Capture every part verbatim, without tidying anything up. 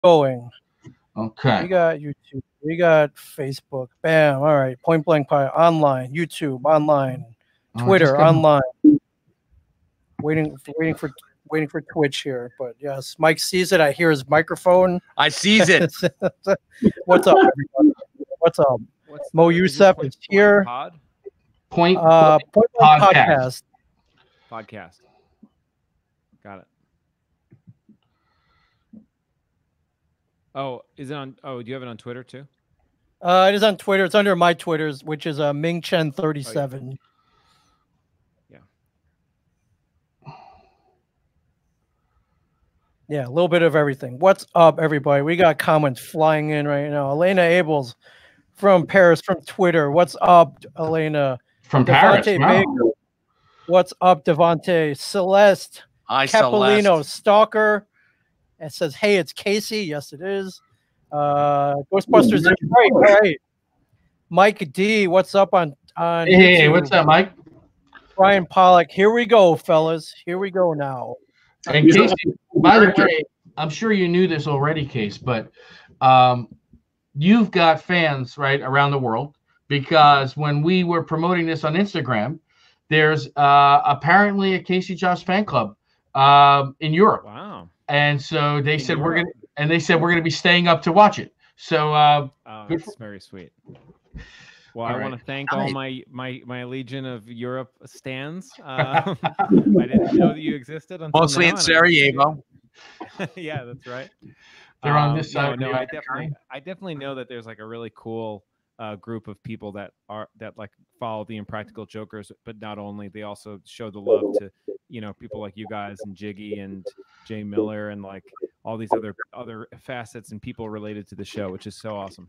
going. Okay. We got YouTube. We got Facebook. Bam. All right. Point Blank Pie online. YouTube online. Twitter oh, online. Waiting, waiting for, waiting for Twitch here. But yes, Mike sees it. I hear his microphone. I sees it. What's up, everybody? What's up? What's Mo the, Youssef is, is here. Pod? Point, uh, Point Blank podcast. podcast. Podcast. Got it. Oh, is it on? Oh, do you have it on Twitter too? Uh, it is on Twitter. It's under my Twitter's, which is uh, Ming Chen thirty-seven. Oh, yeah. yeah. Yeah, a little bit of everything. What's up, everybody? We got comments flying in right now. Elena Abels from Paris, from Twitter. What's up, Elena? From Devontae Paris. Wow. Baker. What's up, Devontae? Celeste. Hi, Capolino, Celeste. Stalker. It says, hey, it's Casey. Yes, it is. Uh, Ghostbusters Detroit. All right. Mike D, what's up on, on Hey, YouTube? what's up, Mike? Brian Pollock. Here we go, fellas. Here we go now. And Casey, by the way, I'm sure you knew this already, Case, but um, you've got fans, right, around the world, because when we were promoting this on Instagram, there's uh, apparently a Casey Jost fan club um, in Europe. Wow. And so they In said Europe. we're gonna, and they said we're gonna be staying up to watch it. So uh, Oh, good that's for- very sweet. Well, All I right. want to thank Nice. all my, my my legion of Europe stands. Um, I didn't know that you existed until Mostly now, in and I- Sarajevo. yeah, that's right. They're on Um, this side No, of no, the I Atlantic definitely, Ocean. I definitely know that there's like a really cool uh, group of people that are that like follow the Impractical Jokers, but not only, they also show the love to, you know, people like you guys and Jiggy and Jay Miller and like all these other other facets and people related to the show, which is so awesome.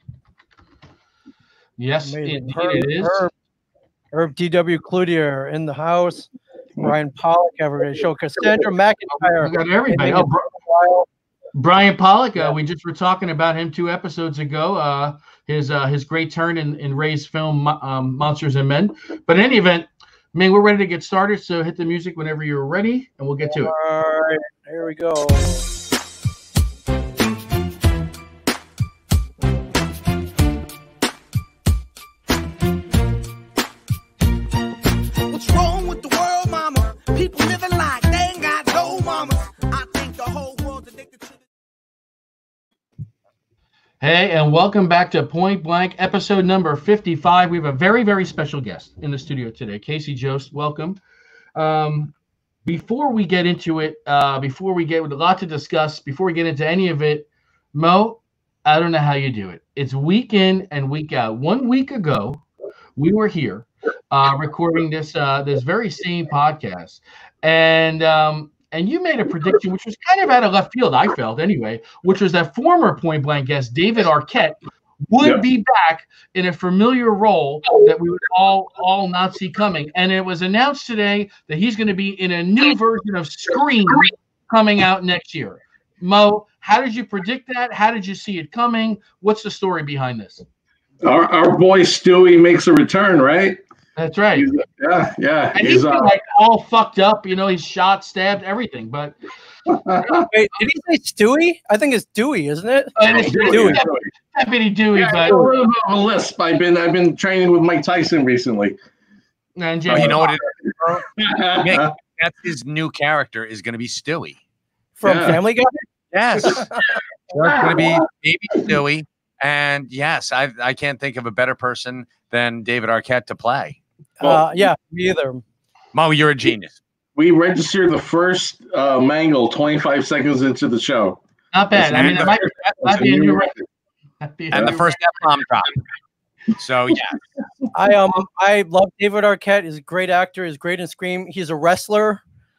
yes, Amazing. indeed Herb, it is. Herb, Herb D W Cloutier in the house. Brian Pollock, everybody. Show Cassandra McIntyre. We got everybody. in Oh, the Bri- while. Brian Pollock, Yeah. uh, we just were talking about him two episodes ago. Uh, his uh, his great turn in, in Ray's film um, Monsters and Men. But in any event, Ming, we're ready to get started. So hit the music whenever you're ready, and we'll get to it. All right, here we go. What's wrong with the world, mama? People living like they ain't got no mamas. I think the whole world's addicted to the Hey, and welcome back to Point Blank, episode number fifty-five. We have a very, very special guest in the studio today, Casey Jost. Welcome. Um, before we get into it, uh, before we get with a lot to discuss, before we get into any of it, Mo, I don't know how you do it. It's week in and week out. One week ago, we were here uh, recording this uh, this very same podcast, and um, and you made a prediction which was kind of out of left field, I felt anyway, which was that former Point Blank guest David Arquette would Yeah. be back in a familiar role that we would all all not see coming. And it was announced today that he's going to be in a new version of Scream coming out next year. Mo, how did you predict that? How did you see it coming? What's the story behind this? Our, our boy Stewie makes a return, right? That's right. He's, yeah, yeah. And He's, he's uh, been like all fucked up, you know, he's shot, stabbed, everything. But Wait, did he say Stewie? I think it's Dewey, isn't it? and it's Dewey. Dewey. Deputy Dewey, yeah, but a little bit of a lisp. I've been I've been training with Mike Tyson recently. and Oh, Jimmy, you know what it is? Mick, that's his new character is going to be Stewie. From Yeah. Family Guy? Yes. It's going to be baby Stewie. And yes, I I can't think of a better person than David Arquette to play. Uh, yeah, me either. Mo, you're a genius. We registered the first uh, mangle twenty-five seconds into the show. not bad. I mean, it might, that might That's be a a new new record. record. That'd be a And the new first F-bomb drop. So, yeah. I um I love David Arquette. He's a great actor. He's great in Scream. He's a wrestler,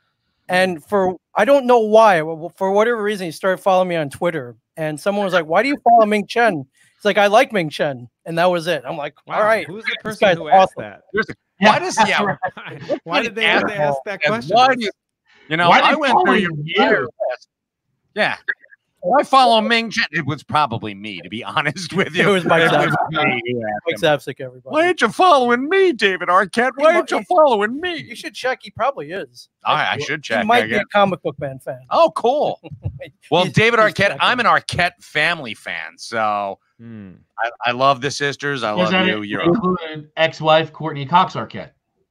and for I don't know why, well, for whatever reason, he started following me on Twitter. And someone was like, "Why do you follow Ming Chen?" He's like, "I like Ming Chen," and that was it. I'm like, Wow, "All right." Who's the This person guy's who asked awesome. There's a, Yeah, why does, yeah, that? Why did they have to ask that and question? why do you, you know, Why do I you went follow through your you? entire list. Yeah. I follow Ming Chen. It was probably me, to be honest with you. It was Mike It was Zapcic. me who asked Mike him. Zapcic, everybody. Why ain't you following me, David Arquette? Why ain't you following me? You should check. He probably is. I, I should check. He might I be a guess. comic book man fan. Oh, cool. Well, He's- David he's Arquette, checking. I'm an Arquette family fan, so Hmm. I, I love the sisters. I Does love that you. You're include ex-wife Courtney Cox Arquette?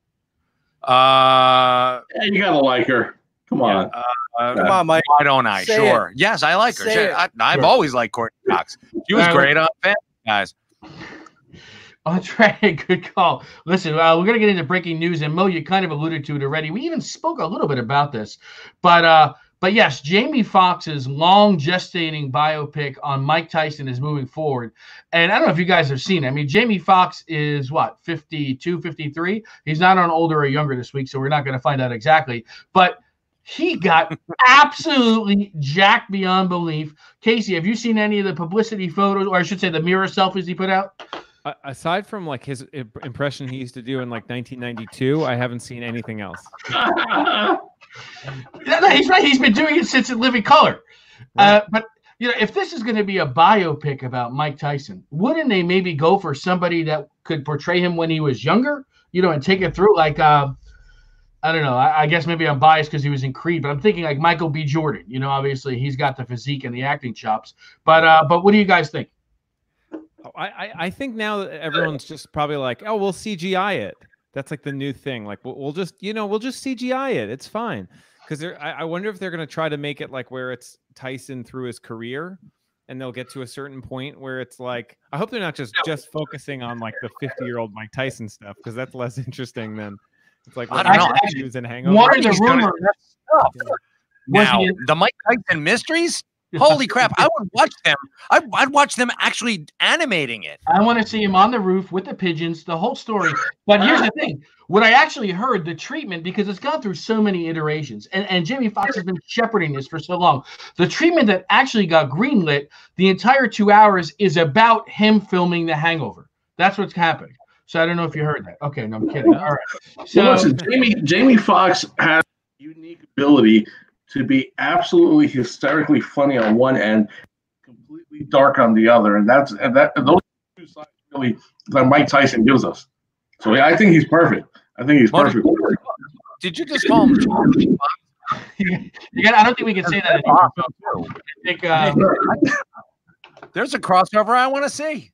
uh, Yeah, you gotta like her. Come on. uh, uh, Come on, Mike. why don't I? Say Sure. Yes, I like her. Say She- it. I, I've Sure. always liked Courtney Cox. She was Uh, great on Family Guys. Oh, that's right. Good call. Listen, uh, we're going to get into breaking news, and Mo, you kind of alluded to it already. We even spoke a little bit about this, but uh, but yes, Jamie Foxx's long gestating biopic on Mike Tyson is moving forward, and I don't know if you guys have seen it. I mean, Jamie Foxx is what, fifty-two, fifty-three? He's not on older or younger this week, so we're not going to find out exactly, but he got absolutely jacked beyond belief. Casey, have you seen any of the publicity photos, or I should say the mirror selfies he put out? A- Aside from like his imp- impression he used to do in like nineteen ninety-two, I haven't seen anything else. No, no, he's right. He's been doing it since In Living Color. Uh, but you know, if this is going to be a biopic about Mike Tyson, wouldn't they maybe go for somebody that could portray him when he was younger? You know, and take it through like uh, I don't know. I, I guess maybe I'm biased because he was in Creed, but I'm thinking like Michael B. Jordan. You know, obviously he's got the physique and the acting chops. But uh, but what do you guys think? I, I I think now that everyone's just probably like, oh, we'll C G I it. That's like the new thing. Like we'll, we'll just, you know, we'll just C G I it. It's fine. Because they're, I, I wonder if they're going to try to make it like where it's Tyson through his career, and they'll get to a certain point where it's like, I hope they're not just just focusing on like the fifty year old Mike Tyson stuff, because that's less interesting than it's like I don't know. he was in Hangover. One of the He's gonna- rumors was Now, he- the Mike Tyson mysteries? Holy crap. I would watch them. I, I'd watch them actually animating it. I want to see him on the roof with the pigeons, the whole story. But here's the thing. What I actually heard, the treatment, because it's gone through so many iterations, and, and Jamie Foxx has been shepherding this for so long. The treatment that actually got greenlit, the entire two hours is about him filming The Hangover. That's what's happening. So I don't know if you heard that. Okay, no, I'm kidding. All right. So So listen, Jamie Jamie Foxx has a unique ability to be absolutely hysterically funny on one end, completely dark on the other, and that's and that and those two sides really that Mike Tyson gives us. So yeah, I think he's perfect. I think he's What- perfect. Did you just call him Jamie Foxx? you got, I don't think we can say that anymore. I think uh, There's a crossover I want to see.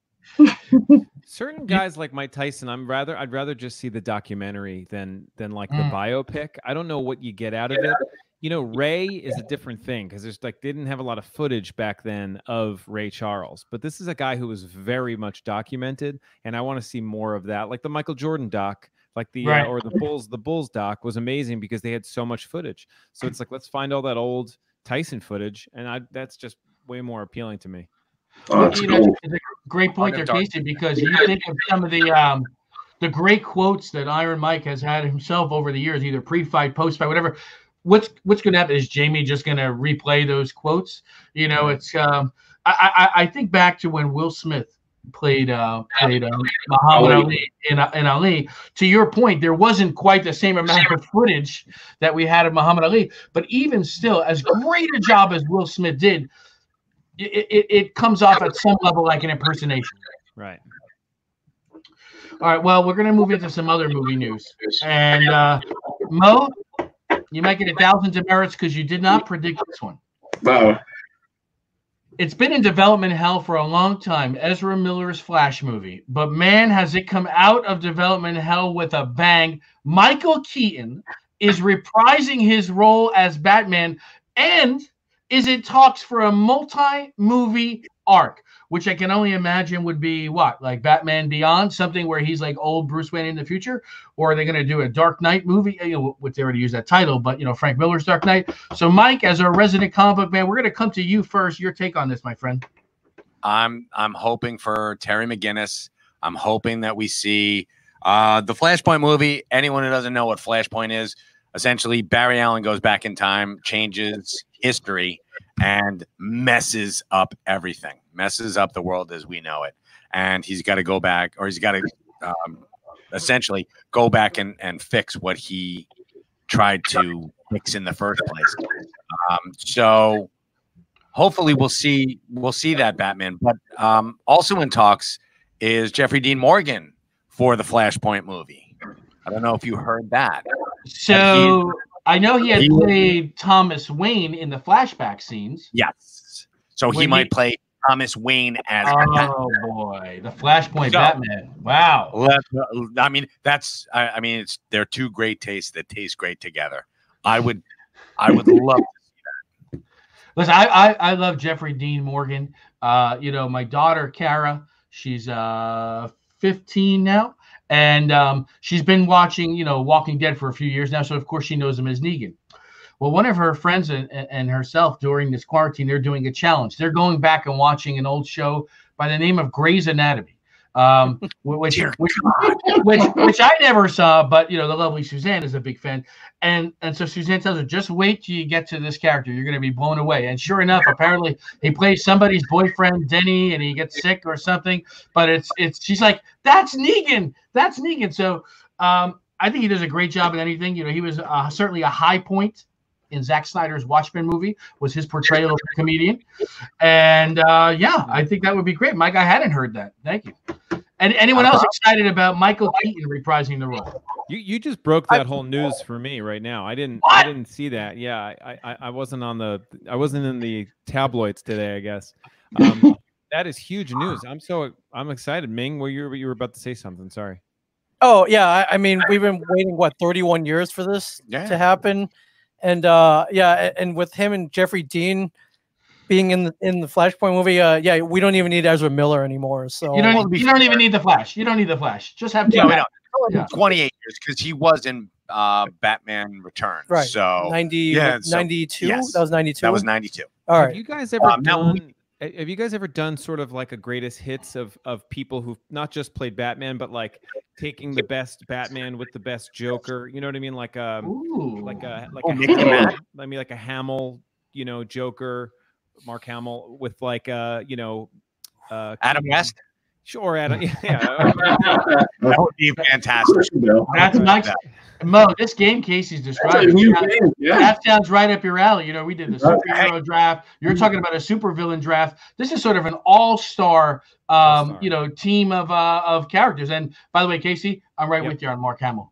Certain guys like Mike Tyson, I'm rather I'd rather just see the documentary than than like the Mm. biopic. I don't know what you get out of it. You know, Ray is a different thing because there's like they didn't have a lot of footage back then of Ray Charles, but this is a guy who was very much documented, and I want to see more of that. Like the Michael Jordan doc, like the Right. uh, or the Bulls, the Bulls doc was amazing because they had so much footage. So it's like let's find all that old Tyson footage, and I that's just way more appealing to me. Oh, that's you know, cool. it's a great point I'll there, get Casey, because you think of some of the um, the great quotes that Iron Mike has had himself over the years, either pre-fight, post-fight, whatever. What's what's going to happen? Is Jamie just going to replay those quotes? You know, it's. Um, I, I I think back to when Will Smith played uh, played uh, Muhammad Ali. Ali in in Ali. To your point, there wasn't quite the same amount of footage that we had of Muhammad Ali, but even still, as great a job as Will Smith did, it, it, it comes off at some level like an impersonation. Right. All right, well, we're going to move into some other movie news. And uh, Mo, you might get a thousand demerits because you did not predict this one. Wow. It's been in development hell for a long time, Ezra Miller's Flash movie. But man, has it come out of development hell with a bang. Michael Keaton is reprising his role as Batman and is in talks for a multi-movie arc, which I can only imagine would be what, like Batman Beyond, something where he's like old Bruce Wayne in the future, or are they going to do a Dark Knight movie? You know, which they already used that title, but you know, Frank Miller's Dark Knight. So, Mike, as our resident comic book man, we're going to come to you first. Your take on this, my friend. I'm I'm hoping for Terry McGinnis. I'm hoping that we see uh, the Flashpoint movie. Anyone who doesn't know what Flashpoint is, essentially Barry Allen goes back in time, changes history, and messes up everything, messes up the world as we know it. And he's got to go back, or he's got to um, essentially go back and, and fix what he tried to fix in the first place. Um, so hopefully we'll see we'll see that Batman. But um, also in talks is Jeffrey Dean Morgan for the Flashpoint movie. I don't know if you heard that. So I know he had he, played Thomas Wayne in the flashback scenes. Yes. So he When might he- play Thomas Wayne as Oh Batman. boy, the Flashpoint So- Batman! Wow. Let- I mean, that's I, I mean, it's they're two great tastes that taste great together. I would, I would love. Listen, I, I I love Jeffrey Dean Morgan. Uh, you know, my daughter Kara, she's uh fifteen now, and um, she's been watching, you know, Walking Dead for a few years now. So of course she knows him as Negan. Well, one of her friends and, and herself during this quarantine, they're doing a challenge. They're going back and watching an old show by the name of Grey's Anatomy, um, which, which, which, which I never saw, but, you know, the lovely Suzanne is a big fan. And and so Suzanne tells her, just wait till you get to this character. You're going to be blown away. And sure enough, apparently he plays somebody's boyfriend, Denny, and he gets sick or something. But it's, it's she's like, that's Negan. That's Negan. So um, I think he does a great job in anything. You know, he was uh, certainly a high point in Zack Snyder's Watchmen movie, was his portrayal of a comedian. And uh, yeah, I think that would be great. Mike, I hadn't heard that. Thank you. And anyone else excited about Michael Keaton reprising the role? You you just broke that whole news for me right now. I didn't What? I didn't see that. Yeah, I, I I wasn't on the I wasn't in the tabloids today, I guess. Um, that is huge news. I'm so I'm excited. Ming, well, you were you were about to say something. Sorry. Oh yeah, I, I mean we've been waiting what thirty-one years for this Yeah. to happen, and uh, yeah, and with him and Jeffrey Dean being in the in the Flashpoint movie, uh, yeah, we don't even need Ezra Miller anymore. So You don't, you don't even need the Flash. You don't need the Flash. Just have two. No, no, Yeah. twenty-eight years because he was in uh, Batman Returns. right, So ninety, yeah, so- ninety-two. yes. That was ninety-two. that was ninety-two. All Have right. you guys ever Um, now we- done? Have you guys ever done sort of like a greatest hits of of people who've not just played Batman, but like taking the best Batman with the best Joker? You know what I mean? Like um, Ooh. like a like Oh, a mix and Hamill, match. I mean like a Hamill, you know, Joker, Mark Hamill with like uh, you know, uh, Adam Keaton. West. Sure, Adam. Yeah. That That would be fantastic. That's Right. Mike's. Mo, this game Casey's That's a describing. new that, game. Yeah. that sounds right up your alley. You know, we did the Okay. superhero draft. You're talking about a supervillain draft. This is sort of an all-star, um, All-star. you know, team of uh, of characters. And by the way, Casey, I'm right Yep. with you on Mark Hamill.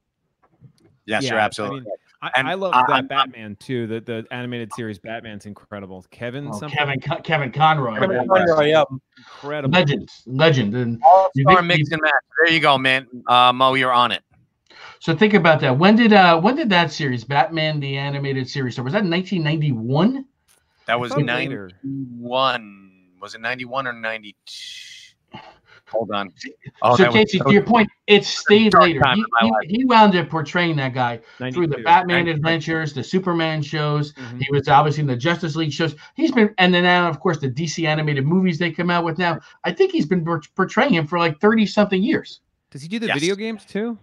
Yes, Yeah, you're absolutely. I, mean, I, And I love I- that I'm- Batman too. The the animated series Batman's incredible. Kevin, Oh, something Kevin Co- Kevin Conroy, Kevin Conroy, yeah. incredible. legend, legend. And you All-star think- mix and match. There you go, man. Uh, Mo, you're on it. so think about that. When did uh when did that series, Batman the animated series, start? Was that in nineteen ninety-one? That was thought later. ninety-one. Was it ninety-one or ninety-two? Hold on. Oh, so that was- Casey, that to was- your point, it stayed dark later. time He, in my he, life. he wound up portraying that guy through the ninety-two. Batman ninety-two. adventures, the Superman shows. Mhm. He was obviously in the Justice League shows. He's been, and then now, of course, the D C animated movies they come out with now. I think he's been por- portraying him for like thirty something years. Does he do the Yes. video games too?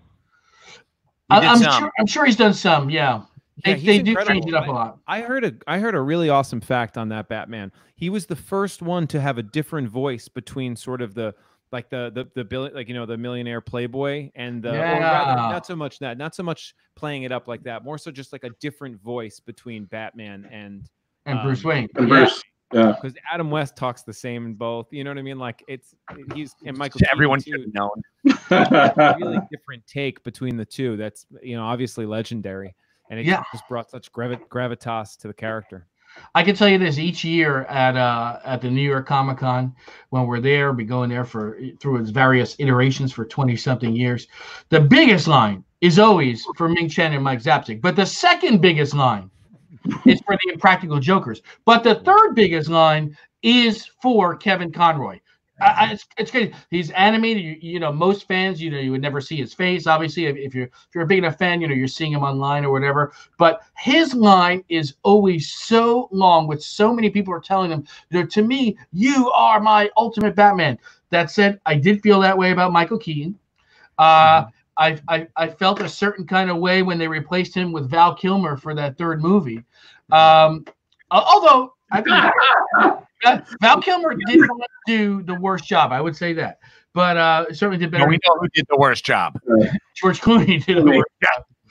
He I, did I'm some. sure. I'm sure he's done some. Yeah, they, Yeah, he's they do incredible. change it up a lot. I heard a I heard a really awesome fact on that Batman. He was the first one to have a different voice between sort of the like the the the bill like you know the millionaire playboy and the or rather, Yeah. not so much that not so much playing it up like that, more so just like a different voice between Batman and And Bruce um, Wayne. And Yeah. Bruce. Yeah. because Adam West talks the same in both. You know what I mean? Like it's he's and Michael Everyone Keaton, should too. have known. Really different take between the two. That's you know obviously legendary, and it Yeah. just brought such gravi- gravitas to the character. I can tell you this: each year at uh, at the New York Comic Con, when we're there, we go in there for through its various iterations for twenty something years. The biggest line is always for Ming Chen and Mike Zapcic, but the second biggest line is for the Impractical Jokers. But the third biggest line is for Kevin Conroy. I, I, it's, it's crazy. He's animated. You, you know, most fans, you know, you would never see his face. Obviously, if, if you're if you're a big enough fan, you know, you're seeing him online or whatever. But his line is always so long, with so many people are telling him, you know, to me, you are my ultimate Batman. That said, I did feel that way about Michael Keaton. Uh, I, I I felt a certain kind of way when they replaced him with Val Kilmer for that third movie. Um, al- although I think uh, Val Kilmer did not do the worst job, I would say that, but uh, certainly did No, better. we know who did the worst job. George Clooney did the worst job.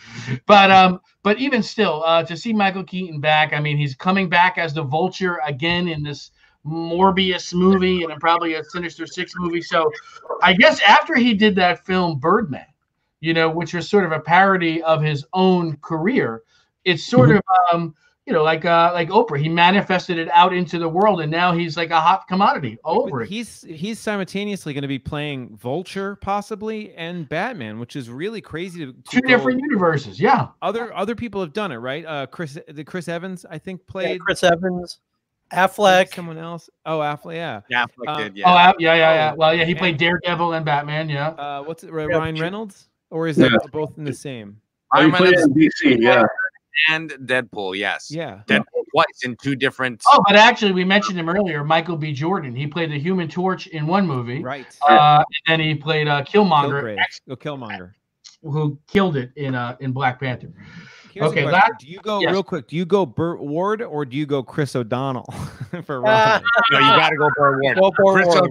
but um, but even still, uh, to see Michael Keaton back, I mean, he's coming back as the Vulture again in this Morbius movie and then probably a Sinister Six movie. So I guess after he did that film Birdman, you know, which was sort of a parody of his own career, it's sort mm-hmm. of um, you know, like uh, like Oprah. He manifested it out into the world, and now he's like a hot commodity all over it. He's he's simultaneously going to be playing Vulture possibly and Batman, which is really crazy. To, to Two go. different universes, yeah. Other other people have done it, right? Uh, Chris the Chris Evans, I think, played yeah, Chris Evans, Affleck, someone else. Oh, Affleck, yeah. Yeah, Affleck uh, did, yeah. Oh, yeah, yeah, yeah. Well, yeah, he played Daredevil and Batman, yeah. Uh, what's it? Ryan Reynolds, or is that yeah. both in the same? He played in D C, yeah. And Deadpool, yes. Yeah. Deadpool twice in two different. Oh, but actually, we mentioned him earlier, Michael B. Jordan. He played the Human Torch in one movie. Right. Uh, and then he played uh, Killmonger. Oh, Killmonger. Who killed it in uh, in Black Panther. Here's okay, that, do you go yes. real quick? Do you go Burt Ward or do you go Chris O'Donnell for Robin? Uh, no, you got to go Burt Ward. Go Burt Chris Ward.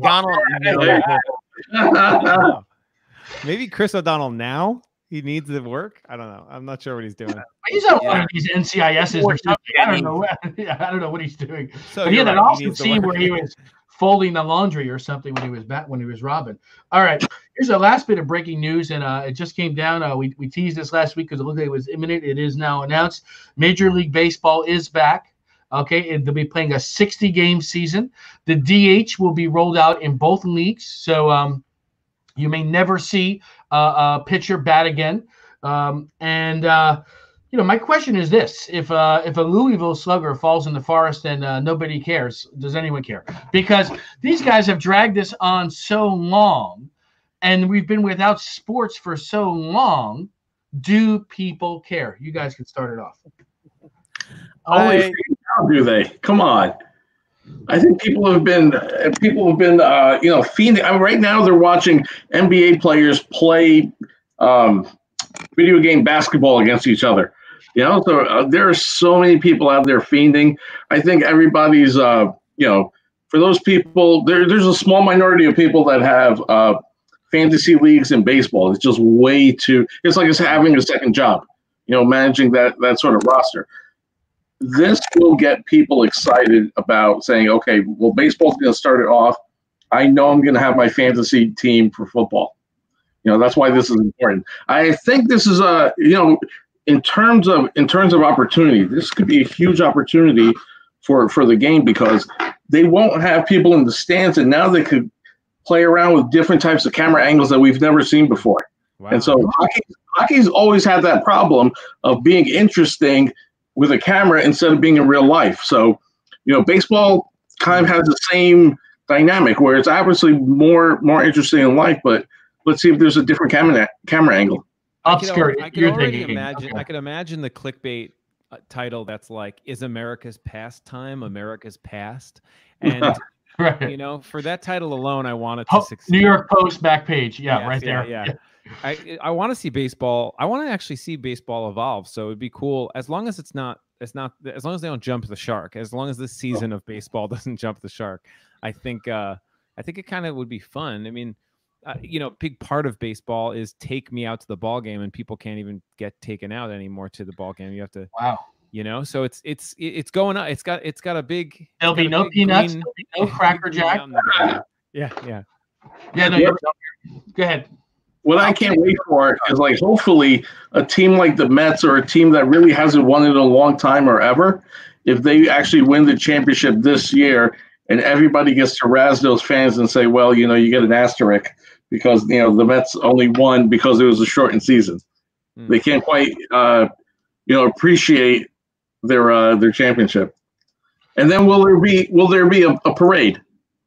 O'Donnell. Maybe Chris O'Donnell now. He needs the work. I don't know. I'm not sure what he's doing. He's on yeah. one of these N C I Ss or something. I don't know. What, I don't know what he's doing. So but he had right. an awesome scene where he was folding the laundry or something when he was back when he was Robin. All right. Here's the last bit of breaking news, and uh, it just came down. Uh, we we teased this last week because it looked like it was imminent. It is now announced. Major League Baseball is back. Okay, they'll be playing a sixty game season. The D H will be rolled out in both leagues, so um, you may never see uh, a pitcher bat again. Um, and uh, you know, my question is this: if uh, if a Louisville Slugger falls in the forest and uh, nobody cares, does anyone care? Because these guys have dragged this on so long, and we've been without sports for so long. Do people care? You guys can start it off. I, how do they? Come on. I think people have been people have been uh, you know fiending. I mean, right now they're watching N B A players play um, video game basketball against each other. You know, so uh, there are so many people out there fiending. I think everybody's uh, you know, for those people, there there's a small minority of people that have uh, fantasy leagues in baseball. It's just way too. It's like it's having a second job. You know, managing that that sort of roster. This will get people excited about saying, okay, well, baseball's going to start it off. I know I'm going to have my fantasy team for football. You know, that's why this is important. I think this is a, you know, in terms of in terms of opportunity, this could be a huge opportunity for for the game because they won't have people in the stands, and now they could play around with different types of camera angles that we've never seen before. Wow. And so hockey, hockey's always had that problem of being interesting with a camera instead of being in real life. So, you know, baseball kind of has the same dynamic where it's obviously more more interesting in life, but let's see if there's a different camera camera angle. I could, I could already thinking. imagine okay. I could imagine the clickbait uh, title that's like, is America's pastime America's past? And right. you know, for that title alone, I want it to oh, succeed. New York Post back page. Yeah, yes, right yeah, there. Yeah. I I want to see baseball. I want to actually see baseball evolve. So it'd be cool as long as it's not it's not as long as they don't jump the shark. As long as this season oh. of baseball doesn't jump the shark, I think uh, I think it kind of would be fun. I mean, uh, you know, big part of baseball is take me out to the ball game, and people can't even get taken out anymore to the ball game. You have to wow. You know, so it's it's it's going up. It's got it's got a big. There'll be no peanuts. There'll be no Cracker Jack. Yeah, yeah, yeah. No, you're, go ahead. What I can't wait for is like hopefully a team like the Mets or a team that really hasn't won in a long time or ever, if they actually win the championship this year and everybody gets to razz those fans and say, well, you know, you get an asterisk because, you know, the Mets only won because it was a shortened season. Mm. They can't quite, uh, you know, appreciate their uh, their championship. And then will there be will there be a, a parade?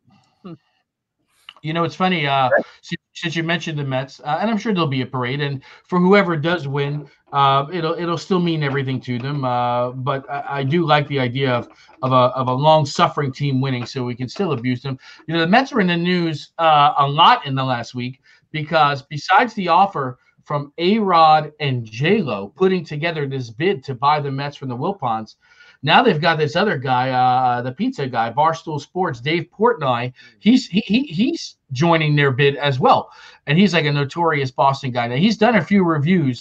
You know, it's funny, uh, since, since you mentioned the Mets, uh, and I'm sure there'll be a parade, and for whoever does win, uh, it'll it'll still mean everything to them. Uh, but I, I do like the idea of of a of a long-suffering team winning, so we can still abuse them. You know, the Mets are in the news uh, a lot in the last week because besides the offer from A-Rod and J-Lo putting together this bid to buy the Mets from the Wilpons, now they've got this other guy, uh, the pizza guy, Barstool Sports, Dave Portnoy. He's he, he he's joining their bid as well, and he's like a notorious Boston guy. Now he's done a few reviews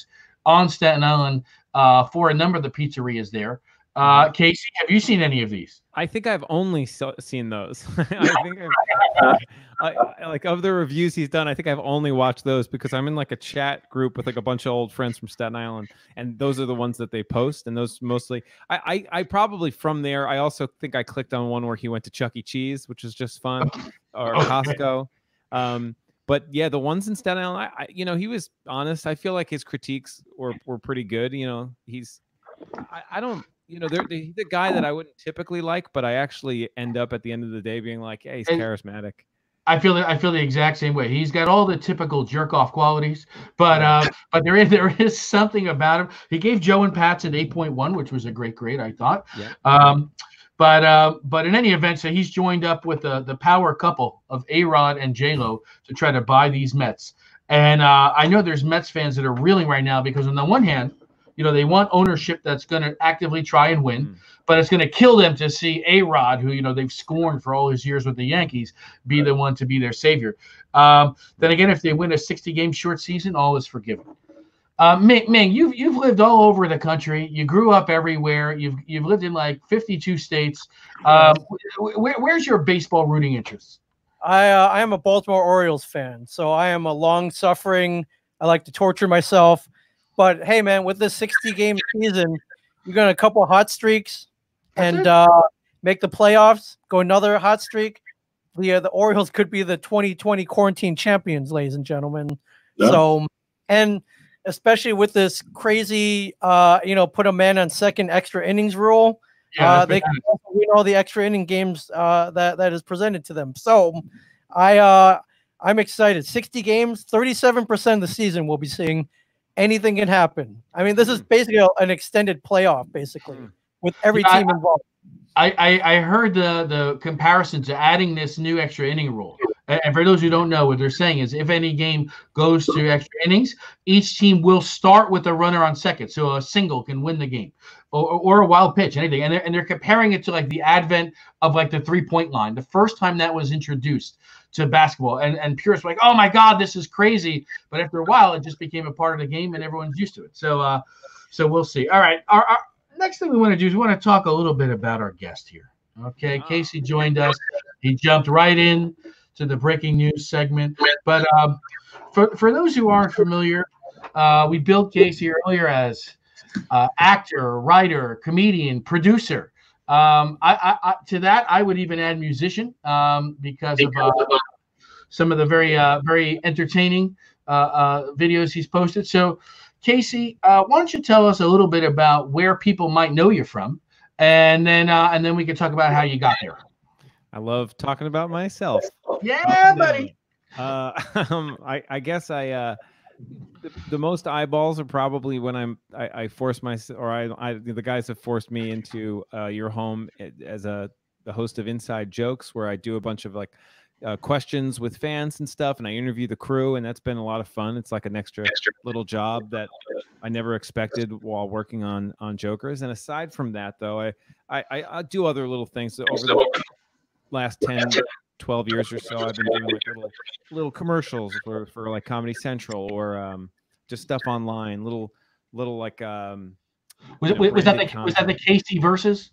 on Staten Island uh, for a number of the pizzerias there. Uh, Casey, have you seen any of these? I think I've only so, seen those. I think I've, I, I, like of the reviews he's done, I think I've only watched those because I'm in like a chat group with like a bunch of old friends from Staten Island, and those are the ones that they post. And those mostly, I, I, I probably from there. I also think I clicked on one where he went to Chuck E. Cheese, which is just fun, or Costco. Um, but yeah, the ones in Staten Island, I, I, you know, he was honest. I feel like his critiques were were pretty good. You know, he's, I, I don't. You know, they're, he's a guy that I wouldn't typically like, but I actually end up at the end of the day being like, hey, he's And charismatic. I feel I feel the exact same way. He's got all the typical jerk off qualities, but uh, but there is there is something about him. He gave Joe and Pat's an eight point one, which was a great grade, I thought. Yeah. Um, but uh, but in any event, so he's joined up with the the power couple of A-Rod and J-Lo to try to buy these Mets. And uh, I know there's Mets fans that are reeling right now because on the one hand, you know, they want ownership that's going to actively try and win, mm. but it's going to kill them to see A-Rod, who, you know, they've scorned for all his years with the Yankees, be right. the one to be their savior. Um, then again, if they win a sixty-game short season, all is forgiven. Uh, Ming, Ming, you've you've lived all over the country. You grew up everywhere. You've you've lived in like fifty-two states. Um, where, where's your baseball rooting interest? I uh, I am a Baltimore Orioles fan, so I am a long-suffering. I like to torture myself. But hey, man, with this sixty-game season, you're going to a couple hot streaks and uh, make the playoffs, go another hot streak. The, uh, the Orioles could be the twenty twenty quarantine champions, ladies and gentlemen. Yeah. So, and especially with this crazy, uh, you know, put a man on second extra innings rule, yeah, uh, they can also win all the extra inning games uh, that, that is presented to them. So I, uh, I'm excited. sixty games, thirty-seven percent of the season we'll be seeing. Anything can happen. I mean, this is basically a, an extended playoff, basically, with every yeah, team involved. I, I, I heard the, the comparison to adding this new extra inning rule. And for those who don't know, what they're saying is if any game goes to extra innings, each team will start with a runner on second. So a single can win the game or, or a wild pitch, anything. And they're, and they're comparing it to like the advent of like the three-point line. The first time that was introduced to basketball, and, and purists were like, oh my God, this is crazy. But after a while, it just became a part of the game and everyone's used to it. So uh, so we'll see. All right. Our, our next thing we want to do is we want to talk a little bit about our guest here. Okay. Oh. Casey joined us. He jumped right in to the breaking news segment. But um, for, for those who aren't familiar, uh, we built Casey earlier as uh, actor, writer, comedian, producer. Um, I, I, I, to that, I would even add musician um, because of uh, some of the very, uh, very entertaining uh, uh, videos he's posted. So, Casey, uh, why don't you tell us a little bit about where people might know you from, and then uh, and then we can talk about how you got there. I love talking about myself. Yeah, buddy. Uh, um, I, I guess I. Uh, The, the most eyeballs are probably when I'm I, I force my or I, I the guys have forced me into uh, your home as a the host of Inside Jokes, where I do a bunch of like uh, questions with fans and stuff, and I interview the crew, and that's been a lot of fun. It's like an extra little job that I never expected while working on on Jokers. And aside from that, though, I I, I do other little things over the last ten, twelve years or so. I've been doing like little little commercials for, for like Comedy Central or um, just stuff online. Little little like um. Was it, was that the content. was that the Casey versus?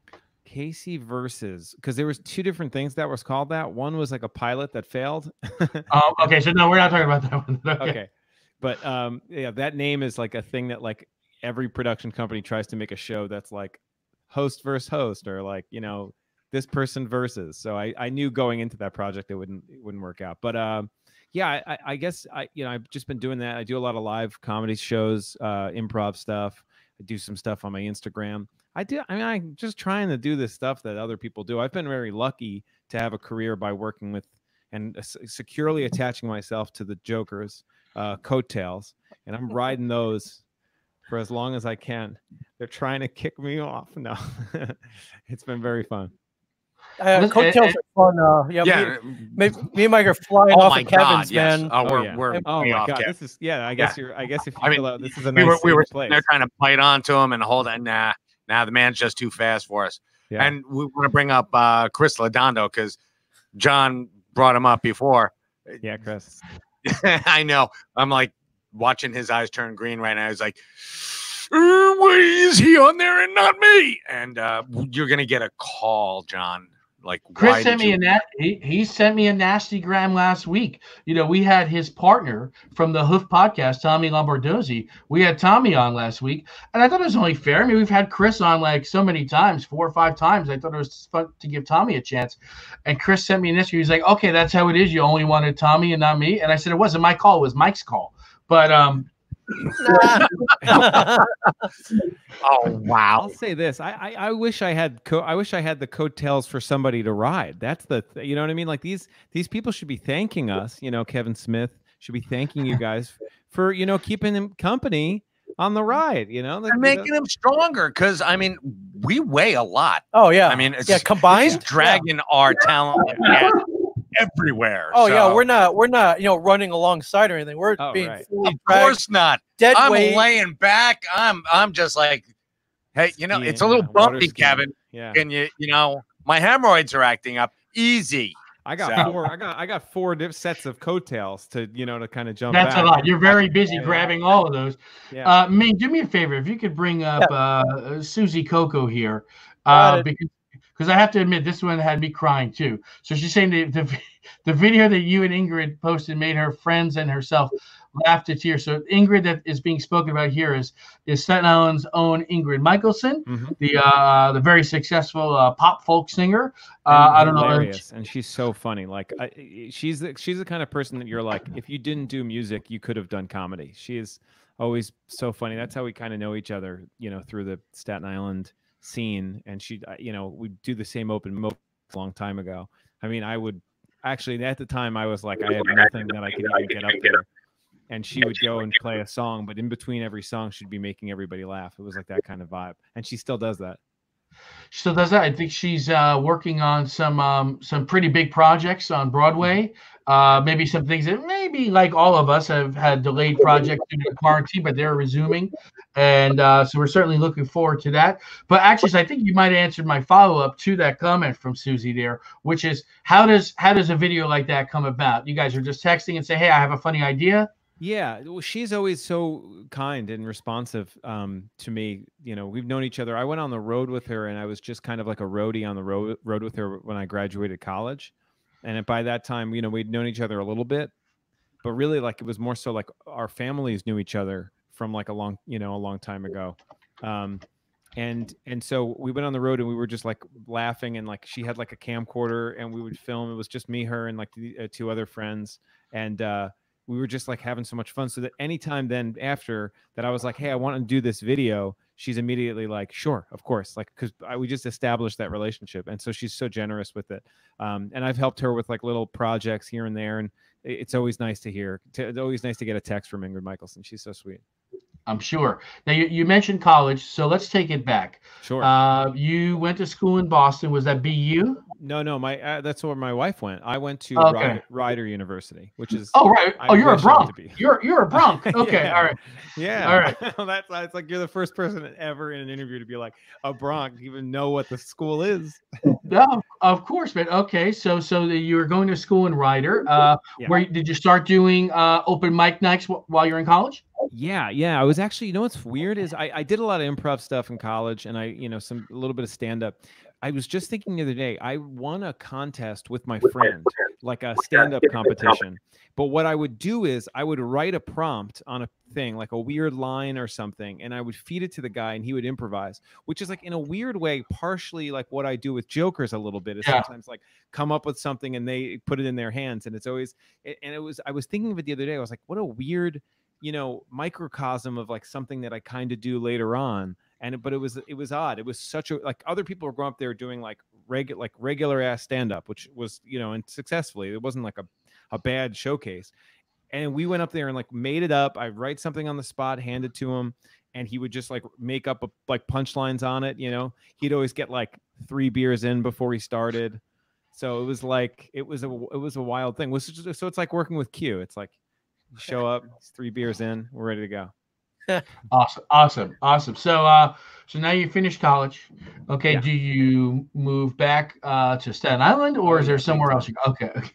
Casey versus, because there was two different things that was called that. One was like a pilot that failed. Oh, okay. So no, we're not talking about that one. Okay. okay. But um, yeah, that name is like a thing that like every production company tries to make a show that's like host versus host or like, you know, this person versus. So I, I knew going into that project it wouldn't it wouldn't work out. But um, yeah, I, I guess I you know I've just been doing that. I do a lot of live comedy shows, uh, improv stuff. I do some stuff on my Instagram. I do. I mean, I'm just trying to do this stuff that other people do. I've been very lucky to have a career by working with and uh, securely attaching myself to the Jokers' uh, coattails, and I'm riding those for as long as I can. They're trying to kick me off. No, it's been very fun. Uh, coattails are fun. Uh, yeah, yeah. Me, me, me and Mike are flying oh off my of Kevin's, God, yes. man. Oh, we're oh, yeah. we're oh my off God, Kevin. this is yeah. I guess yeah. you're. I guess if you I mean, feel out, this is a we nice were we were place. they're trying to bite onto him and hold it. Nah, nah, the man's just too fast for us. Yeah. And we want to bring up uh, Chris Lodondo because John brought him up before. Yeah, Chris. I know. I'm like, watching his eyes turn green right now. He's like, "Uh, why is he on there and not me?" And uh, you're gonna get a call, John. Like, Chris why sent did me you- a na- he, he sent me a nasty gram last week. You know, we had his partner from the Hoof podcast, Tommy Lombardozzi. We had Tommy on last week, and I thought it was only fair. I mean, we've had Chris on like so many times, four or five times. I thought it was fun to give Tommy a chance. And Chris sent me an issue. He's like, "Okay, that's how it is. You only wanted Tommy and not me." And I said, "It wasn't my call. It was Mike's call." But um. Oh wow! I'll say this: I I, I wish I had co- I wish I had the coattails for somebody to ride. That's the th- you know what I mean. Like these these people should be thanking us. You know, Kevin Smith should be thanking you guys for you know keeping him company on the ride. You know, And making him stronger because I mean we weigh a lot. Oh yeah. I mean, it's, yeah, combined, it's dragging our talent everywhere. Oh so. yeah, we're not we're not you know running alongside or anything. We're Oh, being right. fully Of dragged, course not. dead I'm weight. laying back. I'm I'm just like, hey, you know, Skiing, it's a little yeah, water bumpy, skiing. Kevin. Yeah, And you, you know, my hemorrhoids are acting up. Easy. I got So- four. I got I got four diff- sets of coattails to you know to kind of jump. That's back. a lot. You're very busy Yeah, yeah. grabbing all of those. Yeah. Uh, Ming, do me a favor. If you could bring up Yeah. uh, Susie Coco here, Got uh, it. because because I have to admit this one had me crying too. So she's saying the, the the video that you and Ingrid posted made her friends and herself laugh to tears. So Ingrid that is being spoken about here is is Staten Island's own Ingrid Michaelson, Mhm. the uh, the very successful uh, pop folk singer. Uh, And I don't know. hilarious, and she's so funny. Like I, I- she's the, she's the kind of person that you're like, if you didn't do music, you could have done comedy. She is always so funny. That's how we kind of know each other, you know, through the Staten Island scene. And she, uh, you know, we do the same open mic a long time ago. I mean, I would actually at the time I was like, I have nothing that I could even get up there. And she would go and play a song, but in between every song, she'd be making everybody laugh. It was like that kind of vibe, and she still does that. She still does that. I think she's uh, working on some um, some pretty big projects on Broadway. Uh, maybe some things that maybe like all of us have had delayed projects due to quarantine, but they're resuming, and uh, so we're certainly looking forward to that. But actually, so I think you might have answered my follow up to that comment from Susie there, which is how does how does a video like that come about? You guys are just texting and say, "Hey, I have a funny idea." Yeah, well, she's always so kind and responsive um, to me. You know, we've known each other. I went on the road with her, and I was just kind of like a roadie on the road road with her when I graduated college. And by that time, you know, we'd known each other a little bit, but really, like, it was more so like our families knew each other from like a long, you know, a long time ago. Um, and and so we went on the road, and we were just like laughing, and like she had like a camcorder, and we would film. It was just me, her, and like the, uh, two other friends, and uh, we were just like having so much fun. So that anytime then after that, I was like, hey, I want to do this video. She's immediately like, sure, of course. Like, cause I, we just established that relationship. And so she's so generous with it. Um, and I've helped her with like little projects here and there. And it- it's always nice to hear. It's always nice to get a text from Ingrid Michaelson. She's so sweet. I'm sure. Now you, you mentioned college, so let's take it back. Sure. Uh, you went to school in Boston. Was that B U? No, no, my uh, that's where my wife went. I went to Okay. Rider, Rider University, which is Oh right. I Oh, you're a wish I went Bronx. to be. You're you're a Bronx. Okay. Yeah. All right. Yeah. All right. Well, that's it's like you're the first person ever in an interview to be like a Bronx, even know what the school is. No, of course, man. Okay. So so the, you were going to school in Rider. Uh, Yeah. where did you start doing uh open mic nights wh- while you're in college? Yeah, yeah. I was actually, you know what's weird is I, I did a lot of improv stuff in college, and I, you know, some a little bit of stand up. I was just thinking the other day, I won a contest with my friend, like a stand up competition. But what I would do is I would write a prompt on a thing, like a weird line or something, and I would feed it to the guy, and he would improvise, which is like in a weird way, partially like what I do with jokers a little bit is Yeah. sometimes like come up with something and they put it in their hands, and it's always, and it was, I was thinking of it the other day. I was like, what a weird, you know, microcosm of like something that I kind of do later on. And it, but it was it was odd. It was such a like other people were going up there doing like regular like regular ass stand up, which was, you know, and successfully. It wasn't like a, a bad showcase. And we went up there and like made it up. I write something on the spot, hand it to him, and he would just like make up a, like punchlines on it. You know, he'd always get like three beers in before he started. So it was like it was a it was a wild thing. So it's like working with Q. It's like you show up, it's three beers in, we're ready to go. Awesome, awesome, awesome. So, uh, so now you finished college. Okay, Yeah. do you move back uh, to Staten Island, or Oh, is there yeah, somewhere big else? You, okay, okay.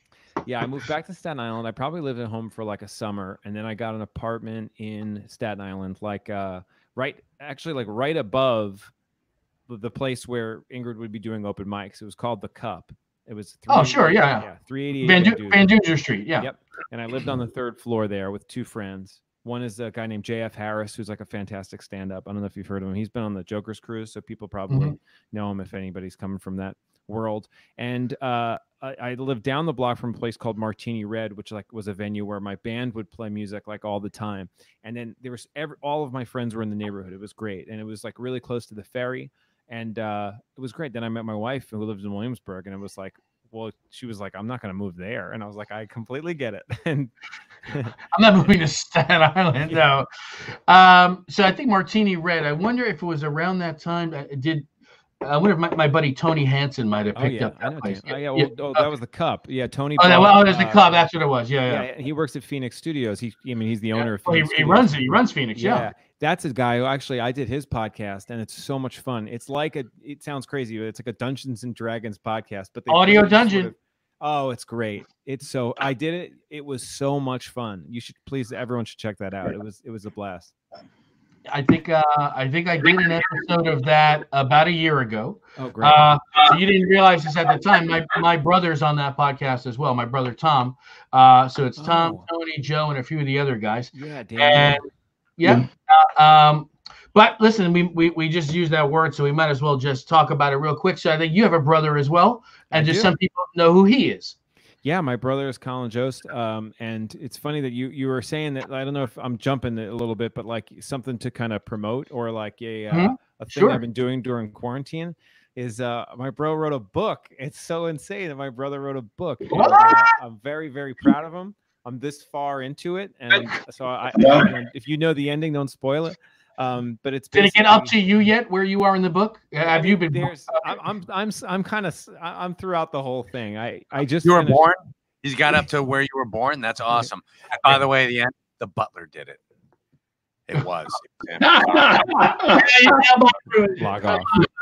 Yeah, I moved back to Staten Island. I probably lived at home for like a summer, and then I got an apartment in Staten Island, like uh, right, actually, like right above the, the place where Ingrid would be doing open mics. It was called The Cup. It was three Oh, sure, yeah, yeah, three eighty-eight Van, Van du- Duzer. Van Duzer Street, yeah. Yep. And I lived on the third floor there with two friends. One is a guy named J F Harris, who's like a fantastic stand-up. I don't know if you've heard of him. He's been on the Joker's Cruise, so people probably Mm-hmm. know him if anybody's coming from that world. And uh, I, I lived down the block from a place called Martini Red, which like was a venue where my band would play music like all the time. And then there was every, all of my friends were in the neighborhood. It was great, and it was like really close to the ferry, and uh, it was great. Then I met my wife who lives in Williamsburg, and it was like, well, she was like, I'm not going to move there. And I was like, I completely get it. And I'm not moving to Staten Island, no. Um, so I think Martini Red, I wonder if it was around that time. uh, Did I wonder if my, my buddy Tony Hansen might have oh picked yeah, up I that know. place. Dan. Oh, yeah, well, oh, that was the Cup. Yeah, Tony. Oh, that, bought, well, there's the uh, club. That's what it was. Yeah, yeah. Yeah, he works at Phoenix Studios. He, I mean, he's the owner of Well, he, Phoenix he Studios. runs it. He runs Phoenix. Yeah. Yeah, that's a guy who actually I did his podcast, and it's so much fun. It's like a. It sounds crazy, but it's like a Dungeons and Dragons podcast, but they Audio really dungeon. sort of- oh, it's great. It's so I did it. It was so much fun. You should please. Everyone should check that out. It was. It was a blast. I think uh, I think I did an episode of that about a year ago. Oh, great. Uh, so you didn't realize this at the time. My my brother's on that podcast as well. My brother Tom. Uh, so it's Tom, Oh. Tony, Joe, and a few of the other guys. Yeah, Dan. And yeah. Uh, um, but listen, we, we we just used that word, so we might as well just talk about it real quick. So I think you have a brother as well, and I just do. some people know who he is. Yeah, my brother is Colin Jost. Um, and it's funny that you you were saying that. I don't know if I'm jumping a little bit, but like something to kind of promote or like a uh, Mhm. a thing Sure. I've been doing during quarantine is uh my bro wrote a book. It's so insane that my brother wrote a book. And, What? uh, I'm very very proud of him. I'm this far into it, and so I, Yeah. I if you know the ending, don't spoil it. Um, but it's Did it get up basically- to you yet? Where you are in the book? Have you been? There's, I'm, I'm, I'm, I'm kind of, I'm throughout the whole thing. I, I just You were finished- born. He's got up to where you were born. That's awesome. And by the way, the end, the butler did it. It was. It was him. Log off.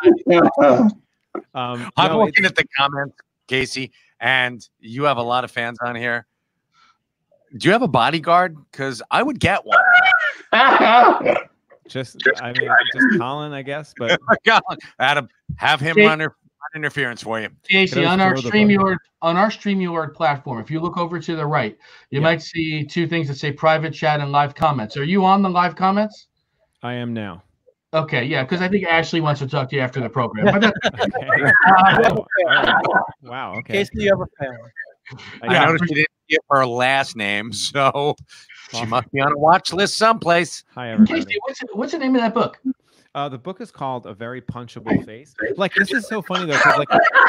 Um, I'm no, looking it's- at the comments, Casey, and you have a lot of fans on here. Do you have a bodyguard? Because I would get one. just, I mean, just Colin, I guess. But Adam, have him Jake- run, run interference for you. Casey, Could I on our throw the StreamYard on our StreamYard platform, if you look over to the right, you Yeah. might see two things that say private chat and live comments. Are you on the live comments? I am now. Okay, yeah, because I think Ashley wants to talk to you after the program. But that's, Okay. uh, Wow. All right. Wow. In Okay. case you have a fan. I Yeah. noticed you didn't give her last name, so she Awesome. must be on a watch list someplace. Hi, everybody. Casey, what's what's the name of that book? Uh, the book is called A Very Punchable Face. Like, this is so funny though, 'cause, like,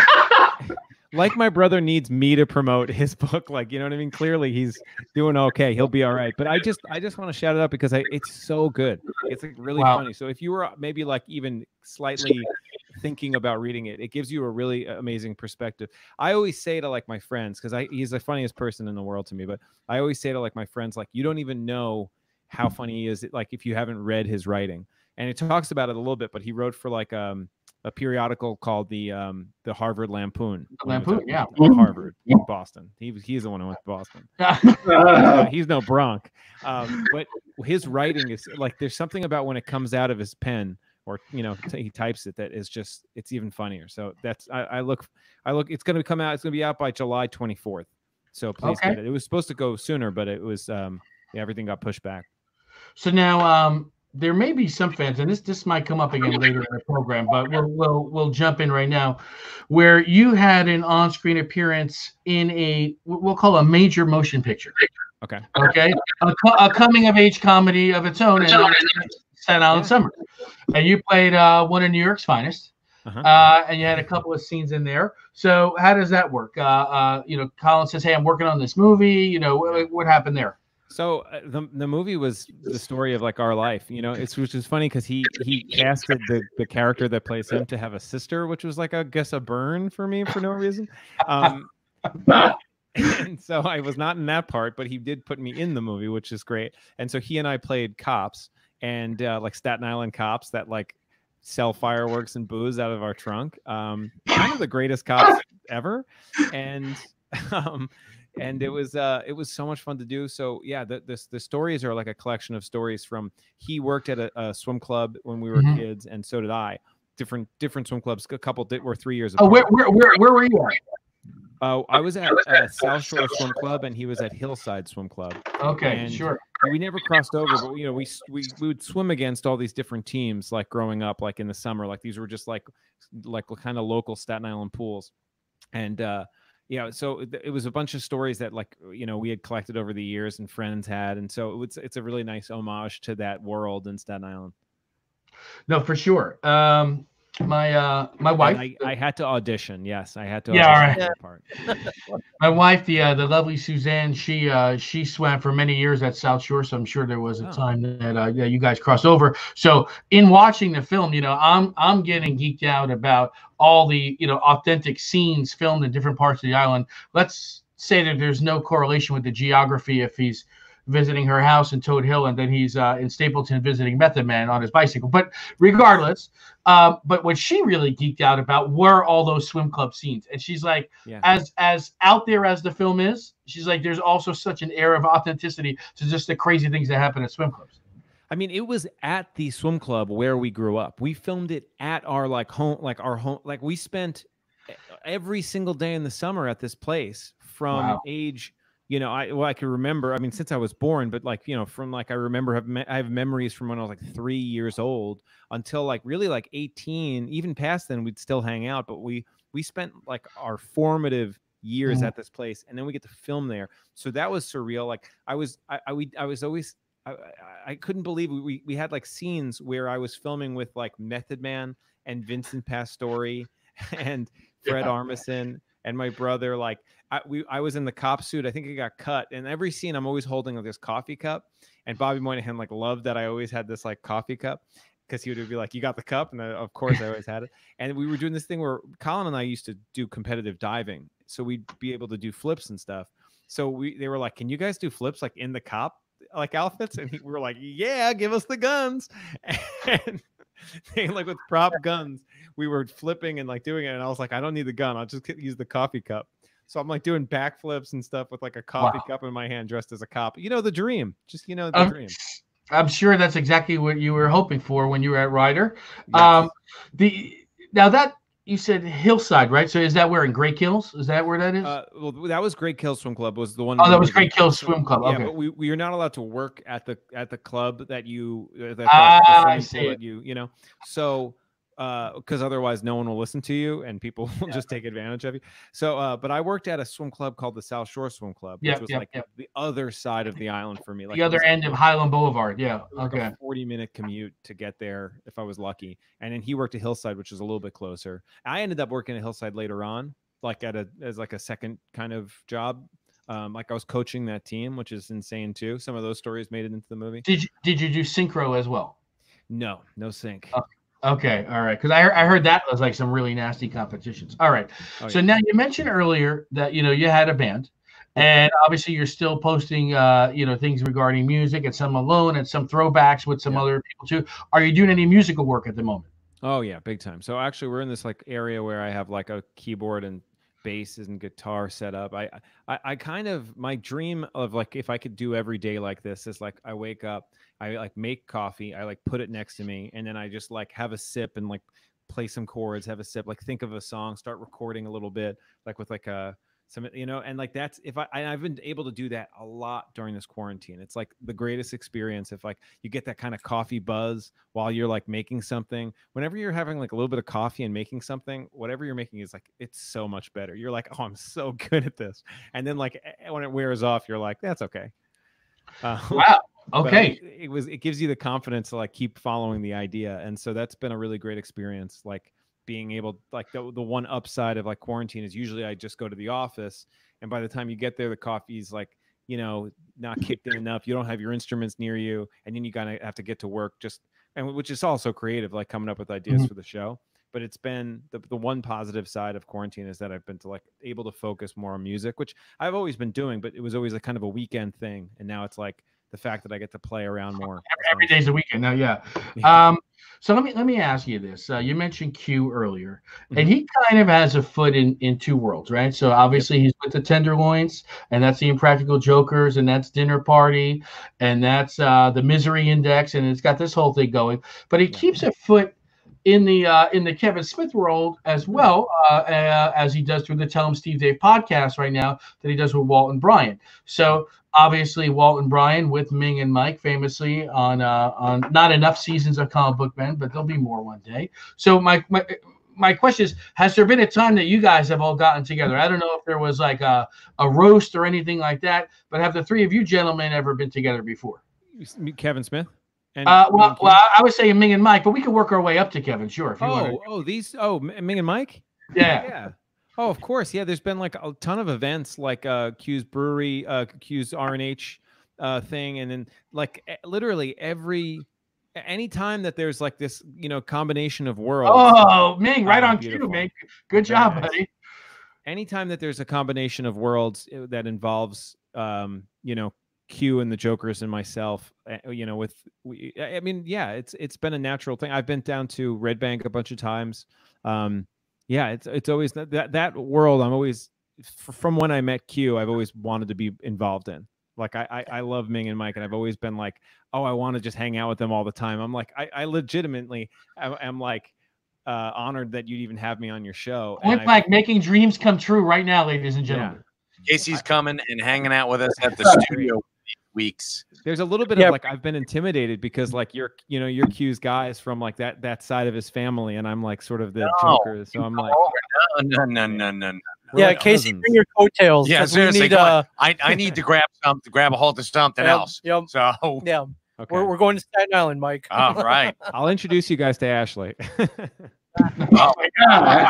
like my brother needs me to promote his book. Like, you know what I mean? Clearly, he's doing okay. He'll be all right. But I just, I just want to shout it out because I, it's so good. It's like really Wow. funny. So if you were maybe like even slightly thinking about reading it, it gives you a really amazing perspective. I always say to like my friends, because I he's the funniest person in the world to me. But I always say to like my friends, like, you don't even know how funny he is. Like if you haven't read his writing. And it talks about it a little bit, but he wrote for like um, a periodical called the um, the Harvard Lampoon. when he was Lampoon, at- yeah. at Harvard, Boston. He was he's the one who went to Boston. Uh, he's no Bronc, um, but his writing is like there's something about when it comes out of his pen or you know t- he types it that is just it's even funnier. So that's I, I look I look it's going to come out. It's going to be out by July twenty-fourth. So please Okay. get it. It was supposed to go sooner, but it was um, yeah, everything got pushed back. So now um, there may be some fans, and this this might come up again later in the program, but we'll we'll we'll jump in right now, where you had an on-screen appearance in a we'll call a major motion picture. Okay. Okay, a, co- a coming-of-age comedy of its own, and Staten Island Yeah. Summer, and you played uh, one of New York's finest. Uh-huh. Uh, and you had a couple of scenes in there. So how does that work? Uh, uh, you know, Colin says, "Hey, I'm working on this movie." You know, what, what happened there? So uh, the the movie was the story of like our life, you know. It's which is funny because he he casted the the character that plays him to have a sister, which was like I guess a burn for me for no reason. Um, and so I was not in that part, but he did put me in the movie, which is great. And so he and I played cops and uh, like Staten Island cops that like sell fireworks and booze out of our trunk. Um, kind of the greatest cops ever, and. Um, and it was uh it was so much fun to do. So yeah, the this the stories are like a collection of stories from he worked at a, a swim club when we were Mhm. kids, and so did I. Different different swim clubs, a couple di- were three years Oh, apart. where where where, where were you at? Uh, I was at uh, South Shore Swim Club, and he was at Hillside Swim Club. Okay, And sure. we never crossed over, but you know, we we we would swim against all these different teams, like growing up, like in the summer. Like these were just like like kind of local Staten Island pools, and uh, yeah, so it, it was a bunch of stories that like you know we had collected over the years and friends had, and so it's it's a really nice homage to that world in Staten Island. No, for sure. Um, my uh, my And wife. I, I had to audition. Yes, I had to. Yeah, all audition right. for that part. My wife, the uh, the lovely Suzanne, she uh, she swam for many years at South Shore, so I'm sure there was a Oh. time that uh, yeah, you guys crossed over. So in watching the film, you know, I'm I'm getting geeked out about all the you know authentic scenes filmed in different parts of the island. Let's say that there's no correlation with the geography if he's visiting her house in Toad Hill and then he's uh, in Stapleton visiting Method Man on his bicycle. But regardless, um, but what she really geeked out about were all those swim club scenes. And she's like, Yeah. as as out there as the film is, she's like, there's also such an air of authenticity to just the crazy things that happen at swim clubs. I mean, it was at the swim club where we grew up. We filmed it at our like home, like our home, like we spent every single day in the summer at this place from Wow. age, you know, I well, I can remember, I mean, since I was born, but like, you know, from like, I remember have me- I have memories from when I was like three years old until like really like eighteen, even past then we'd still hang out, but we, we spent like our formative years Mhm. at this place, and then we get to film there. So that was surreal. Like I was, I, I, we, I was always, I, I, I couldn't believe we, we had like scenes where I was filming with like Method Man and Vincent Pastore and Fred Yeah. Armisen and my brother. Like I, we, I was in the cop suit. I think it got cut. And every scene I'm always holding like this coffee cup. And Bobby Moynihan like loved that I always had this like coffee cup because he would be like, "You got the cup?" And I, of course I always had it. And we were doing this thing where Colin and I used to do competitive diving. So we'd be able to do flips and stuff. So we, they were like, "Can you guys do flips like in the cop like outfits?" And he, we were like, "Yeah, give us the guns." And they like with prop guns, we were flipping and like doing it. And I was like, "I don't need the gun. I'll just use the coffee cup." So I'm like doing backflips and stuff with like a coffee Wow. cup in my hand, dressed as a cop. You know, the dream. Just, you know, the Um, dream. I'm sure that's exactly what you were hoping for when you were at Ryder. Yes. Um, the now that you said Hillside, right? So is that where in Great Kills? Is that where that is? Uh, well, that was Great Kills Swim Club. Was the one. oh, we that were was living Great at. Kills So- Swim Club. Yeah, Okay. but we, we are not allowed to work at the at the club that you uh, the, Ah, the I swimming see pool it. that you you know. So uh because otherwise no one will listen to you and people will just take advantage of you. So uh but I worked at a swim club called the South Shore Swim Club, which Yep, was yep, like yep. the other side of the island for me. Like the it other was like- end of Highland Boulevard. Yeah. it was like Okay. a forty minute commute to get there if I was lucky. And then he worked at Hillside, which is a little bit closer. I ended up working at Hillside later on, like at a as like a second kind of job. Um, like I was coaching that team, which is insane too. Some of those stories made it into the movie. Did you, did you do synchro as well? No, no sync. Oh, Okay, all right. Because I, I heard that was like some really nasty competitions. All right. Oh, So yeah. now you mentioned earlier that you know you had a band, and obviously you're still posting uh you know things regarding music and some alone and some throwbacks with some Yeah. other people too. Are you doing any musical work at the moment? Oh yeah, big time. So actually, we're in this like area where I have like a keyboard and bass and guitar set up. I, I, I kind of my dream of like if I could do every day like this is like I wake up, I like make coffee, I like put it next to me, and then I just like have a sip and like play some chords, have a sip, like think of a song, start recording a little bit, like with like a some you know, and like that's if I I've been able to do that a lot during this quarantine. It's like the greatest experience if like you get that kind of coffee buzz while you're like making something. Whenever you're having like a little bit of coffee and making something, whatever you're making is like it's so much better. You're like, oh, I'm so good at this. And then like when it wears off, you're like, that's okay. Uh, Wow. but Okay. it, it was it gives you the confidence to like keep following the idea, and so that's been a really great experience. Like being able, like the the one upside of like quarantine is usually I just go to the office, and by the time you get there, the coffee's like you know not kicked in enough. You don't have your instruments near you, and then you gotta have to get to work. Just and which is also creative, like coming up with ideas Mhm. for the show. But it's been the, the one positive side of quarantine is that I've been to like able to focus more on music, which I've always been doing, but it was always a kind of a weekend thing, and now it's like the fact that I get to play around more. Every, every It's nice. day's a weekend now. Yeah. Yeah. Um. So let me let me ask you this. Uh, you mentioned Q earlier, Mhm. and he kind of has a foot in in two worlds, right? So obviously he's with the Tenderloins, and that's the Impractical Jokers, and that's Dinner Party, and that's uh, the Misery Index, and it's got this whole thing going. But he Yeah. keeps a foot in the uh, in the Kevin Smith world as well, uh, uh, as he does through the Tell Him Steve Dave podcast right now that he does with Walt and Brian. So obviously Walt and Brian with Ming and Mike, famously on uh, on not enough seasons of Comic Book Men, but there'll be more one day. So my my my question is, has there been a time that you guys have all gotten together? I don't know if there was like a, a roast or anything like that, but have the three of you gentlemen ever been together before? Kevin Smith. And Uh, me well, and Q? well, I was saying Ming and Mike, but we could work our way up to Kevin, sure. If you want Oh, oh, these. Oh, M- Ming and Mike. yeah. Yeah. Oh, of course. Yeah, there's been like a ton of events, like uh, Q's Brewery, uh, Q's R and H uh, thing, and then like e- literally every anytime that there's like this, you know, combination of worlds. Oh, Ming, right Ah, on beautiful. cue, Ming. Good Very job, nice. buddy. Anytime that there's a combination of worlds uh, that involves, um, you know, Q and the Jokers and myself, uh, you know, with we, I I mean, yeah, it's it's been a natural thing. I've been down to Red Bank a bunch of times. Um, yeah, it's it's always that that, that world. I'm always f- from when I met Q, I've always wanted to be involved in. Like I, I I love Ming and Mike, and I've always been like, oh, I want to just hang out with them all the time. I'm like, I, I legitimately am, am like uh, honored that you'd even have me on your show. And Point I've- blank, making dreams come true right now, ladies and yeah. gentlemen. Casey's coming and hanging out with us at the studio weeks. There's a little bit Yeah. of like I've been intimidated because like you're you know you're Q's guys from like that that side of his family, and I'm like sort of the No, Joker, so I'm like No, no, no, no, no. we're Yeah, like Casey, cousins. bring your coattails. Yeah, 'cause we seriously. need, come on. uh, I, I need to grab some to grab a hold of something yep, else. Yep, So yeah, Okay. we're we're going to Staten Island, Mike. all right. I'll introduce you guys to Ashley. Oh my god!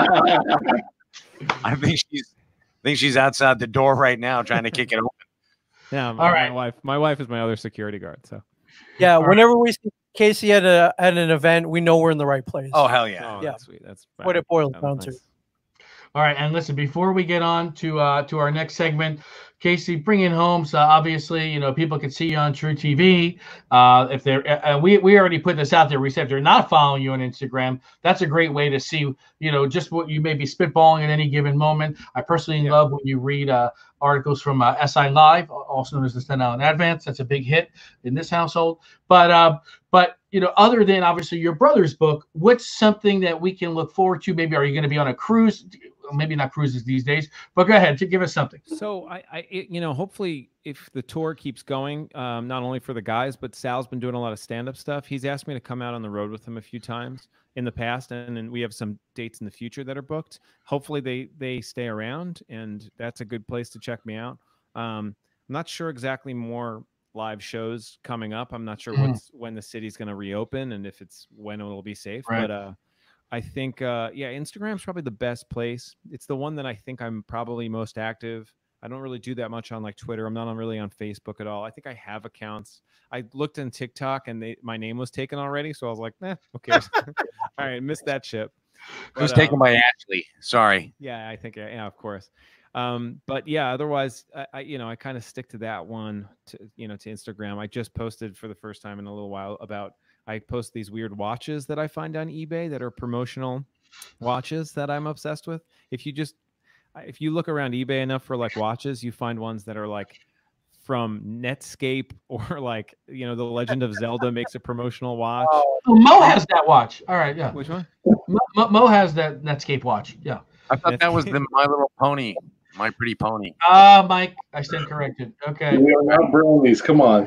I think she's I think she's outside the door right now trying to kick it open. Yeah, my, All right. my wife. My wife is my other security guard. So Yeah, All right. whenever we see Casey at a at an event, we know we're in the right place. Oh hell yeah. oh, Yeah. that's sweet. That's What it boils that down was to. nice. All right, and listen, before we get on to uh, to our next segment, Casey, bring it home. So obviously, you know, people can see you on True T V. Uh, if they're, uh, we we already put this out there. We said if they're not following you on Instagram, that's a great way to see, you know, just what you may be spitballing at any given moment. I personally Yeah. love when you read uh, articles from uh, S I Live, also known as the Staten Island Advance. That's a big hit in this household. But uh, but you know, other than obviously your brother's book, what's something that we can look forward to? Maybe are you going to be on a cruise? Maybe not cruises these days, but go ahead to give us something. So I, I it, you know, hopefully if the tour keeps going, um, not only for the guys, but Sal's been doing a lot of stand-up stuff. He's asked me to come out on the road with him a few times in the past, and, and we have some dates in the future that are booked. Hopefully they they stay around, and that's a good place to check me out. Um, I'm not sure exactly more live shows coming up. I'm not sure Mhm. what's when the city's going to reopen and if it's when it will be safe, Right. but uh I think, uh, yeah, Instagram's probably the best place. It's the one that I think I'm probably most active. I don't really do that much on like Twitter. I'm not on really on Facebook at all. I think I have accounts. I looked in TikTok and they, my name was taken already. So I was like, nah, who cares? All right, missed that ship. It was But, taken um, by Ashley. Sorry. yeah, I think, yeah, of course. Um, but yeah, otherwise, I, I you know, I kind of stick to that one, to, you know, to Instagram. I just posted for the first time in a little while about, I post these weird watches that I find on eBay that are promotional watches that I'm obsessed with. If you just, if you look around eBay enough for like watches, you find ones that are like from Netscape or like, you know, The Legend of Zelda makes a promotional watch. Oh, Oh, Mo has that watch. All right, yeah. Which one? Mo, Mo, Mo has that Netscape watch. Yeah. I thought that was the My Little Pony, My Pretty Pony. Ah, Mike, I stand corrected. Okay. We are not brownies. Come on.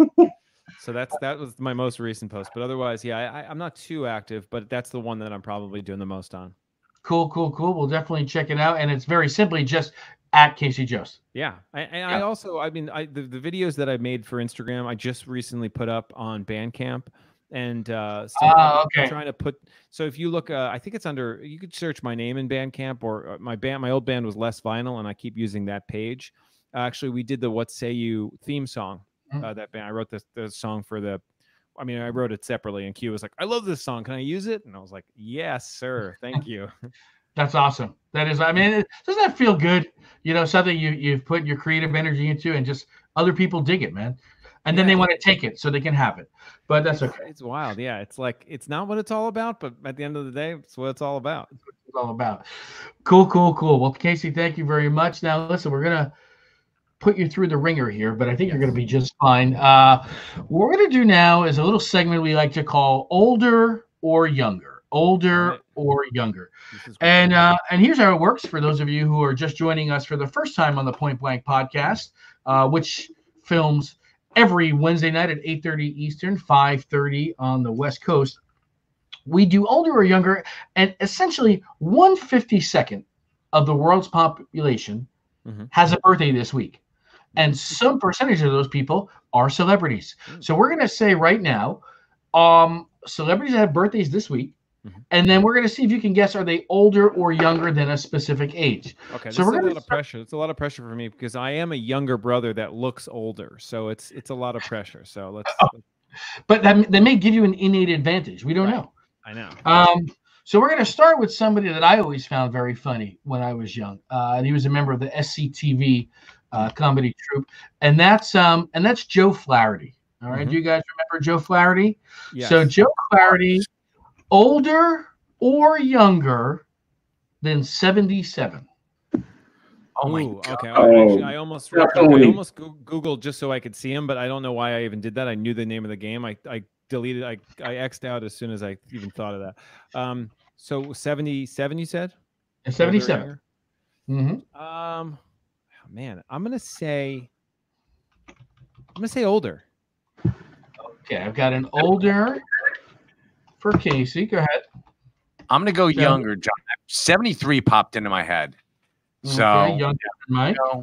So that's that was my most recent post. But otherwise, yeah, I, I'm not too active, but that's the one that I'm probably doing the most on. Cool, cool, cool. We'll definitely check it out. And it's very simply just at Casey Jost. Yeah, I, and I Yeah. also, I mean, I the, the videos that I made for Instagram, I just recently put up on Bandcamp, and uh, so Ah, I'm okay. trying to put. So if you look, uh, I think it's under. You could search my name in Bandcamp, or uh, my band. My old band was Less Vinyl, and I keep using that page. Uh, actually, we did the "What Say You" theme song. Mhm. Uh, that band, I wrote the the song for the. I mean, I wrote it separately, and Q was like, "I love this song. Can I use it?" And I was like, "Yes, sir. Thank you." That's awesome. That is, I mean, it, doesn't that feel good? You know, something you, you've put your creative energy into and just other people dig it, man. and then they want to take it so they can have it. But that's it's, okay. It's wild. Yeah, it's like it's not what it's all about, but at the end of the day, it's what it's all about. That's what it's all about. Cool, cool, cool. Well, Casey, thank you very much. Now, listen, we're gonna put you through the ringer here, but I think yes. you're gonna be just fine. Uh, what we're gonna do now is a little segment we like to call older or younger, older right. or younger. And uh, and here's how it works for those of you who are just joining us for the first time on the Point Blank podcast, uh, which films every Wednesday night at eight thirty Eastern, five thirty on the West Coast. We do older or younger, and essentially one fifty-second of the world's population mm-hmm. has a birthday this week. And some percentage of those people are celebrities. Mm-hmm. So we're going to say right now, um, celebrities that have birthdays this week, mm-hmm. and then we're going to see if you can guess, are they older or younger than a specific age? Okay, so this we're is a gonna lot of pressure. It's a lot of pressure for me because I am a younger brother that looks older. So it's it's a lot of pressure. So let's. Oh, but that, that may give you an innate advantage. We don't right. know. I know. Um, so we're going to start with somebody that I always found very funny when I was young. Uh, he was a member of the S C T V uh, comedy troupe, and that's um and that's Joe Flaherty. All right, mm-hmm. do you guys remember Joe Flaherty? Yes. So Joe Flaherty, older or younger than seventy-seven? Oh my Ooh, God. okay. Oh, Actually, I almost I almost Googled just so I could see him, but I don't know why I even did that. I knew the name of the game. I I deleted. I I X'd out as soon as I even thought of that. Um, so seventy-seven, you said? seventy-seven. Mm-hmm. Um, man, I'm gonna say. I'm gonna say older. Okay, I've got an older for Casey. Go ahead. I'm gonna go younger, John. seventy-three popped into my head. So okay, younger than Mike. You know,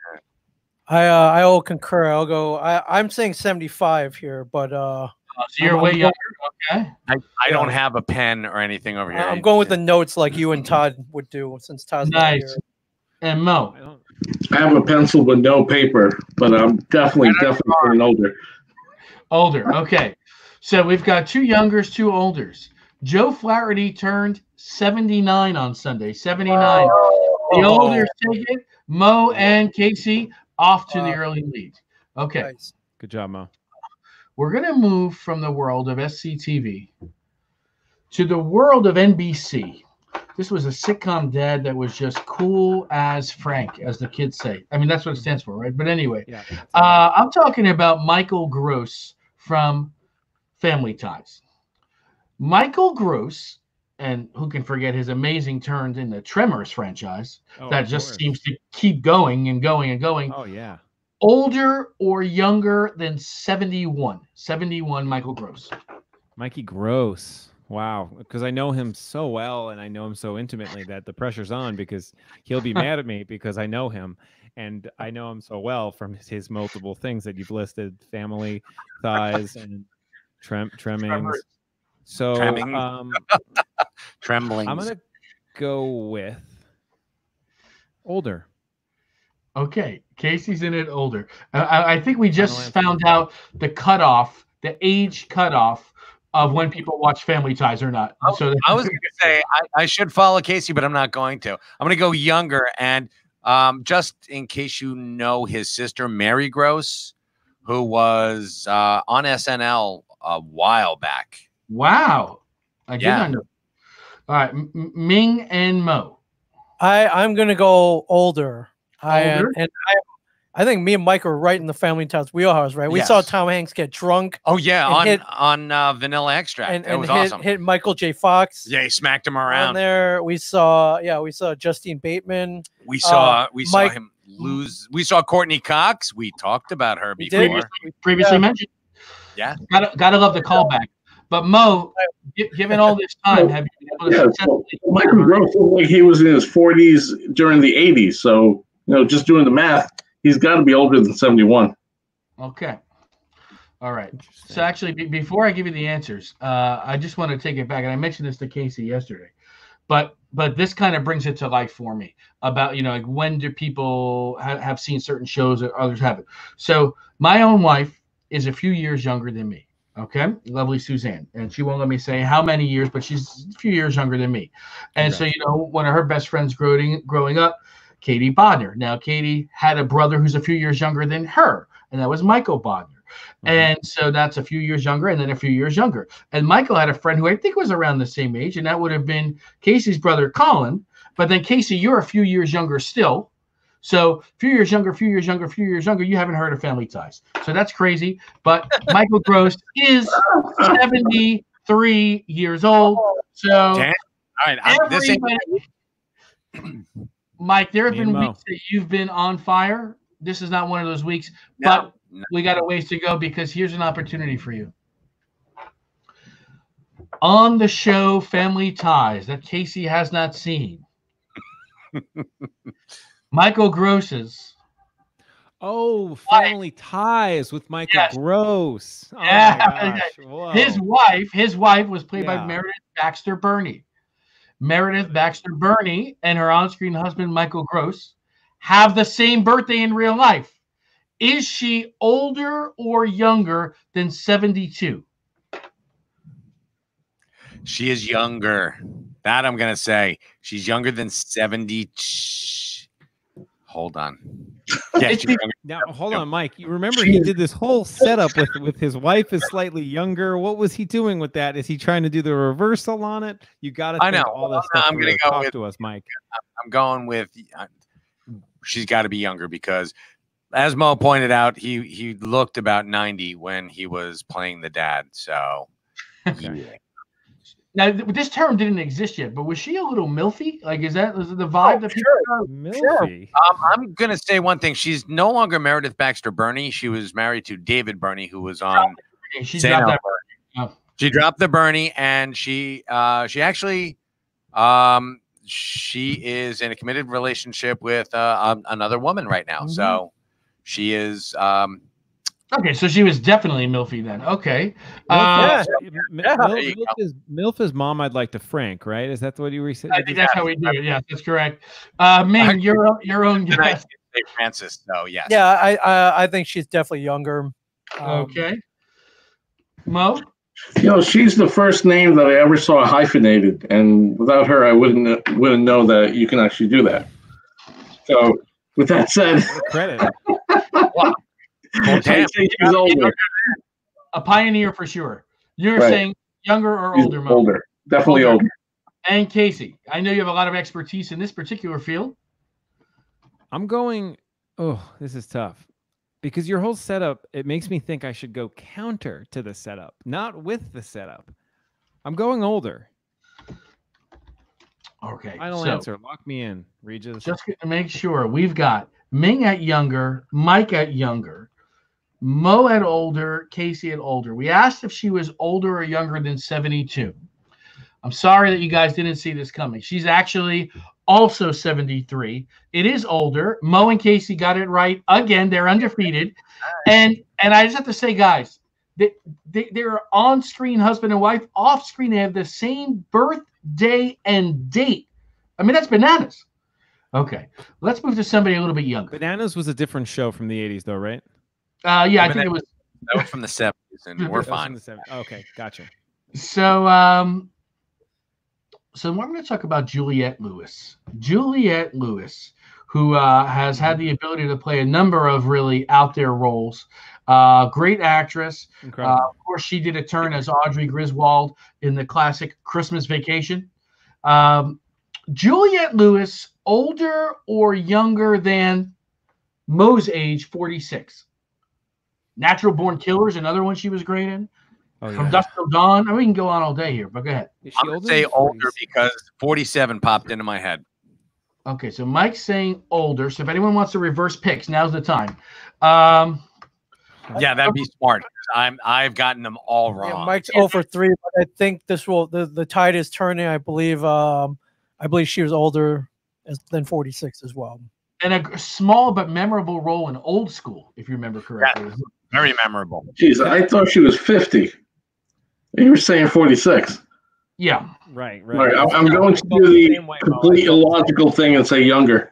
I uh, I will concur. I'll go. I I'm saying seventy-five here, but uh, oh, so you're I'm, way I'm younger. Okay. I, I yeah. don't have a pen or anything over here. I'm going with the notes like you and Todd would do, since Todd's nice. Not here. And Mo. I have a pencil but no paper, but I'm definitely definitely going older. Older. Okay. So we've got two youngers, two olders. Joe Flaherty turned seventy-nine on Sunday. seventy-nine. Oh. The olders take it. Mo and Casey off to wow. the early lead. Okay. Nice. Good job, Mo. We're going to move from the world of S C T V to the world of N B C. This was a sitcom, Dad, that was just cool as Frank, as the kids say. I mean, that's what it stands for, right? But anyway, yeah, uh, I'm talking about Michael Gross from Family Ties. Michael Gross, and who can forget his amazing turns in the Tremors franchise, oh, that just course. seems to keep going and going and going. Oh, yeah. Older or younger than seventy-one? seventy-one, Michael Gross. Mikey Gross. Wow. Because I know him so well and I know him so intimately that the pressure's on, because he'll be mad at me because I know him. And I know him so well from his, his multiple things that you've listed: Family Ties and trem Tremmings. So, Tremming. um, Trembling. I'm gonna go with older. Okay, Casey's in it older. I, I think we just found out the cutoff, the age cutoff of when people watch Family Ties or not. Oh, so I was going to say I, I should follow Casey, but I'm not going to. I'm going to go younger, and um, just in case you know his sister Mary Gross, who was uh, on S N L a while back. Wow, I did yeah. not know. All right, M Ming and Mo. I I'm gonna go older. I Older? and I, I think me and Mike are right in the Family Ties wheelhouse, right? We Yes. saw Tom Hanks get drunk. Oh yeah, on hit, on uh, Vanilla Extract. And, that and was hit, awesome. hit Michael J. Fox. Yeah, he smacked him On around. there, we saw yeah, we saw Justine Bateman. We saw uh, we Mike, saw him lose. We saw Courtney Cox. We talked about her We before. did. Previously, previously Yeah. mentioned. Yeah, Gotta gotta love the callback. But Mo, gi- given all this time, have you been able to Yeah, successfully? so Michael Gross looked like he was in his forties during the eighties. So, you know, just doing the math, he's got to be older than seventy-one. Okay. All right. So actually, be before I give you the answers, uh, I just want to take it back, and I mentioned this to Casey yesterday, but but this kind of brings it to life for me about, you know, like when do people ha have seen certain shows or others haven't. So my own wife is a few years younger than me. Okay, lovely Suzanne, and she won't let me say how many years, but she's a few years younger than me. And okay. So, you know, one of her best friends growing growing up, Katie Bodner. Now, Katie had a brother who's a few years younger than her, and that was Michael Bodner. Mm-hmm. And so that's a few years younger and then a few years younger. And Michael had a friend who I think was around the same age, and that would have been Casey's brother, Colin. But then, Casey, you're a few years younger still. So a few years younger, a few years younger, a few years younger, you haven't heard of Family Ties. So that's crazy. But Michael Gross is seventy-three years old. So Damn. All right, I, this ain't Mike, there have Me been and Mo. weeks that you've been on fire. This is not one of those weeks, No, but no. we got a ways to go because here's an opportunity for you. On the show Family Ties that Casey has not seen, Michael Gross's. Oh, Family Ties with Michael Yes. Gross. Oh Yeah. my gosh. Whoa. His wife, his wife was played Yeah. by Meredith Baxter Burney. Meredith Baxter Burney and her on-screen husband, Michael Gross, have the same birthday in real life. Is she older or younger than seventy-two? She is younger. That I'm gonna say. She's younger than seventy. Hold on. Yeah, she's younger. Now, hold on, Mike. You remember he did this whole setup with with his wife is slightly younger. What was he doing with that? Is he trying to do the reversal on it? You got to I think know. all Well, this stuff. I'm through. gonna go Talk with- to us, Mike. I'm going with. Uh, she's got to be younger because, as Mo pointed out, he he looked about ninety when he was playing the dad. So, Okay. yeah. Now, th- this term didn't exist yet, but was she a little milfy? Like, is that is it the vibe Oh, that people sure. Milfy. Um, I'm gonna say one thing. She's no longer Meredith Baxter Burney. She was married to David Burney, who was on. She Say dropped no. that word. Oh. She dropped the Burney, and she uh, she actually um, she is in a committed relationship with uh, um, another woman right now. Mhm. So she is. Um, Okay, so she was definitely milfy then. Okay. Milf, Uh, Yeah. Mi- Yeah. Milf, There you Milf is, Milf is mom. I'd like to Frank, right? Is that what you were saying? I think that's how we do it. Yeah, that's correct. Uh, Ming, your your own and I guess. say Francis. So yes. Yeah, I, I I think she's definitely younger. Um, Okay. Mo? You know, she's the first name that I ever saw hyphenated, and without her, I wouldn't wouldn't know that you can actually do that. So, with that said, Credit. Well, I damn. think she's older. A pioneer for sure. You're Right. saying younger or She's older, Mo? older, definitely Older. older. And Casey, I know you have a lot of expertise in this particular field. I'm going. Oh, this is tough because your whole setup. It makes me think I should go counter to the setup, not with the setup. I'm going older. Okay. Final so answer. Lock me in, Regis. just to make sure, we've got Ming at younger, Mike at younger, Mo at older, Casey at older. We asked if she was older or younger than seventy-two. I'm sorry that you guys didn't see this coming. She's actually also seventy-three. It is older. Mo and Casey got it right again. They're undefeated. And and I just have to say, guys, they, they, they're on-screen husband and wife. Off-screen, they have the same birthday and date. I mean, that's bananas. Okay, let's move to somebody a little bit younger. Bananas was a different show from the eighties, though, right? Uh, yeah, I But think that- it was. That was from the seventies, and we're That was from fine. the seven- Okay, gotcha. So, um, so I'm going to talk about Juliette Lewis. Juliette Lewis, who uh, has had the ability to play a number of really out there roles. Uh, great actress. Incredible. Uh, of course, she did a turn as Audrey Griswold in the classic Christmas Vacation. Um, Juliette Lewis, older or younger than Mo's age, forty-six. Natural Born Killers, another one she was great in. oh, From yeah. Dusk Till Dawn. I mean, we can go on all day here, but go ahead. Is she I'm gonna older say than older forties? because forty-seven popped into my head. Okay, so Mike's saying older. So if anyone wants to reverse picks, now's the time. Um, Yeah, that'd be smart. I'm I've gotten them all Yeah, wrong. Mike's zero for three, but I think this will the, the tide is turning. I believe um I believe she was older as, than forty-six as well. and a g- small but memorable role in Old School, if you remember correctly. Very memorable. Jeez, I thought she was fifty. You were saying forty-six. Yeah. Right, All right. right, I'm- I'm going to Both do the the same way, Mo. complete illogical thing and say younger.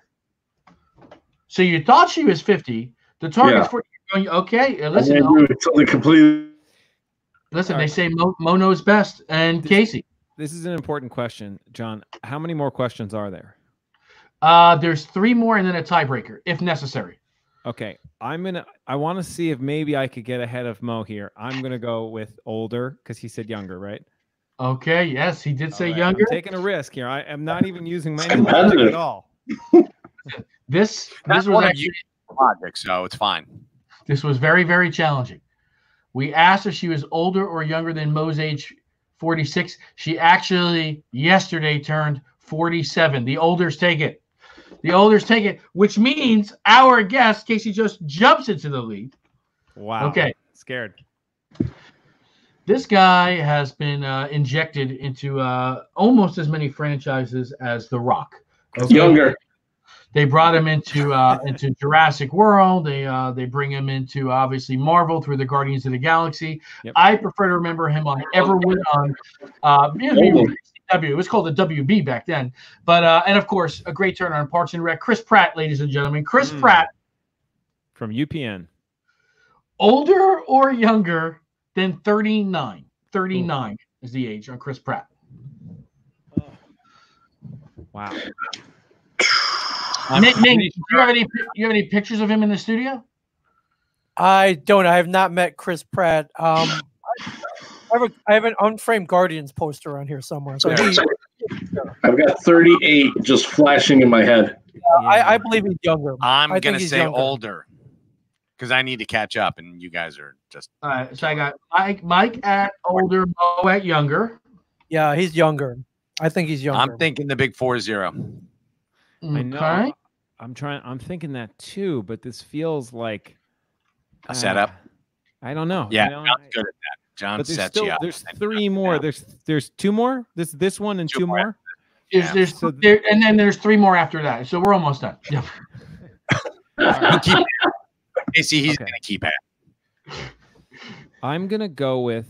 So you thought she was fifty. The target's Yeah. for you. Okay, uh, I'm listen, going to do something completely. listen. All They right. say Mo, Mo knows best. And This- Casey, This is an important question, John. How many more questions are there? uh, there's three more and then a tiebreaker if necessary. Okay, I'm gonna. I want to see if maybe I could get ahead of Mo here. I'm gonna go with older because he said younger, right? Okay. Yes, he did say All right, younger. I'm taking a risk here. I am not even using my any logic at all. This That's this was one of actually you logic, so it's fine. this was very very challenging. We asked if she was older or younger than Mo's age forty-six. She actually yesterday turned forty-seven. The olders take it. The olders take it, which means our guest, Casey Jost, jumps into the lead. Wow. Okay. Scared. This guy has been uh, injected into uh, almost as many franchises as The Rock. Okay? Younger. They brought him into uh, into Jurassic World. They uh, they bring him into obviously Marvel through the Guardians of the Galaxy. Yep. I prefer to remember him on Everwood on uh, it was called the W B back then. But uh, and of course a great turn on Parks and Rec. Chris Pratt, ladies and gentlemen. Chris Mm. Pratt, From U P N. older or younger than thirty-nine? thirty-nine is the age on Chris Pratt. Wow. Ming, Ming, do you have any you have any pictures of him in the studio? I don't. I have not met Chris Pratt. Um, I have, a, I have an unframed Guardians poster around here somewhere. So he, I've got thirty-eight just flashing in my head. uh, I, I believe he's younger. I'm I think gonna he's say younger. older because I need to catch up, and you guys are just. All right, so I got Mike, Mike at older, Mo at younger. Yeah, he's younger. I think he's younger. I'm thinking the big four zero. I know. Okay. I'm trying. I'm thinking that too, but this feels like A setup. uh, I don't know. Yeah, I don't- John's good at that. John But there's sets still you up. there's and three you more. know. There's there's two more. This this one and Two two more. more. There's, Yeah. there's So- there, and then there's three more after that. So we're almost done. Yeah. He'll keep it. Casey, he's Okay. gonna keep it. I'm gonna go with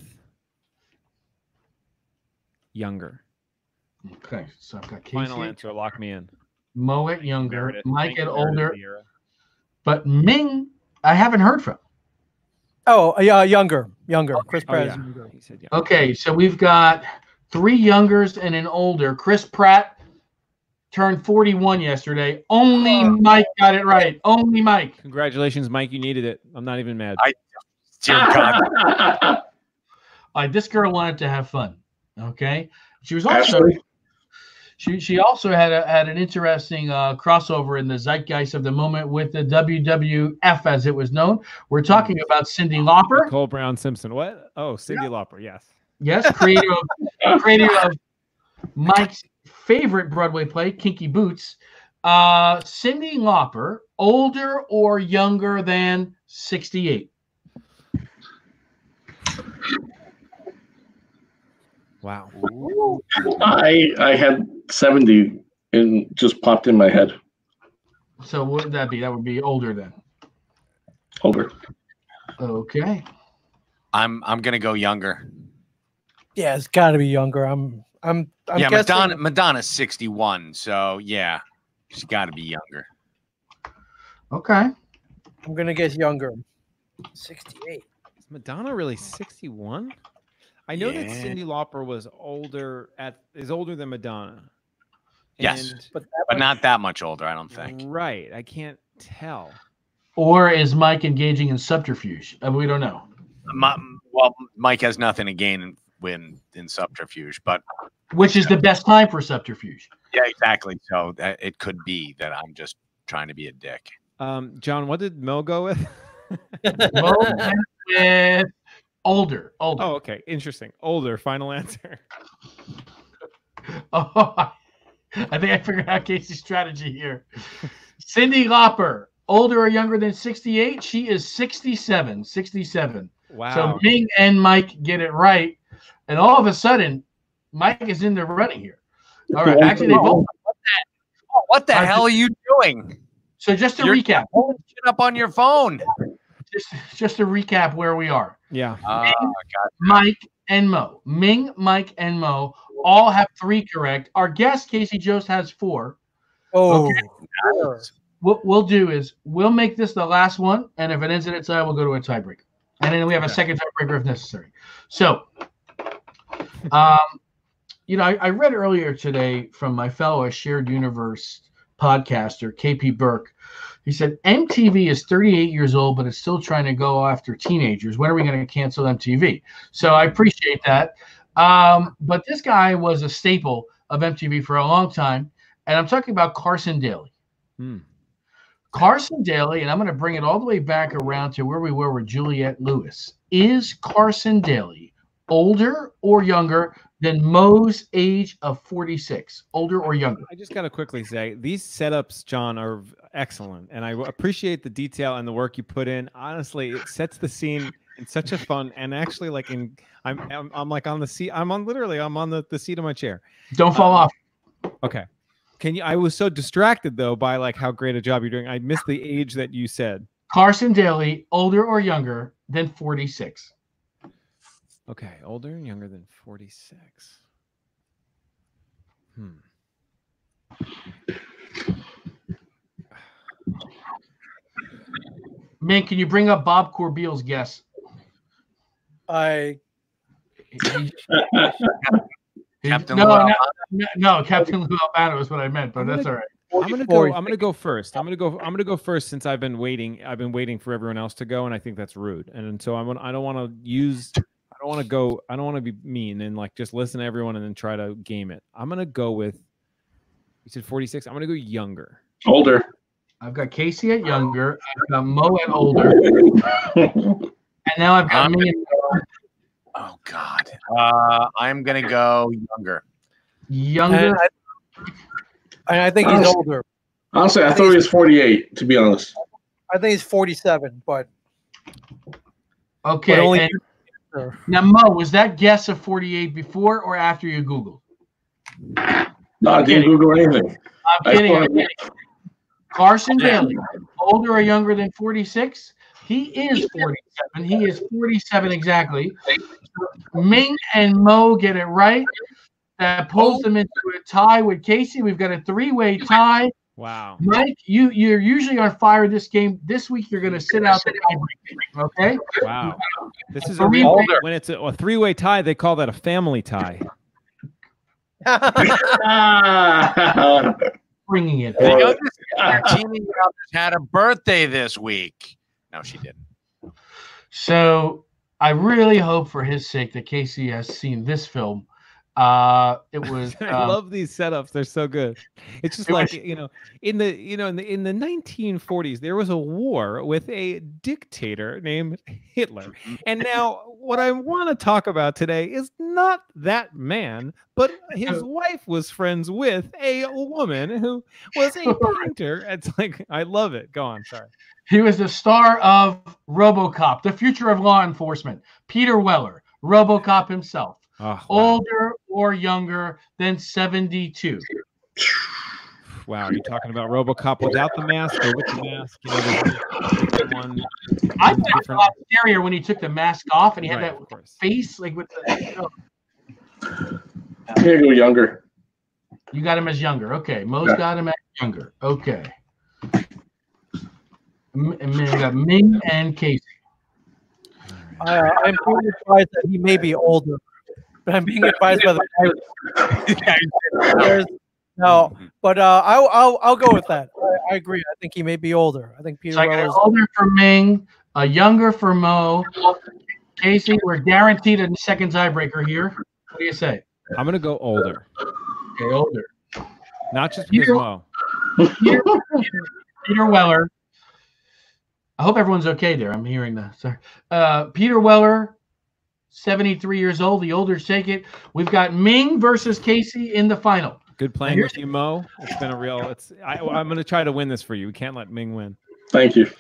younger. Okay. So I've got Casey, Final answer. Lock me in. Mo at younger, Meredith. Mike at Meredith older, Vieira. but Ming I haven't heard from. Oh, yeah, younger, younger. Chris Oh Pratt yeah. is younger. He said yeah. Okay, so we've got three youngers and an older. Chris Pratt turned forty-one yesterday. Only Mike got it right. Only Mike. Congratulations, Mike. You needed it. I'm not even mad. I- Dear God. All right, this girl wanted to have fun. Okay, she was also Ashley? she she also had a, had an interesting uh, crossover in the zeitgeist of the moment with the W W F as it was known. We're talking about Cyndi Lauper. Nicole Brown Simpson. What? Oh, Cyndi Lauper. Yes. Yes, creator of creator of Mike's favorite Broadway play, Kinky Boots. Uh, Cyndi Lauper, older or younger than sixty-eight? Wow. I I had seventy and just popped in my head. So what would that be? That would be older then. Older. Okay. I'm I'm gonna go younger. Yeah, it's got to be younger. I'm, I'm, I'm yeah, guessing. Madonna Madonna's sixty-one, so yeah, she's got to be younger. Okay. I'm gonna guess younger. sixty-eight. Is Madonna really sixty-one? I know that Yeah. Cyndi Lauper was older at is older than Madonna. Yes. And- But, that But much- not that much older, I don't think. right. I can't tell. Or is Mike engaging in subterfuge? Uh, we don't know. My, well, Mike has nothing to gain in, win in subterfuge, but Which is the best time for subterfuge? yeah, exactly. So that it could be that I'm just trying to be a dick. Um, John, what did Mo go with? Mo went with older. Older. Oh, okay. Interesting. Older. Final answer. Oh, I think I figured out Casey's strategy here. Cyndi Lauper, older or younger than sixty-eight? She is sixty-seven. sixty-seven. Wow. So Ming and Mike get it right. And all of a sudden, Mike is in the running here. All right. Actually, they both. Oh, what the I hell are you doing? So just to You're recap, pulling shit up on your phone. just, just to recap where we are. yeah. Oh, God. Mike and Mo. Ming, Mike, and Mo all have three correct. Our guest, Casey Jost, has four. oh, Okay. sure. What we'll do is we'll make this the last one, and if it ends in a tie, we'll go to a tiebreak. And then we have a second tiebreaker if necessary. So, um, you know, I, I read earlier today from my fellow Shared Universe podcaster, K P Burke, He said, M T V is thirty-eight years old, but it's still trying to go after teenagers. When are we going to cancel M T V? So I appreciate that. Um, but this guy was a staple of M T V for a long time. And I'm talking about Carson Daly. Hmm. Carson Daly, and I'm going to bring it all the way back around to where we were with Juliette Lewis. Is Carson Daly older or younger than Mo's age of forty-six? Older or younger? I just got to quickly say these setups, John, are excellent. And I appreciate the detail and the work you put in. Honestly, it sets the scene in such a fun and actually like in I'm I'm, I'm like on the seat. I'm on literally I'm on the, the seat of my chair. Don't fall um, off. Okay. Can you I was so distracted though by like how great a job you're doing. I missed the age that you said. Carson Daly, older or younger than forty-six? Okay, older and younger than forty-six. Hmm. Man, can you bring up Bob Corbeil's guess? I Captain no, Lou no, no, no, Captain Lou Albano is what I meant, but I'm that's gonna, all right. I'm gonna go. I'm gonna go first. I'm gonna go. I'm gonna go first since I've been waiting. I've been waiting for everyone else to go, and I think that's rude. And, and so I'm. I don't want to use. I don't want to go. I don't want to be mean and like just listen to everyone and then try to game it. I'm gonna go with. You said forty-six. I'm gonna go younger. Older. I've got Casey at younger. I've got Mo at older, and now I've got I'm me. Oh God. Uh, I'm gonna go younger. Younger. and I, and I think he's Honestly- older. Honestly, I, I thought think he was forty-eight, to be honest. I think he's forty-seven, but, Okay. but only. and- now, Mo, was that guess of forty-eight before or after you Googled? No, I didn't Google anything. I'm I kidding. I'm thought- kidding. Carson Daly, older or younger than forty-six? He is forty-seven. He is forty-seven exactly. Ming and Mo get it right. That pulls them into a tie with Casey. We've got a three-way tie. Wow. Mike, you you're usually on fire this game. This week you're going to sit out the tiebreak. Okay. Wow. This is a real when it's a, a three-way tie. They call that a family tie. Bringing it. The back. youngest Teeny Youngers had a birthday this week. No, she didn't. So I really hope for his sake that Casey has seen this film. Uh, it was. I um, love these setups. They're so good. It's just It like was- you know, in the you know in the in the nineteen forties there was a war with a dictator named Hitler. And now what I want to talk about today is not that man, but his wife was friends with a woman who was a painter. It's like I love it. Go on, sorry. He was the star of RoboCop, the future of law enforcement. Peter Weller, RoboCop himself. Oh, wow. Older or younger than seventy-two? Wow, are you talking about RoboCop without the mask or with the mask? You know, there's different one. I thought it was a different- lot scarier when he took the mask off and he had Right, that of course. face like with the. You, know. I'm gonna go younger. You got him as younger. Okay. Mo's Yeah. got him as younger. Okay. M- and then we got Ming and Casey. I, uh, I'm being advised that he may be older, but I'm being advised by the There's- no, but uh, I'll, I'll I'll go with that. I, I agree. I think he may be older. I think Peter So I got an Weller's older for Ming, a younger for Mo. Casey, we're guaranteed a second tiebreaker here. What do you say? I'm gonna go older, Okay, older. not just because Peter- Mo. Peter, Peter Weller. I hope everyone's okay there. I'm hearing that. Sorry. Uh, Peter Weller, seventy-three years old. The olders take it. We've got Ming versus Casey in the final. Good playing with you, Mo. It's been a real. It's. I, I'm gonna try to win this for you. We can't let Ming win. Thank you.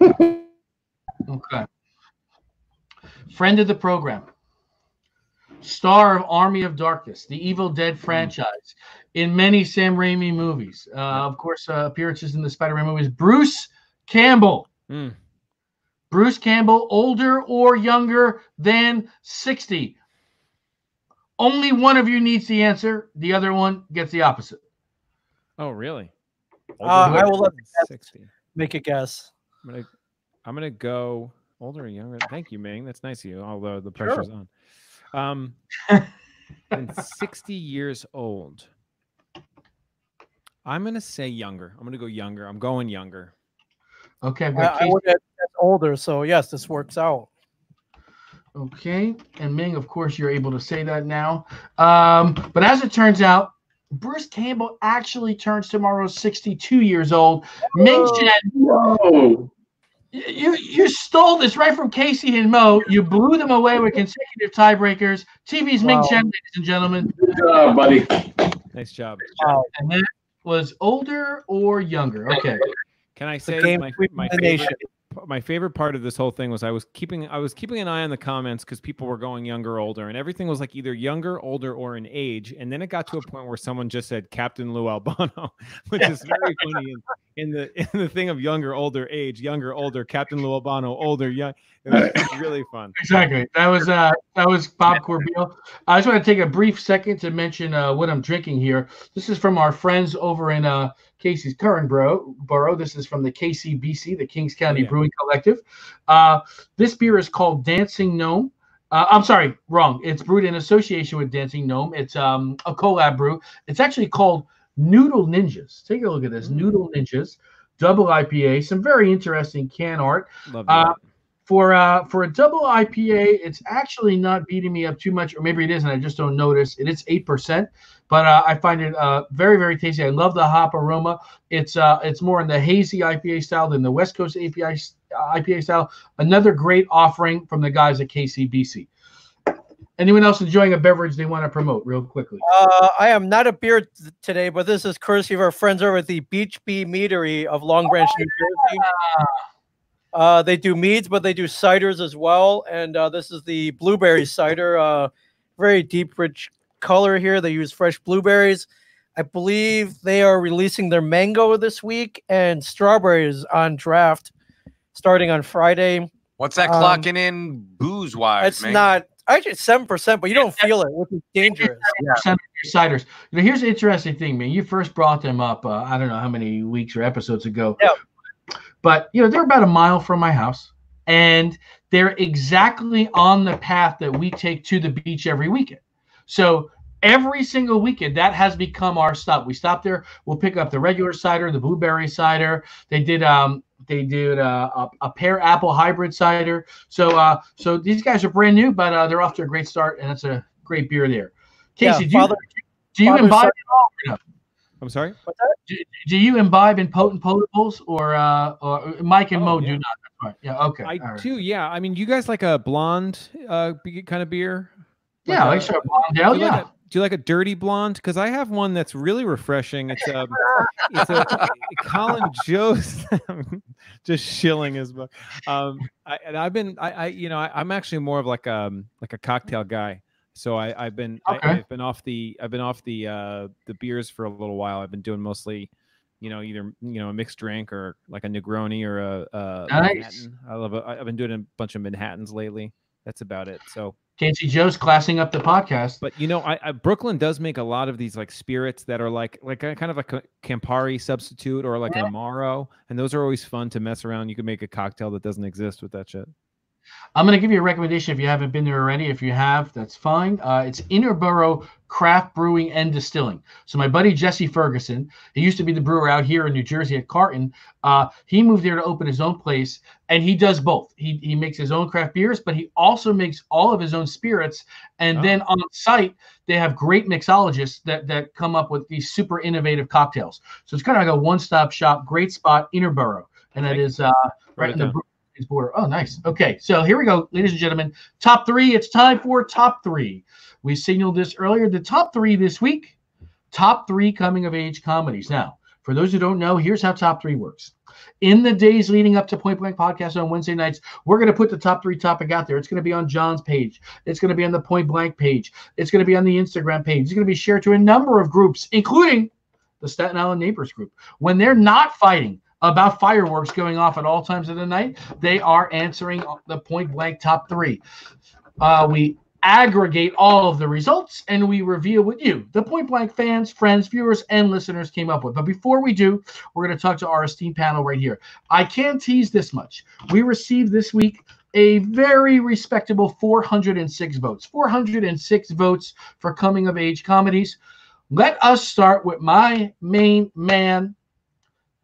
Okay. Friend of the program. Star of Army of Darkness, the Evil Dead franchise, in many Sam Raimi movies. Uh, of course, uh, appearances in the Spider-Man movies. Bruce Campbell. Mm. Bruce Campbell, older or younger than sixty? Only one of you needs the answer. The other one gets the opposite. Oh, really? Uh, I will let than the guess. sixty. make a guess. I'm gonna. I'm gonna go older or younger. Thank you, Ming. That's nice of you. Although the pressure's on. Um, and sixty years old. I'm gonna say younger. I'm gonna go younger. I'm going younger. Okay, I've I, got I Casey. would have that's older, so yes, this works out. Okay, and Ming, of course, you're able to say that now. Um, but as it turns out, Bruce Campbell actually turns tomorrow sixty-two years old. Ming Chen, Whoa. you you stole this right from Casey and Mo. You blew them away with consecutive tiebreakers. T V's Ming Wow. Chen, ladies and gentlemen. Good job, buddy. Nice job. Wow. And that was older or younger. Okay. Can I The say game my, sweeping my the favorite? nation. My favorite part of this whole thing was I was keeping I was keeping an eye on the comments because people were going younger, older, and everything was like either younger, older, or in age. And then it got to a point where someone just said Captain Lou Albano, which is very funny. In, in the in the thing of younger, older, age, younger, older, Captain Lou Albano, older, young. It was just really fun. Exactly. That was uh that was Bob Corbeil. I just want to take a brief second to mention uh, what I'm drinking here. This is from our friends over in uh Casey's current bro borough. This is from the K C B C, the Kings County Oh, yeah. Brewing Collective. Uh, this beer is called Dancing Gnome. Uh, I'm sorry, wrong. It's brewed in association with Dancing Gnome. It's um a collab brew. It's actually called Noodle Ninjas. Take a look at this. Mm. Noodle Ninjas, double I P A. Some very interesting can art. Love Uh, that. For uh for a double I P A, it's actually not beating me up too much, or maybe it is, and I just don't notice. It is eight percent, but uh, I find it uh very very tasty. I love the hop aroma. It's uh it's more in the hazy I P A style than the West Coast A P I I P A style. Another great offering from the guys at K C B C. Anyone else enjoying a beverage they want to promote real quickly? Uh, I am not a beer t- today, but this is courtesy of our friends over at the Beach Bee Meadery of Long Branch, New Jersey. Uh, they do meads, but they do ciders as well. And uh, this is the blueberry cider. Uh, very deep, rich color here. They use fresh blueberries. I believe they are releasing their mango this week, and strawberries on draft starting on Friday. What's that Um, clocking in booze wise? It's not actually it's seven percent, but you don't feel it, which is dangerous. Percent of your ciders. You know, here's the interesting thing, man. You first brought them up. Uh, I don't know how many weeks or episodes ago. Yeah. But you know, they're about a mile from my house, and they're exactly on the path that we take to the beach every weekend. So every single weekend, that has become our stop. We stop there. We'll pick up the regular cider, the blueberry cider. They did um they did uh, a, a pear apple hybrid cider. So uh so these guys are brand new, but uh, they're off to a great start, and it's a great beer there. Yeah, Casey, do you, Father- do you Father imbibe cider- at all? or no? I'm sorry. Do, do you imbibe in potent potables, or uh or Mike and Oh, Mo yeah. do not? That's right. Yeah. Okay. I all right. do. Yeah. I mean, you guys like a blonde uh be- kind of beer? Yeah, Like like a- sure. Blondale, do you yeah. like a, do you like a dirty blonde? Because I have one that's really refreshing. It's a, it's a Colin Jost, just shilling his book. Um, I, and I've been, I, I you know, I, I'm actually more of like um like a cocktail guy. So I, I've been, Okay. I, I've been off the, I've been off the uh the beers for a little while. I've been doing mostly, you know, either you know a mixed drink or like a Negroni or a, a Nice. Manhattan. I love it. I've been doing a bunch of Manhattans lately. That's about it. So. Casey Joe's classing up the podcast. But you know, I, I Brooklyn does make a lot of these like spirits that are like like a, kind of like a Campari substitute or like an Amaro, and those are always fun to mess around. You can make a cocktail that doesn't exist with that shit. I'm going to give you a recommendation if you haven't been there already. If you have, that's fine. Uh, it's Interborough Craft Brewing and Distilling. So my buddy Jesse Ferguson, he used to be the brewer out here in New Jersey at Carton. Uh, he moved there to open his own place, and he does both. He he makes his own craft beers, but he also makes all of his own spirits. And Oh. then on site, they have great mixologists that that come up with these super innovative cocktails. So it's kind of like a one-stop shop, great spot, Interborough, and that Thank you. is uh, right it in the down. Brooklyn border. Oh, nice. Okay, so here we go, ladies and gentlemen. Top three. It's time for top three. We signaled this earlier. The top three this week. Top three coming of age comedies. Now, for those who don't know, here's how top three works. In the days leading up to Point Blank Podcast on Wednesday nights, we're going to put the top three topic out there. It's going to be on John's page. It's going to be on the Point Blank page. It's going to be on the Instagram page. It's going to be shared to a number of groups, including the Staten Island Neighbors group. When they're not fighting about fireworks going off at all times of the night, they are answering the Point Blank top three. Uh, we aggregate all of the results and we reveal what you, the Point Blank fans, friends, viewers, and listeners came up with. But before we do, we're going to talk to our esteemed panel right here. I can tease this much. We received this week a very respectable four hundred six votes. four hundred six votes for coming of age comedies. Let us start with my main man,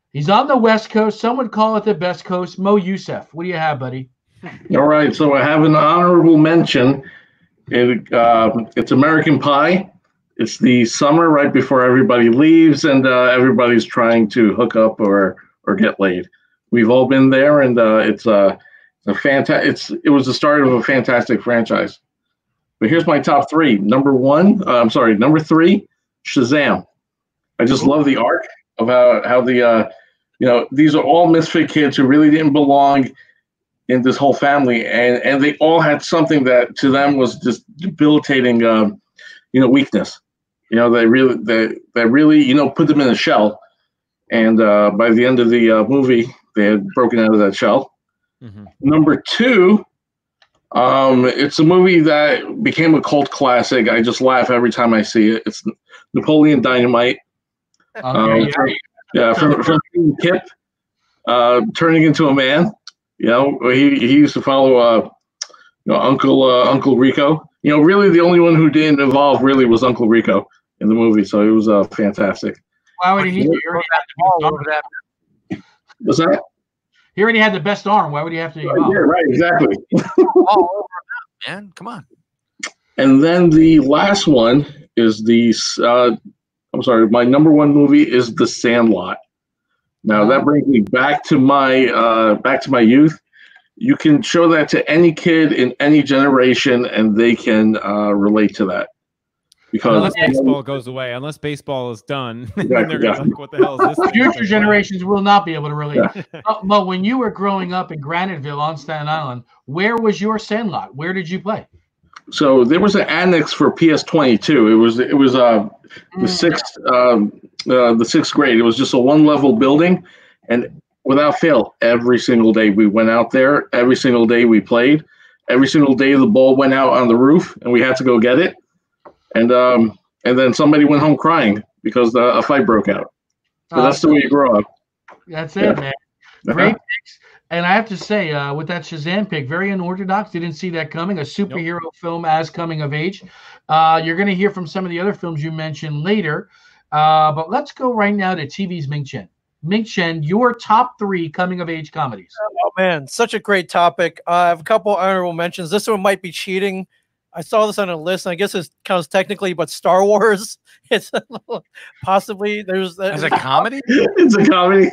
He's on the West Coast. Some would call it the best coast. Mo Youssef, what do you have, buddy? All right, so I have an honorable mention. It, uh, it's American Pie. It's the summer right before everybody leaves and uh, everybody's trying to hook up or or get laid. We've all been there, and uh, it's a, a fantastic. It's it was the start of a fantastic franchise. But here's my top three. Number one, uh, I'm sorry, number three, Shazam. I just love the arc of how how the uh, you know these are all misfit kids who really didn't belong in this whole family, and and they all had something that to them was just debilitating, um, you know, weakness. You know, they really they they really you know put them in a shell, and uh, by the end of the uh, movie, they had broken out of that shell. Mm-hmm. Number two. Um, it's a movie that became a cult classic. I just laugh every time I see it. It's Napoleon Dynamite. Okay, um, yeah, yeah, from, from Kip, uh, turning into a man. You know, he, he used to follow uh, you know, Uncle uh, Uncle Rico. You know, really the only one who didn't evolve really was Uncle Rico in the movie. So it was uh, fantastic. Why would he need to? He already had the best arm. What's that? He already had the best arm. Why would he have to evolve? Oh, yeah, right, exactly. All over now, man. Come on. And then the last one is the, uh, I'm sorry, my number one movie is The Sandlot. Now that brings me back to my uh, back to my youth. You can show that to any kid in any generation, and they can uh, relate to that. Because unless baseball goes away, unless baseball is done, exactly, then they're yeah. gonna like, what the hell is this? Future generations will not be able to relate. Yeah. Uh, Mo, when you were growing up in Graniteville on Staten Island, where was your Sandlot? Where did you play? So there was an annex for P S twenty-two. It was it was uh the mm. sixth um, uh, the sixth grade. It was just a one level building, and without fail, every single day we went out there. Every single day we played. Every single day the ball went out on the roof, and we had to go get it. And um and then somebody went home crying because uh, a fight broke out. So uh, that's the way you grow up. That's it, yeah. man. Great picks. And I have to say, uh, with that Shazam pick, very unorthodox. Didn't see that coming. A superhero nope. film as coming of age. Uh, you're going to hear from some of the other films you mentioned later. Uh, but let's go right now to T V's Ming Chen. Ming Chen, your top three coming of age comedies. Oh man, such a great topic. Uh, I have a couple honorable mentions. This one might be cheating. I saw this on a list, and I guess it counts technically, but Star Wars, it's possibly there's as a comedy. It's a comedy.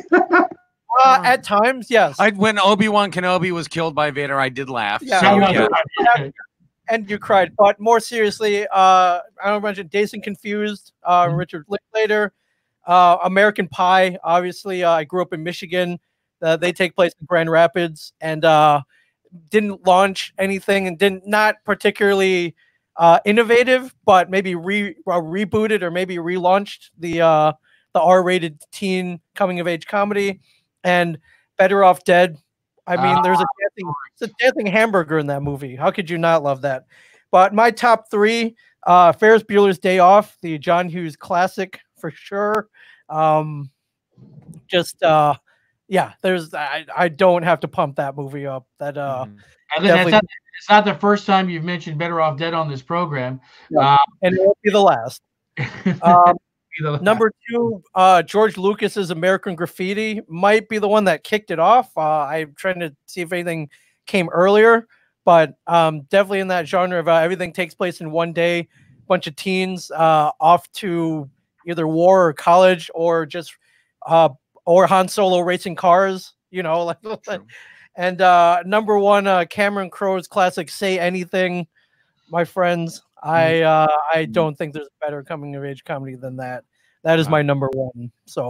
uh, at times, yes. I when Obi-Wan Kenobi was killed by Vader, I did laugh. Yeah, so, yeah. yeah. And you cried. But more seriously, uh, I don't mention Dazed and Confused, uh, mm-hmm. Richard Linklater, uh, American Pie. Obviously, uh, I grew up in Michigan. Uh, they take place in Grand Rapids, and uh, didn't launch anything and didn't not particularly uh, innovative, but maybe re uh, rebooted or maybe relaunched the uh, the R-rated teen coming of age comedy. And Better Off Dead. I mean, uh, there's a dancing, there's a dancing hamburger in that movie. How could you not love that? But my top three: uh, Ferris Bueller's Day Off, the John Hughes classic for sure. Um, just uh, yeah, there's I, I don't have to pump that movie up. That uh, mm-hmm. that's not, it's not the first time you've mentioned Better Off Dead on this program, yeah. uh, and it won't be the last. um, Number two, uh, George Lucas's American Graffiti might be the one that kicked it off. Uh, I'm trying to see if anything came earlier, but um, definitely in that genre of uh, everything takes place in one day. Bunch of teens uh, off to either war or college, or just uh, or Han Solo racing cars. You know, like, and uh, number one, uh, Cameron Crowe's classic "Say Anything." My friends. I uh, I don't think there's a better coming of age comedy than that. That is my number one. So,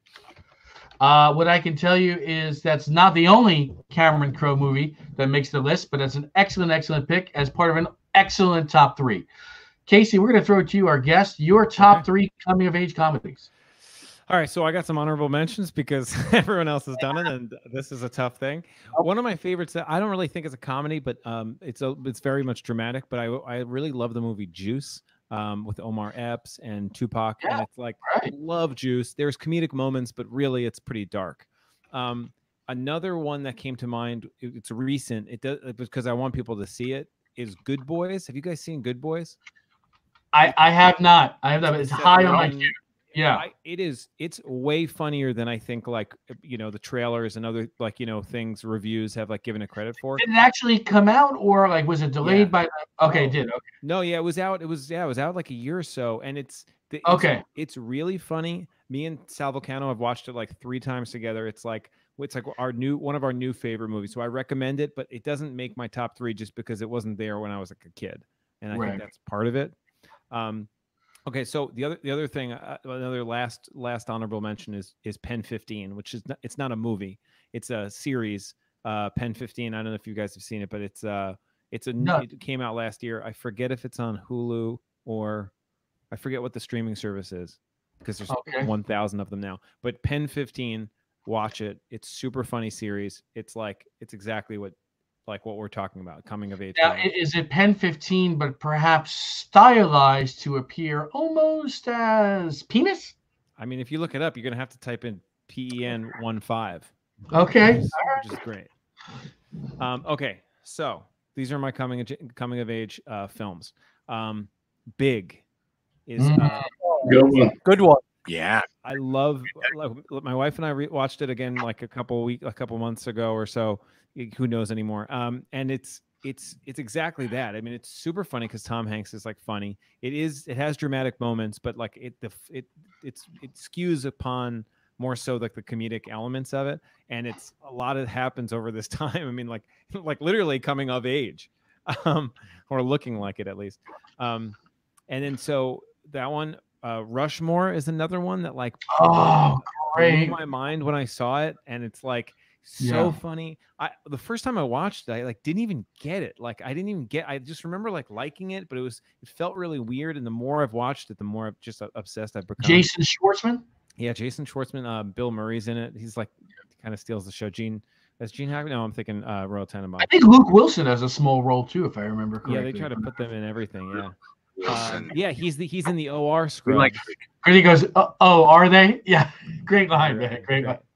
uh, what I can tell you is that's not the only Cameron Crowe movie that makes the list, but it's an excellent, excellent pick as part of an excellent top three. Casey, we're going to throw it to you, our guest. Your top okay. three coming of age comedies. All right, so I got some honorable mentions because everyone else has done it, and this is a tough thing. One of my favorites that I don't really think is a comedy, but um, it's a it's very much dramatic. But I I really love the movie Juice um, with Omar Epps and Tupac, yeah, and it's like right. I love Juice. There's comedic moments, but really it's pretty dark. Um, another one that came to mind, it, it's recent. It does because I want people to see it. Is Good Boys? Have you guys seen Good Boys? I I have not. I have not. It's high on my queue. Yeah. I, it is. It's way funnier than I think. Like you know, the trailers and other like you know things reviews have like given it credit for. Did it actually come out, or like was it delayed Yeah. by? The, okay, No. it did. Okay. No, yeah, it was out. It was yeah, it was out like a year or so, and it's, it's Okay. It's really funny. Me and Sal Vulcano have watched it like three times together. It's like it's like our new one of our new favorite movies. So I recommend it, but it doesn't make my top three just because it wasn't there when I was like a kid, and I Right. think that's part of it. Um, Okay, so the other the other thing, uh, another last last honorable mention is is Pen fifteen, which is not, it's not a movie, it's a series. Uh, Pen fifteen. I don't know if you guys have seen it, but it's uh it's a No. it came out last year. I forget if it's on Hulu or I forget what the streaming service is because there's Okay. one thousand of them now. But Pen fifteen, watch it. It's super funny series. It's like it's exactly what like what we're talking about, coming of age. Now, film. is it Pen fifteen, but perhaps stylized to appear almost as penis? I mean, if you look it up, you're gonna have to type in P E N one five. Okay. Which is, which is great. Um, okay, so these are my coming of, coming of age uh, films. Um, Big is uh, Good one. Good one. Yeah. I love, love my wife and I re- watched it again like a couple week a couple months ago or so. Who knows anymore? Um, and it's it's it's exactly that. I mean, it's super funny because Tom Hanks is like funny. It is it has dramatic moments, but like it the it it's it skews upon more so like the comedic elements of it, and it's a lot of happens over this time. I mean, like like literally coming of age, um, or looking like it at least. Um, and then so that one, uh, Rushmore is another one that like Oh, blew great. my mind when I saw it, and it's like so Yeah. funny. I the first time I watched it, I like didn't even get it. Like I didn't even get. I just remember like liking it, but it was it felt really weird. And the more I've watched it, the more I've just obsessed I've become. Jason Schwartzman? Yeah, Jason Schwartzman. Uh, Bill Murray's in it. He's like kind of steals the show. Gene, that's Gene Hackman. No, I'm thinking uh, Royal Tenenbaums. I think Luke Wilson has a small role too, if I remember correctly. Yeah, they try to put them in everything. Yeah. Uh, Wilson. yeah, he's the he's in the O R We scrub. like And he goes, oh, oh, are they? Yeah. Great line, man. Great line.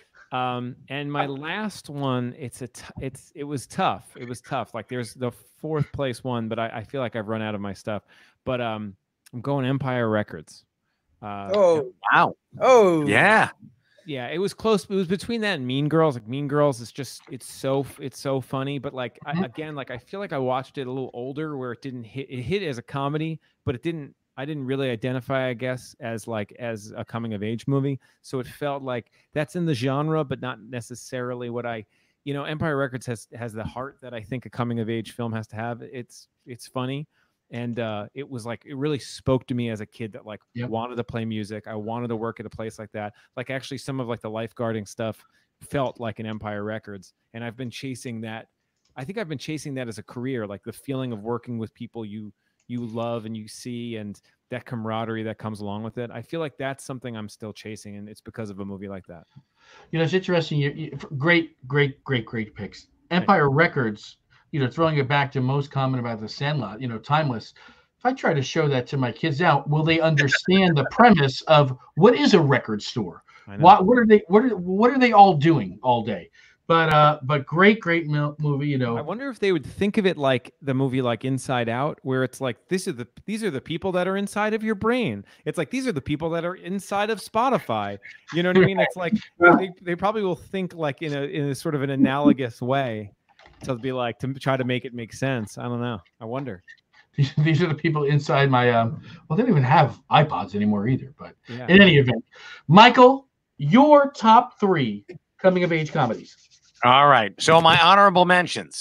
Um, and my last one, it's a, t- it's, it was tough. It was tough. Like there's the fourth place one, but I, I feel like I've run out of my stuff. But um, I'm going Empire Records. Uh, Oh, wow. oh, Yeah. yeah, it was close. It was between that and Mean Girls. Like Mean Girls is just, it's so, it's so funny. But like I, again, like I feel like I watched it a little older, where it didn't hit. It hit as a comedy, but it didn't. I didn't really identify, I guess, as like as a coming of age movie. So it felt like that's in the genre, but not necessarily what I, you know, Empire Records has has the heart that I think a coming of age film has to have. It's it's funny, and uh, it was like it really spoke to me as a kid that like Yep. wanted to play music. I wanted to work at a place like that. Like actually, some of like the lifeguarding stuff felt like an Empire Records, and I've been chasing that. I think I've been chasing that as a career, like the feeling of working with people you. you love and you see, and that camaraderie that comes along with it. I feel like that's something I'm still chasing, and it's because of a movie like that. You know, it's interesting. You, you, great, great, great, great picks. Empire Records, you know, throwing it back to most common about the Sandlot, you know, timeless. If I try to show that to my kids now, will they understand the premise of what is a record store? I know. What, what are they, what are, what are they all doing all day? But, uh, but great, great mil- movie, you know. I wonder if they would think of it like the movie like Inside Out, where it's like this is the these are the people that are inside of your brain. It's like these are the people that are inside of Spotify. You know what I mean? It's like they, they probably will think like in a in a sort of an analogous way to be like to try to make it make sense. I don't know. I wonder. These, these are the people inside my, um, well, they don't even have iPods anymore either. But Yeah. in any event, Michael, your top three coming of age comedies. All right. So my honorable mentions.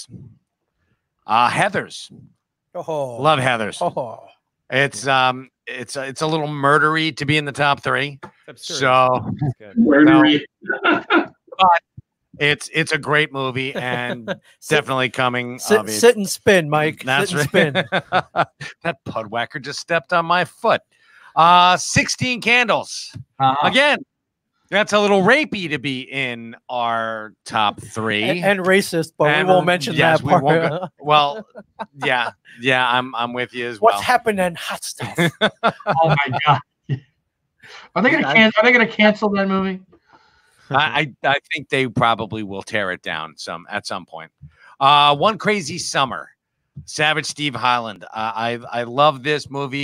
Uh Heathers. oh, Love Heathers. Oh, It's um it's a, it's a little murdery to be in the top three. It's absurd. So It's good. Where do No. we? it's it's a great movie and sit, definitely coming sit, of age. sit and spin, Mike. That's sit right. and spin. That pudwhacker just stepped on my foot. Uh sixteen Candles. Uh-huh. Again, that's a little rapey to be in our top three. and, and racist, but And we won't we're- mention yes, that we part. won't go- well, yeah, yeah, I'm I'm with you as well. What's happening? Hot stuff. Oh my god! Are they gonna Yeah, I- can- Are they gonna cancel that movie? I, I I think they probably will tear it down some at some point. Uh, One Crazy Summer, Savage Steve Hyland. Uh, I I love this movie.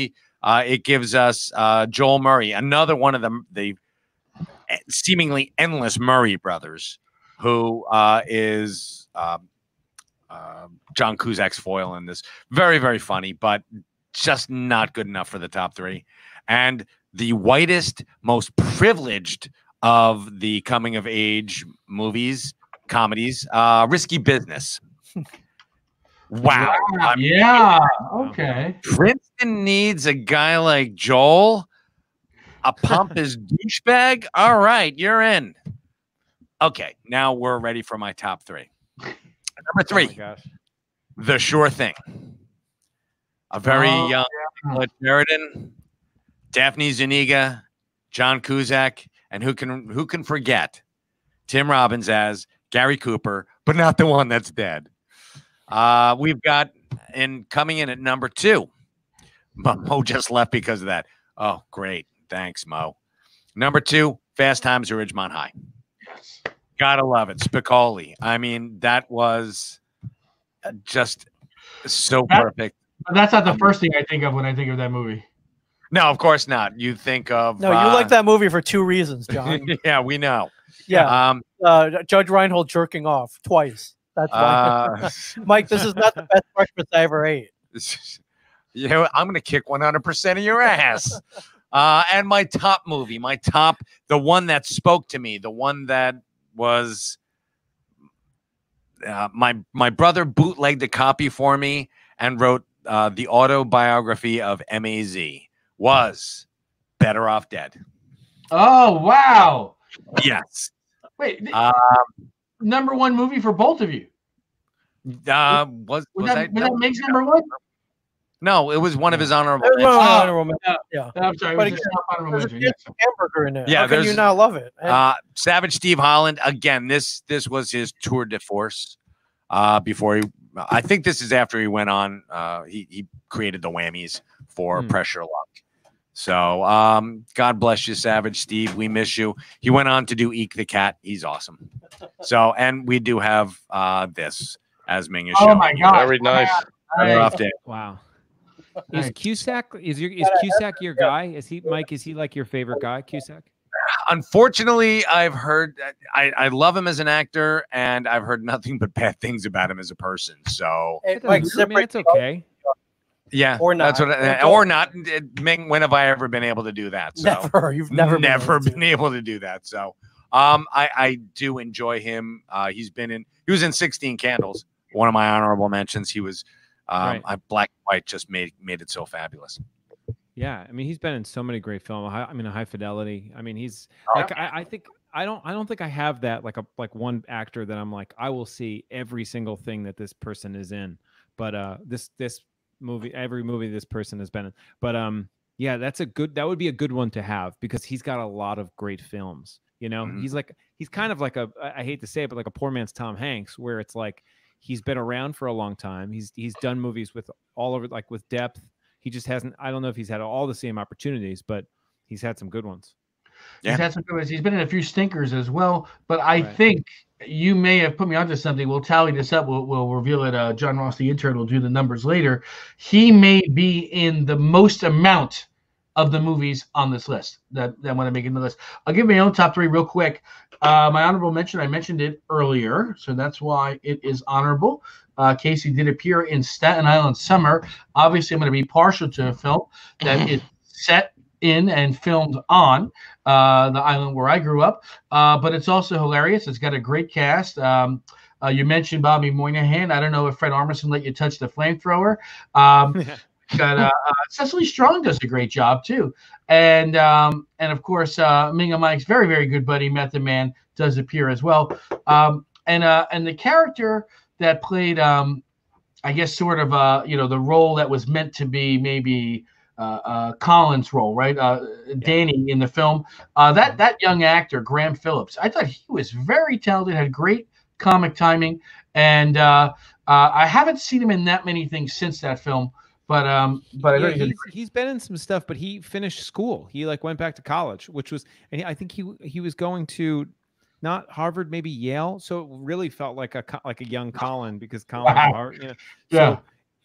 Uh, it gives us uh, Joel Murray, another one of the, the seemingly endless Murray brothers, who uh, is uh, uh, John Cusack's foil in this. Very, very funny, but just not good enough for the top three. And the whitest, most privileged of the coming of age movies, comedies, uh, Risky Business. Wow. Wow. I mean, Yeah. Okay. Princeton needs a guy like Joel, a pompous douchebag. All right, you're in. Okay, now we're ready for my top three. Number three, Oh my gosh. The Sure Thing. A very Oh, young yeah. Nicola Sheridan, Daphne Zuniga, John Cusack, and who can who can forget Tim Robbins as Gary Cooper, but not the one that's dead. Uh, we've got in coming in at number two. Mo, Mo just left because of that. Oh, great. Thanks, Mo. Number two, Fast Times at Ridgemont High. Yes. Gotta love it. Spicoli. I mean, that was just so That- perfect. That's not the first thing I think of when I think of that movie. No, of course not. You think of No, you uh, like that movie for two reasons, John. yeah, we know. Yeah, Um, uh, Judge Reinhold jerking off twice. That's why. uh, Mike, this is not the best breakfast I ever ate. you know, I'm gonna kick one hundred percent of your ass. Uh, and my top movie, my top, the one that spoke to me, the one that was uh, my my brother bootlegged a copy for me and wrote uh, the autobiography of M A Z, was Better Off Dead. Oh, wow. Yes. Wait, th- Uh, number one movie for both of you. uh, was, Was, was that, I, was that Ming's number one? no, it was one of his honorable There's mentions. one Oh, honorable mention, yeah. I'm sorry. It But was again, just not honorable There's a mention. Yes. hamburger in there. Yeah, How can you there's- not love it? And Uh, Savage Steve Holland, again, this this was his tour de force uh, before he, I think this is after he went on, uh, he, he created the whammies for Hmm. Pressure Luck. So um, God bless you, Savage Steve. We miss you. He went on to do Eek the Cat. He's awesome. So, and we do have uh, this as Ming is Oh showing my you. God. Very nice. Better Nice. Off Dead. Wow. Nice. Is Cusack is your is Cusack your guy? Is he Mike? Is he like your favorite guy, Cusack? Unfortunately, I've heard I, I love him as an actor, and I've heard nothing but bad things about him as a person. So Hey, It Mike, doesn't- I mean, separate it's okay. yeah, Or That's not. what I, Don't- or not. Ming, when have I ever been able to do that? So Never. You've never, never been. been able to do that. So um, I I do enjoy him. Uh, he's been in. He was in sixteen Candles. One of my honorable mentions. He was. Um, Right. I, Black and White just made made it so fabulous. Yeah, I mean, he's been in so many great films. Hi- I mean, High Fidelity. I mean, he's Oh, like I, I think I don't I don't think I have that like a like one actor that I'm like I will see every single thing that this person is in. But uh, this this movie, every movie this person has been in. But um, yeah, that's a good. That would be a good one to have because he's got a lot of great films. You know, Mhm. he's like he's kind of like a I I hate to say it, but like a poor man's Tom Hanks, where it's like he's been around for a long time. He's he's done movies with all over like with depth. He just hasn't. I don't know if he's had all the same opportunities, but he's had some good ones. Yeah. He's had some good ones. He's been in a few stinkers as well. But I Right. think you may have put me onto something. We'll tally this up. We'll, we'll reveal it. Uh, John Ross, the intern, will do the numbers later. He may be in the most amount of the movies on this list that, that want to make it in the list. I'll give my own top three real quick. Uh, my honorable mention, I mentioned it earlier, so that's why it is honorable. Uh, Casey did appear in Staten Island Summer. Obviously, I'm going to be partial to a film that is set in and filmed on uh, the island where I grew up, uh, but it's also hilarious. It's got a great cast. Um, uh, you mentioned Bobby Moynihan. I don't know if Fred Armisen let you touch the flamethrower. Um, got uh, uh, Cecily Strong does a great job too, and um, and of course uh, Ming and Mike's very very good buddy Method Man does appear as well. Um, and uh, and the character that played, um, I guess, sort of uh, you know the role that was meant to be maybe uh, uh, Colin's role, right? Uh, Danny in the film. Uh, that that young actor Graham Phillips, I thought he was very talented, had great comic timing, and uh, uh, I haven't seen him in that many things since that film. But um, but I Yeah, know he did he's, he's been in some stuff, but he finished school. He like went back to college, which was, and I think he he was going to not Harvard, maybe Yale. So it really felt like a co- like a young Colin because Colin, Wow. Harvard, you know. Yeah. So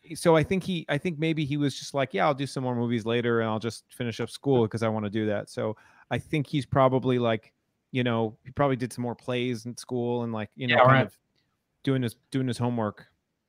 so I think he, I think maybe he was just like, yeah, I'll do some more movies later, and I'll just finish up school because I want to do that. So I think he's probably like, you know, he probably did some more plays in school and like, you know, Yeah, kind right. of doing his doing his homework.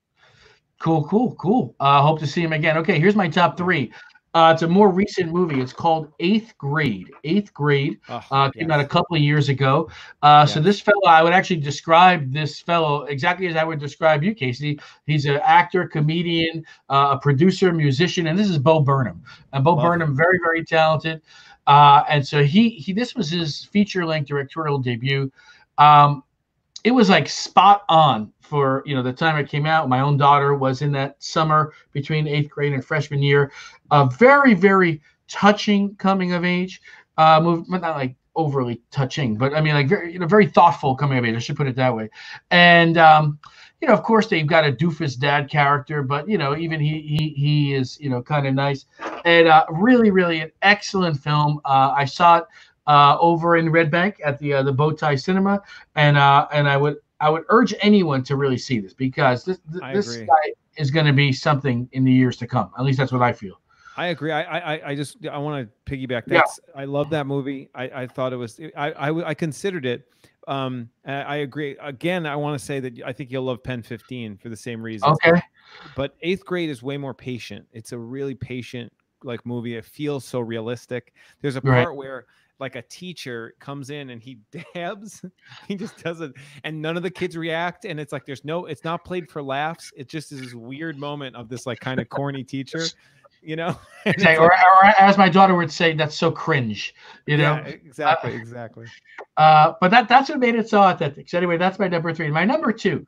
Cool, cool, cool. Uh, hope to see him again. Okay, here's my top three. Uh, it's a more recent movie. It's called Eighth Grade. Eighth Grade Oh, uh, came yes. out a couple of years ago. Uh, So Yes. this fellow, I would actually describe this fellow exactly as I would describe you, Casey. He's an actor, comedian, uh, a producer, musician, and this is Bo Burnham. And Bo Love Burnham, very, very talented. Uh, and so he he this was his feature-length directorial debut. Um, it was like spot on for, you know, the time it came out. My own daughter was in that summer between eighth grade and freshman year. A very, very touching coming of age uh, movie, but not like overly touching, but I mean, like very, you know, very thoughtful coming of age. I should put it that way. And um, you know, of course, they've got a doofus dad character, but you know, even he he he is, you know, kind of nice. And uh, really, really an excellent film. Uh, I saw it uh, over in Red Bank at the uh, the Bowtie Cinema, and uh, and I would I would urge anyone to really see this because this I this agree. guy is going to be something in the years to come. At least that's what I feel. I agree. I I, I just I want to piggyback. Yeah. That's I love that movie. I, I thought it was I, I I considered it. Um, I, I agree. Again, I want to say that I think you'll love Pen fifteen for the same reason. Okay. But Eighth Grade is way more patient. It's a really patient like movie. It feels so realistic. There's a Right. part where like a teacher comes in and he dabs. He just does it, and none of the kids react. And it's like there's no. It's not played for laughs. It just is this weird moment of this like kind of corny teacher. You know, And it's Say, or, like- or as my daughter would say, that's so cringe. You know. yeah, exactly, exactly. Uh, but that that's what made it so authentic. So anyway, that's my number three. My number two,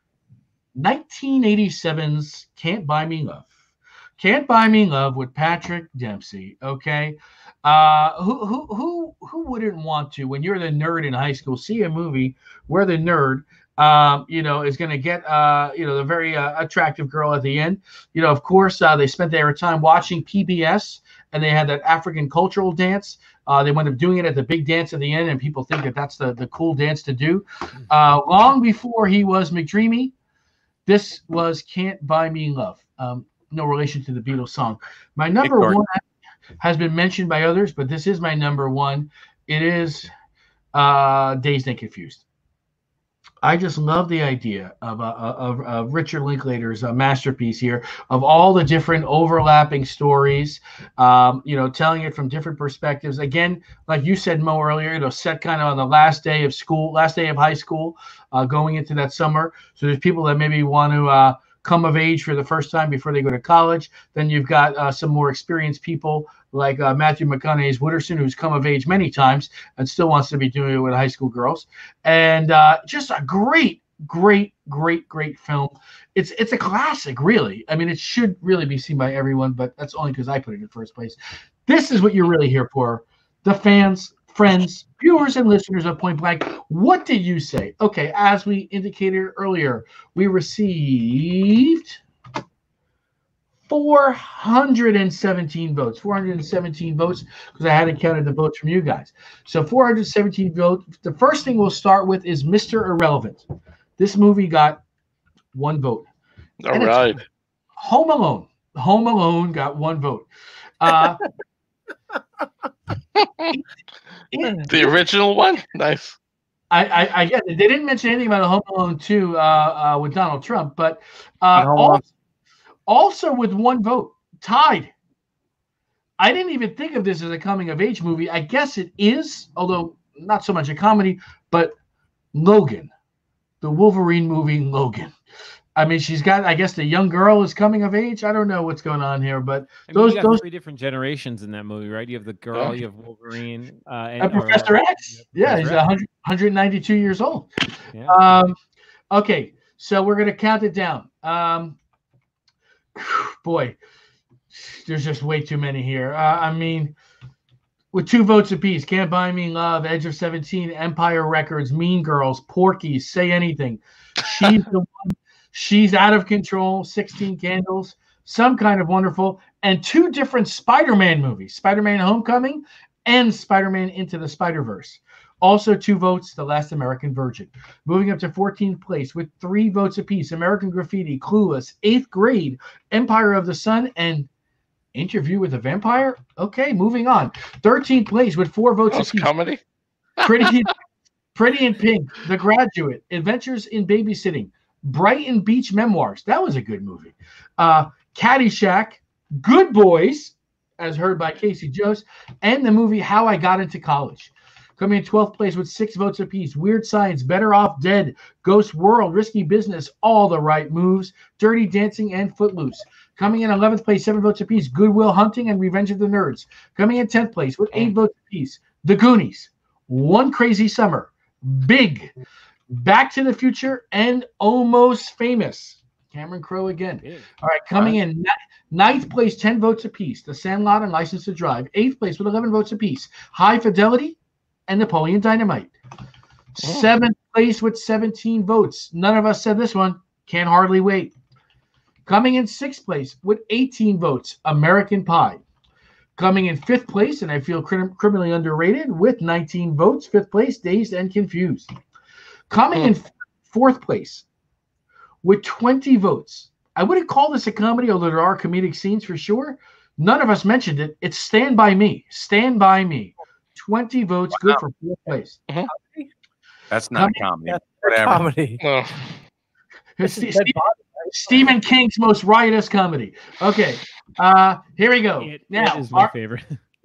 nineteen eighty-seven's Can't Buy Me Love. Can't Buy Me Love with Patrick Dempsey. Okay. Uh, who who who who wouldn't want to, when you're the nerd in high school, see a movie where the nerd um, you know, is going to get, uh, you know, the very uh, attractive girl at the end. You know, of course, uh, they spent their time watching P B S, and they had that African cultural dance. Uh, they wound up doing it at the big dance at the end, and people think that that's the, the cool dance to do. Uh, long before he was McDreamy, this was Can't Buy Me Love. Um, no relation to the Beatles song. My number Victor. one has been mentioned by others, but this is my number one. It is uh, Dazed and Confused. I just love the idea of, uh, of, of Richard Linklater's uh, masterpiece here, of all the different overlapping stories, um, you know, telling it from different perspectives. Again, like you said, Mo, earlier, you know, set kind of on the last day of school, last day of high school, uh, going into that summer. So there's people that maybe want to uh, come of age for the first time before they go to college. Then you've got uh, some more experienced people like uh, Matthew McConaughey's Wooderson, who's come of age many times and still wants to be doing it with high school girls. And uh, just a great, great, great, great film. It's it's a classic, really. I mean, it should really be seen by everyone, but that's only because I put it in first place. This is what you're really here for. The fans, friends, viewers, and listeners of Point Blank. What did you say? Okay, as we indicated earlier, we received four hundred seventeen votes. four hundred seventeen votes, because I hadn't counted the votes from you guys. So four hundred seventeen votes. The first thing we'll start with is Mister Irrelevant. This movie got one vote. All And it's right. Home Alone. Home Alone got one vote. Uh, it- The original one? Nice. I, I, I get it. They didn't mention anything about Home Alone two uh, uh, with Donald Trump, but uh, No. also, also with one vote, tied. I didn't even think of this as a coming of age movie. I guess it is, although not so much a comedy, but Logan, the Wolverine movie Logan. I mean, she's got, I guess the young girl is coming of age. I don't know what's going on here, but I mean, those, you got those, three different generations in that movie, right? You have the girl, you have Wolverine, uh, and uh, Professor or, uh, X. Yeah, he's Professor one hundred, one hundred ninety-two years old. Yeah. Um, okay, so we're going to count it down. Um, boy, there's just way too many here. Uh, I mean, with two votes apiece, Can't Buy Me Love, Edge of seventeen, Empire Records, Mean Girls, Porky's, Say Anything. She's the one. She's Out of Control, sixteen Candles, Some Kind of Wonderful, and two different Spider-Man movies, Spider-Man Homecoming and Spider-Man Into the Spider-Verse. Also two votes, The Last American Virgin. Moving up to fourteenth place with three votes apiece, American Graffiti, Clueless, Eighth Grade, Empire of the Sun, and Interview with a Vampire? Okay, moving on. thirteenth place with four votes That's apiece. comedy. Pretty, Pretty in Pink, The Graduate, Adventures in Babysitting, Brighton Beach Memoirs. That was a good movie. Uh, Caddyshack, Good Boys, as heard by Casey Jost, and the movie How I Got Into College. Coming in twelfth place with six votes apiece, Weird Science, Better Off Dead, Ghost World, Risky Business, All the Right Moves, Dirty Dancing, and Footloose. Coming in eleventh place, seven votes apiece, Good Will Hunting and Revenge of the Nerds. Coming in tenth place with eight votes apiece, The Goonies, One Crazy Summer, Big, Back to the Future, and Almost Famous. Cameron Crowe again. Big. All right, coming in ninth place, ten votes apiece, The Sandlot and License to Drive. Eighth place with eleven votes apiece, High Fidelity and Napoleon Dynamite. Oh. Seventh place with seventeen votes. None of us said this one. Can't Hardly Wait. Coming in sixth place with eighteen votes, American Pie. Coming in fifth place, and I feel crim- criminally underrated, with nineteen votes, fifth place, Dazed and Confused. Coming in f- fourth place with twenty votes. I wouldn't call this a comedy, although there are comedic scenes for sure. None of us mentioned it. It's Stand By Me. Stand By Me. twenty votes, Wow. good for fourth place. That's not a comedy. Whatever. Comedy. No. Ste- Ste- Stephen King's most riotous comedy. Okay, uh, here we go. It, now, it is my our- favorite.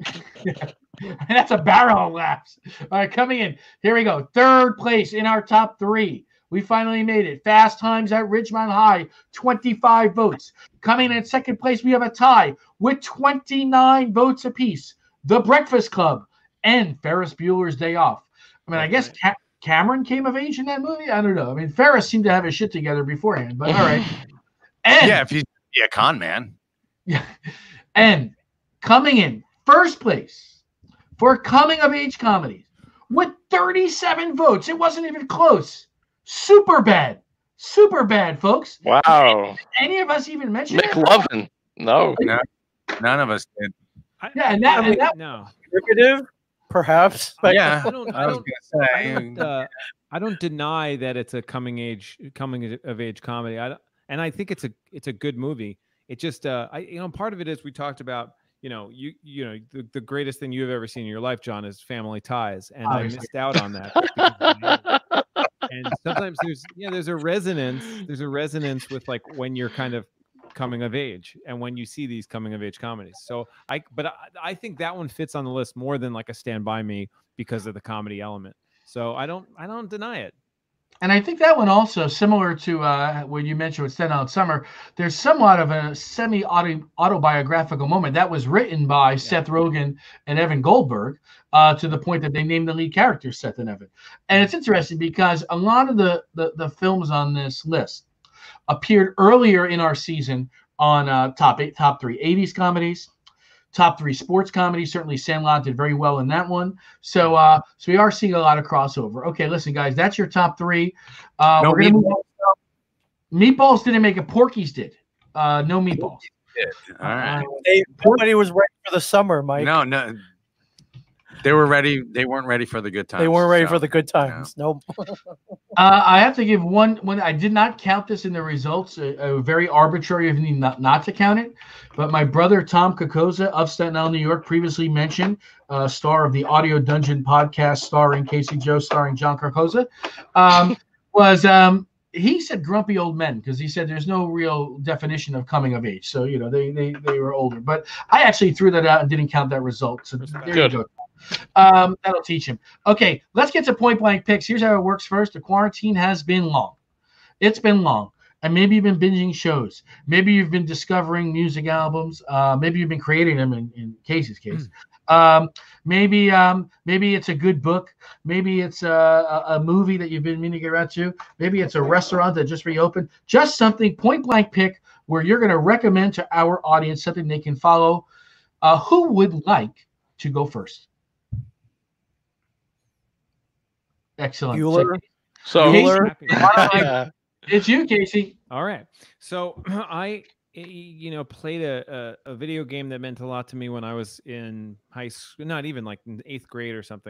that's a barrel of laughs. All right, coming in. Here we go. Third place in our top three. We finally made it. Fast Times at Ridgemont High, twenty-five votes. Coming in at second place, we have a tie with twenty-nine votes apiece. The Breakfast Club and Ferris Bueller's Day Off. I mean, I guess Ca- Cameron came of age in that movie. I don't know. I mean, Ferris seemed to have his shit together beforehand, but all right. And, Yeah, if he's yeah, con man. yeah, and coming in first place for coming of age comedies with thirty-seven votes. It wasn't even close. Super bad. Super bad, folks. Wow. Any of us even mentioned Nick it? Lovin. No. No, none of us did. I, Yeah, and that- I- and that- no. Derivative, perhaps. But Yeah, I don't. I I was don't. gonna I say. don't, uh, I don't deny that it's a coming age, coming of age comedy. I don't- and I think it's a it's a good movie. It just, uh, I you know, part of it is we talked about, you know, you you know, the, the greatest thing you've ever seen in your life, John, is Family Ties, and Obviously. I missed out on that. because- and sometimes there's yeah, there's a resonance. There's a resonance with like when you're kind of coming of age and when you see these coming of age comedies. So I, but I, I think that one fits on the list more than like a Stand By Me because of the comedy element. So I don't, I don't deny it. And I think that one also, similar to uh, when you mentioned with Stand Out Summer, there's somewhat of a semi-autobiographical moment that was written by yeah. Seth Rogen and Evan Goldberg uh, to the point that they named the lead characters Seth and Evan. And it's interesting because a lot of the, the, the films on this list appeared earlier in our season on uh, top eight, top three eighties comedies, top three sports comedies. Certainly Sandlot did very well in that one. So uh, so we are seeing a lot of crossover. Okay, listen, guys, that's your top three. Uh, no we're gonna meatballs. Move meatballs didn't make it. Porky's did. Uh, no meatballs. Did. All right. Uh, they, nobody was ready for the summer, Mike. No, no. They were ready. They weren't ready for the good times. They weren't ready so, for the good times. No. Nope. uh, I have to give one. When I did not count this in the results, a, a very arbitrary of me not, not to count it. But my brother Tom Cocozza of Staten Island, New York, previously mentioned, uh, star of the Audio Dungeon podcast, starring Casey Jost, starring John Cocozza, um, was um, he said grumpy old men because he said there's no real definition of coming of age. So you know they they they were older. But I actually threw that out and didn't count that result. So there Good. you go. Um, that'll teach him. Okay, let's get to point blank picks. Here's how it works first. The quarantine has been long. It's been long. And maybe you've been binging shows. Maybe you've been discovering music albums. Uh, maybe you've been creating them in, in Casey's case. Mm. Um, maybe um, maybe it's a good book. Maybe it's a, a, a movie that you've been meaning to get around to. Maybe it's a restaurant that just reopened. Just something, point blank pick, where you're going to recommend to our audience something they can follow. Uh, who would like to go first? Excellent. Bueller. So Bueller. yeah. It's you, Casey. All right. So I, you know, played a, a, a video game that meant a lot to me when I was in high school, not even like in eighth grade or something.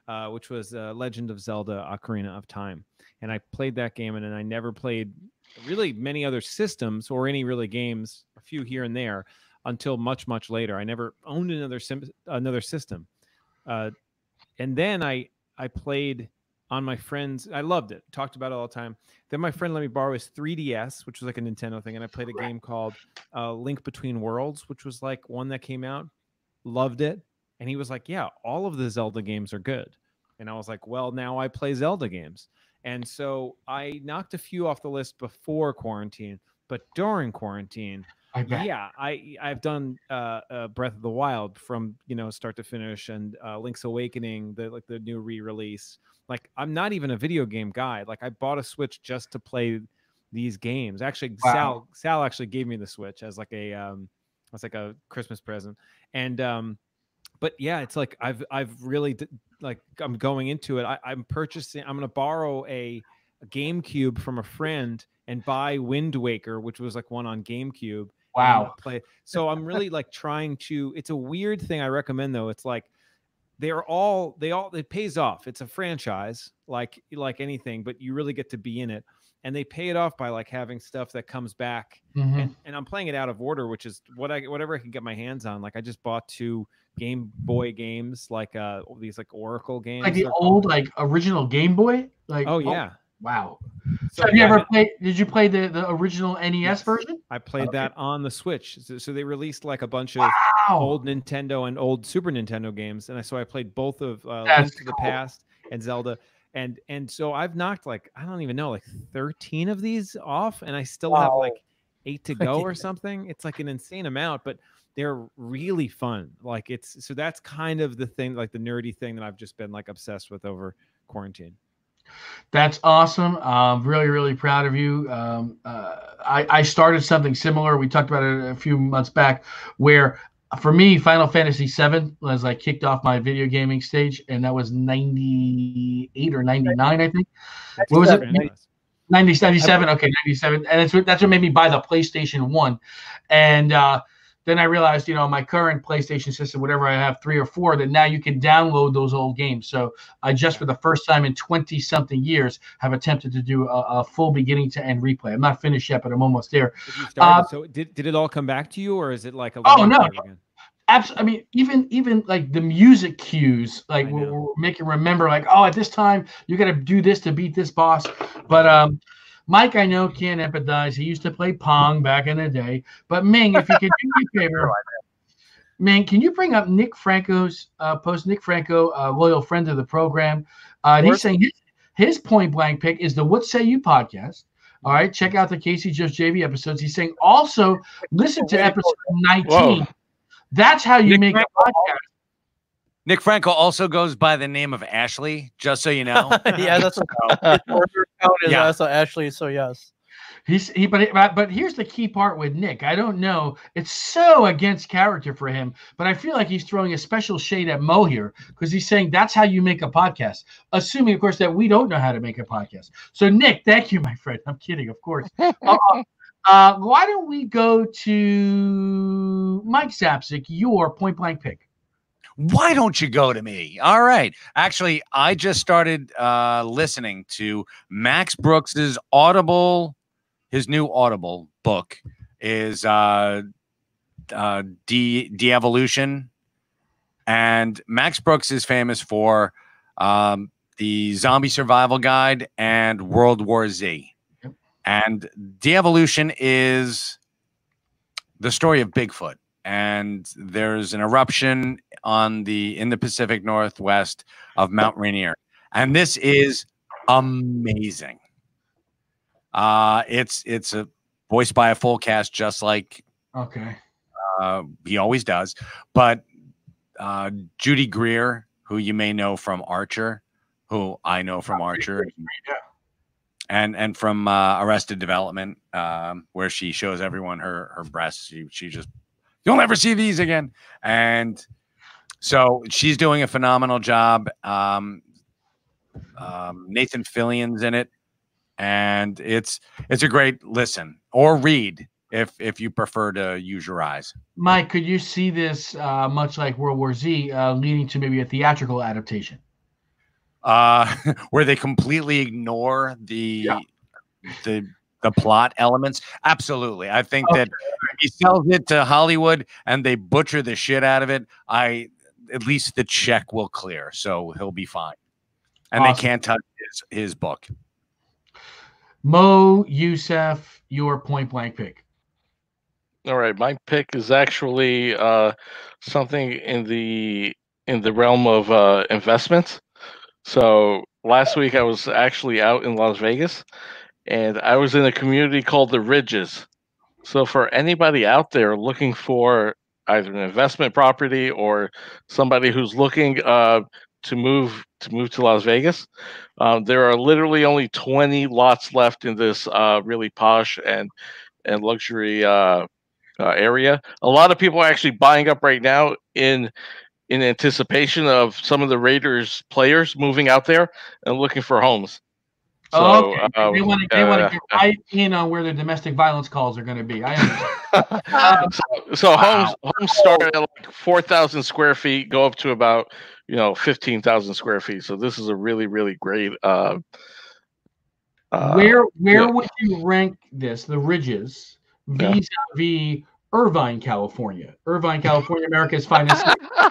uh, which was uh, Legend of Zelda: Ocarina of Time, and I played that game, and then I never played really many other systems or any really games, a few here and there, until much much later. I never owned another sim- another system, uh, and then I I played on my friend's. I loved it. Talked about it all the time. Then my friend let me borrow his three D S, which was like a Nintendo thing, and I played a game called uh, Link Between Worlds, which was like one that came out. Loved it, and he was like, "Yeah, all of the Zelda games are good." And I was like, "Well, now I play Zelda games." And so I knocked a few off the list before quarantine, but during quarantine, I bet. yeah, I I've done uh, uh, Breath of the Wild from you know start to finish, and uh, Link's Awakening, the like the new re-release. Like I'm not even a video game guy. Like I bought a Switch just to play these games. Actually, Wow. Sal Sal actually gave me the Switch as like a um, as like a Christmas present, and um, but yeah, it's like I've I've really d- like I'm going into it. I, I'm purchasing. I'm going to borrow a, a GameCube from a friend and buy Wind Waker, which was like one on GameCube. And I'm Wow. gonna play. So I'm really like trying to. It's a weird thing I recommend though. It's like they're all they all it pays off. It's a franchise like like anything, but you really get to be in it. And they pay it off by like having stuff that comes back. Mhm. And, and I'm playing it out of order, which is what I whatever I can get my hands on. Like I just bought two Game Boy games, like uh these like Oracle games. Like the they're old, called. like original Game Boy. Like Oh yeah. wow. So, So have you yeah, ever I- played? Did you play the the original N E S Yes. version? I played Okay. that on the Switch. So, so they released like a bunch of Wow. old Nintendo and old Super Nintendo games, and I so I played both of uh, That's Link to the cool. Past and Zelda, and and so I've knocked like I don't even know like thirteen of these off, and I still have Wow. like eight to go or something. It's like an insane amount, but they're really fun. Like it's so that's kind of the thing, like the nerdy thing that I've just been like obsessed with over quarantine. That's awesome. Um, really, really proud of you. Um, uh, I, I started something similar. We talked about it a few months back, where for me, Final Fantasy seven was like kicked off my video gaming stage, and that was ninety-eight or ninety-nine, I think. What was it? Franchise. ninety, ninety-seven. Okay, ninety-seven. And that's what, that's what made me buy the PlayStation one. And uh, then I realized, you know, my current PlayStation system, whatever I have, three or four, that now you can download those old games. So I just, for the first time in twenty-something years, have attempted to do a, a full beginning to end replay. I'm not finished yet, but I'm almost there. If you started, Uh, so did, did it all come back to you, or is it like a Oh, learning no, curve no. again? Abs- I mean, even even like the music cues, like I we're, know. we're making remember, like, oh, at this time you got to do this to beat this boss. But um, Mike, I know can't empathize. He used to play Pong back in the day. But Ming, if you could do me a favor, Ming, can you bring up Nick Franco's uh, post? Nick Franco, a loyal friend of the program, uh, and he's saying his, his point blank pick is the What Say You podcast. All right, check out the Casey Just J V episodes. He's saying also listen to episode nineteen. Whoa. That's how you Nick make a podcast. Nick Franco also goes by the name of Ashley, just so you know. yeah, that's what his order count is Yeah. also Ashley. So yes. He's he, but but but here's the key part with Nick. I don't know. It's so against character for him, but I feel like he's throwing a special shade at Mo here because he's saying that's how you make a podcast. Assuming, of course, that we don't know how to make a podcast. So Nick, thank you, my friend. I'm kidding, of course. uh, uh, why don't we go to Mike Zapcic, your point blank pick? Why don't you go to me? All right. Actually, I just started uh, listening to Max Brooks's Audible. His new Audible book is uh, uh, De De-Evolution. And Max Brooks is famous for um, the Zombie Survival Guide and World War Z. Yep. And De-Evolution is the story of Bigfoot. And there's an eruption on the in the Pacific Northwest of Mount Rainier. And this is amazing. Uh, it's it's a voiced by a full cast, just like Okay. uh, he always does. But uh, Judy Greer, who you may know from Archer, who I know from Archer, Yeah. and and from uh, Arrested Development, um, where she shows everyone her her breasts. She she just you'll never see these again. And so she's doing a phenomenal job. Um, um, Nathan Fillion's in it. And it's it's a great listen or read if if you prefer to use your eyes. Mike, could you see this uh, much like World War Z uh, leading to maybe a theatrical adaptation? uh, where they completely ignore the Yeah. the the plot elements. Absolutely, I think okay. that if he sells it to Hollywood and they butcher the shit out of it, I at least the check will clear, so he'll be fine. And awesome. They can't touch his his book. Mo, Youssef, your point blank pick. All right, my pick is actually uh, something in the in the realm of uh, investments. So last week I was actually out in Las Vegas, and I was in a community called the Ridges. So for anybody out there looking for either an investment property or somebody who's looking uh, to move to move to Las Vegas, um, there are literally only twenty lots left in this uh, really posh and and luxury uh, uh, area. A lot of people are actually buying up right now in in anticipation of some of the Raiders players moving out there and looking for homes. So, oh, okay. uh, they want to they uh, want to get right in on where the domestic violence calls are going to be. I understand. um, so, so wow. homes homes start at like four thousand square feet, go up to about you know fifteen thousand square feet. So this is a really really great. Uh, uh, where where yeah. would you rank this? The Ridges vis-a-vis yeah. Irvine, California. Irvine, California, America's finest.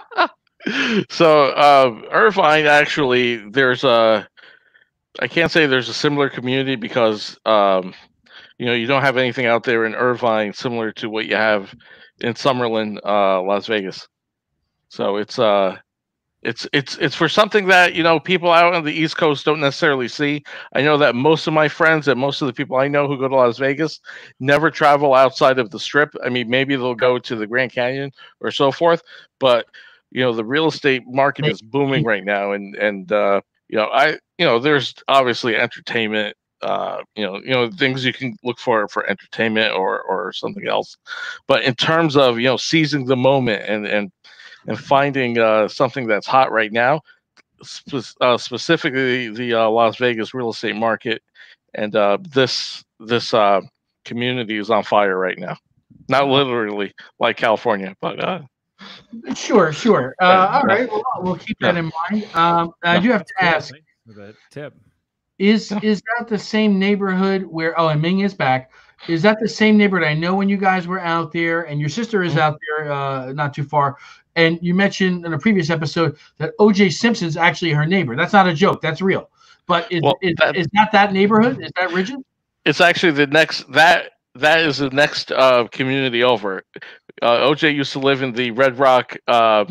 So uh, Irvine, actually, there's a. I can't say there's a similar community because um, you know you don't have anything out there in Irvine similar to what you have in Summerlin, uh, Las Vegas. So it's uh, it's it's it's for something that you know people out on the East Coast don't necessarily see. I know that most of my friends and most of the people I know who go to Las Vegas never travel outside of the Strip. I mean, maybe they'll go to the Grand Canyon or so forth, but you know the real estate market is booming right now, and and uh, you know I you know there's obviously entertainment. Uh, you know, you know things you can look for for entertainment or or something else, but in terms of you know seizing the moment and and and finding uh, something that's hot right now, spe- uh, specifically the uh, Las Vegas real estate market, and uh, this this uh, community is on fire right now. Not literally like California, but uh, sure, sure. Uh, all right, well, we'll keep that in mind. Um, I do have to ask. The tip. Is is that the same neighborhood where? Oh, and Ming is back. Is that the same neighborhood? I know when you guys were out there, and your sister is out there, uh, not too far. And you mentioned in a previous episode that O J Simpson's actually her neighbor. That's not a joke. That's real. But is well, is, that, is that that neighborhood? Is that Ridges? It's actually the next that that is the next uh, community over. Uh, O J used to live in the Red Rock uh,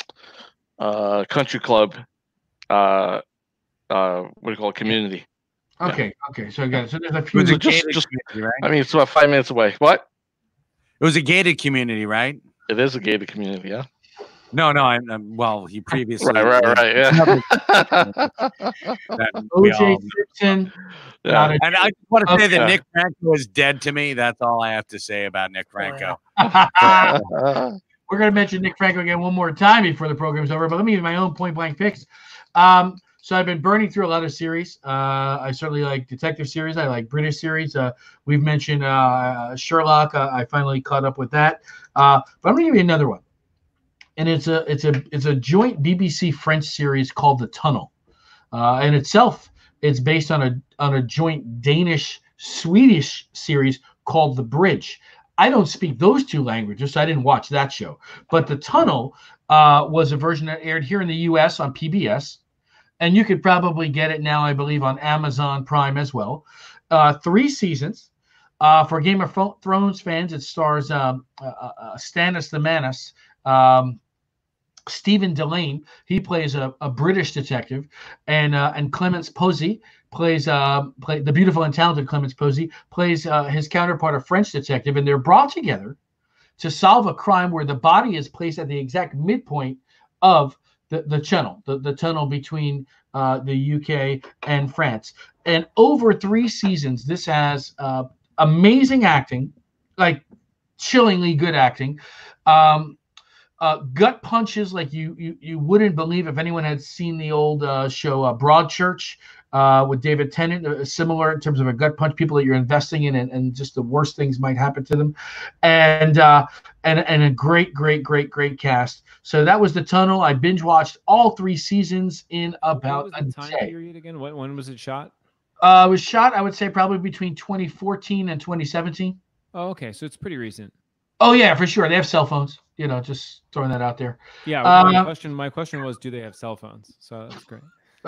uh, Country Club. Uh, uh, what do you call it? Community. Okay, yeah. okay. So I got it. So there's a few. It was a just, gated just, community, right? I mean, it's about five minutes away. What? It was a gated community, right? It is a gated community, yeah. No, no, I'm, I'm well. He previously right, right, right, yeah. O J Simpson. Yeah. And I just want to okay. say that Nick Franco is dead to me. That's all I have to say about Nick Franco. We're going to mention Nick Franco again one more time before the program's over, but let me give my own point blank picks. Um, so I've been burning through a lot of series. Uh, I certainly like detective series. I like British series. Uh, we've mentioned uh, Sherlock. Uh, I finally caught up with that. Uh, but I'm going to give you another one, and it's a it's a it's a joint B B C French series called The Tunnel. Uh, in itself, it's based on a on a joint Danish Swedish series called The Bridge. I don't speak those two languages, so I didn't watch that show. But The Tunnel uh, was a version that aired here in the U S on P B S, and you could probably get it now, I believe, on Amazon Prime as well. Uh, three seasons. Uh, for Game of Thrones fans, it stars um, uh, uh, Stannis the Manus, um, Stephen Delane. He plays a, a British detective, and uh, and Clemence Posey plays uh, play, the beautiful and talented Clemence Posey plays uh, his counterpart, a French detective, and they're brought together to solve a crime where the body is placed at the exact midpoint of the, the channel, the, the tunnel between uh, the U K and France. And over three seasons, this has uh, amazing acting, like chillingly good acting. Um, Uh, gut punches like you, you you wouldn't believe if anyone had seen the old uh, show uh, Broadchurch uh, with David Tennant, uh, similar in terms of a gut punch, people that you're investing in, and, and just the worst things might happen to them, and uh, and and a great, great, great, great cast. So that was The Tunnel. I binge watched all three seasons in about what was the a time day. period again? When, when was it shot? Uh, it was shot, I would say, probably between twenty fourteen and twenty seventeen. Oh, okay, so it's pretty recent. Oh yeah, for sure. They have cell phones. You know, just throwing that out there. Yeah. Uh, my question. My question was, do they have cell phones? So that's great.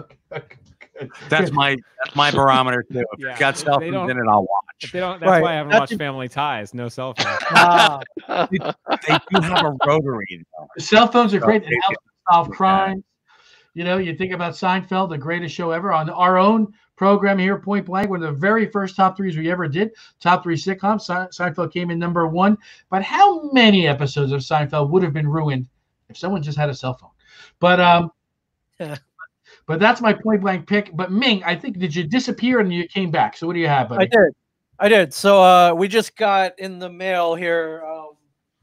That's my that's my barometer too. If Yeah, you got if cell they phones don't- in it, I'll watch. If they don't, that's Right, why I haven't that's watched a- Family Ties. No cell phone. Ah, They do have a rotary. Though. Cell phones are great. So They help solve crimes. You know, you think about Seinfeld, the greatest show ever. On our own program here, Point Blank, one of the very first top threes we ever did, top three sitcoms. Se- Seinfeld came in number one. But how many episodes of Seinfeld would have been ruined if someone just had a cell phone? But um, Yeah. but that's my Point Blank pick. But Ming, I think, did you disappear and you came back? So what do you have, buddy? I did. I did. So uh, we just got in the mail here. Um,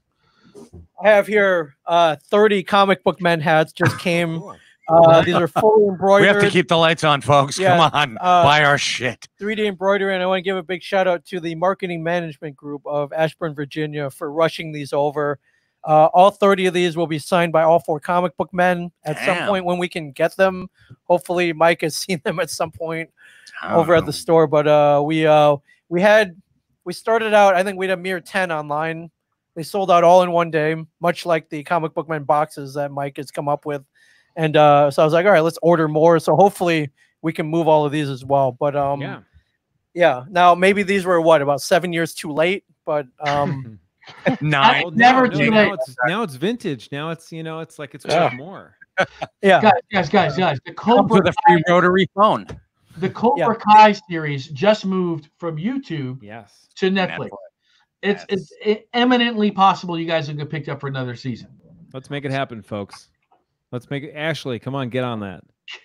I have here uh, thirty comic book men hats just came. Cool. Uh, these are fully We embroidered. have to keep the lights on, folks. Yeah, Come on, uh, buy our shit. three D embroidery, and I want to give a big shout out to the marketing management group of Ashburn, Virginia, for rushing these over. Uh, all thirty of these will be signed by all four comic book men at some Damn. point when we can get them. Hopefully, Mike has seen them at some point I don't over at know. the store. But uh, we uh, we had we started out. I think we had a mere ten online. They sold out all in one day, much like the comic book men boxes that Mike has come up with. And uh, so I was like, all right, let's order more. So hopefully we can move all of these as well. But um, Yeah. yeah. Now maybe these were what, about seven years too late, but um, Nine. Well, Never now, too no, late. now it's now it's vintage. Now it's you know it's like it's Yeah. worth more. yeah, Guys, guys, guys, guys. The Comes Cobra with a free rotary phone. The Cobra Yeah. Kai series just moved from YouTube Yes. to Netflix. Netflix. It's Yes. it's eminently possible you guys will get picked up for another season. Let's make it happen, folks. Let's make it. Ashley, come on, get on that.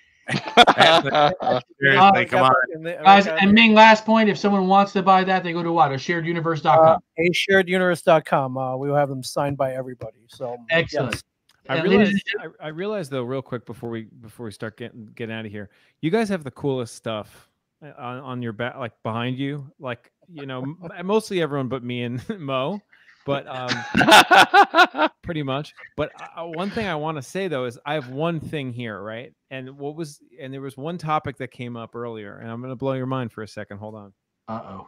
Seriously, come on. And they- Guys, okay. and Ming, last point, if someone wants to buy that, they go to what? a shared universe dot com. uh, a shared universe dot com. Uh, we will have them signed by everybody. So Excellent. yes. I And ladies realized, and I, I realized though, real quick before we before we start getting getting out of here, you guys have the coolest stuff uh, on, on your back, like behind you, like you know, m- mostly everyone but me and Mo, but um, pretty much. But uh, one thing I want to say though is I have one thing here, right? And what was and there was one topic that came up earlier, and I'm going to blow your mind for a second. Hold on. Uh-oh.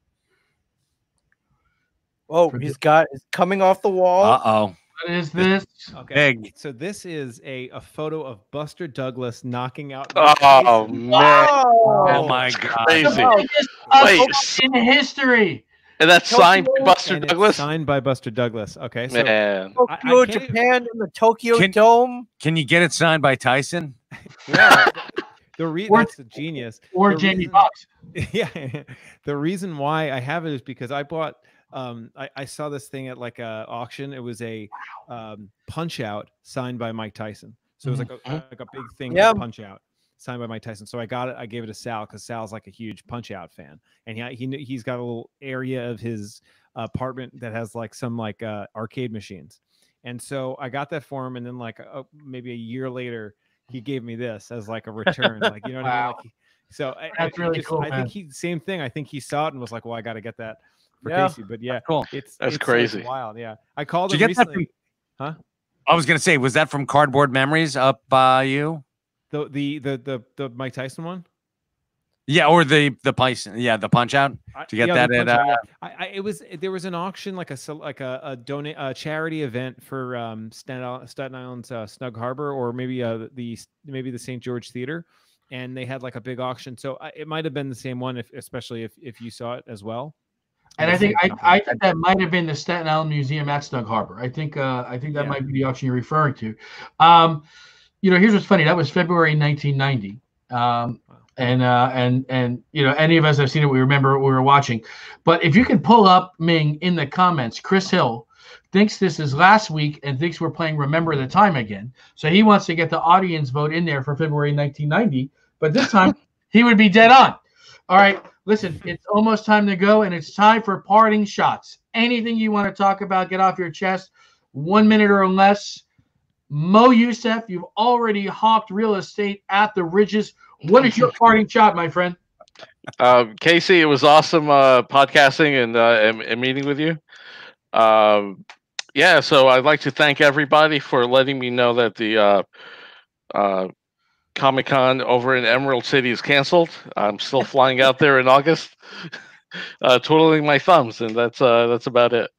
Oh, For he's the- got it's coming off the wall. Uh oh. What is this? Okay. Big. So this is a, a photo of Buster Douglas knocking out. Oh man, Oh my god. crazy. Wow. Biggest Wait, upset s- in history. and that's signed by Tokyo- Buster And it's Douglas. signed by Buster Douglas. Okay, so Man, I- I Tokyo, can't even- Japan, in the Tokyo Can- Dome. Can you get it signed by Tyson? yeah, the re- Or- that's a genius. Or The Jamie reason- Foxx. Yeah, the reason why I have it is because I bought. Um, I, I saw this thing at like a auction. It was a um, Punch Out signed by Mike Tyson. So it was like a, like a big thing. Yeah. For Punch Out signed by Mike Tyson. So I got it. I gave it to Sal because Sal's like a huge Punch Out fan, and he he kn- he's got a little area of his apartment that has like some like uh, arcade machines. And so I got that for him, and then like uh, maybe a year later, he gave me this as like a return. Like you know what I mean? Wow. Like, he- so I, That's I really just- cool, I man. think he same thing. I think he saw it and was like, "Well, I got to get that for Yeah. Casey." But yeah, Cool. it's That's it's, crazy. It's wild. Yeah, I called Did him you get that recently. Huh? I was gonna say, was that from Cardboard Memories up by you? The the the the the Mike Tyson one. Yeah, or the the Python. Yeah, the Punch Out. I- To get yeah, that the at, Punch Out, uh, yeah. I, I it was there was an auction like a cel- like a a donate a charity event for um Staten, Island, Staten Island's uh, Snug Harbor or maybe uh the maybe the Saint George Theater, and they had like a big auction. So I, it might have been the same one, if especially if if you saw it as well. And I The think same I, company. I think that might have been the Staten Island Museum at Snug Harbor. I think uh, I think that Yeah. might be the auction you're referring to. Um, you know, here's what's funny. That was February nineteen ninety. Um, and uh, and and you know, any of us have seen it. We remember what we were watching. But if you can pull up Ming in the comments, Chris Hill thinks this is last week and thinks we're playing Remember the Time again. So he wants to get the audience vote in there for February nineteen ninety. But this time he would be dead on. All right, listen, it's almost time to go, and it's time for parting shots. Anything you want to talk about, get off your chest, one minute or less. Mo Youssef, you've already hawked real estate at the ridges. What is your parting shot, my friend? Um, Casey, it was awesome uh, podcasting and, uh, and and meeting with you. Um, yeah, so I'd like to thank everybody for letting me know that the uh, uh, Comic Con over in Emerald City is canceled. I'm still flying out there in August, uh, twiddling my thumbs, and that's uh, that's about it.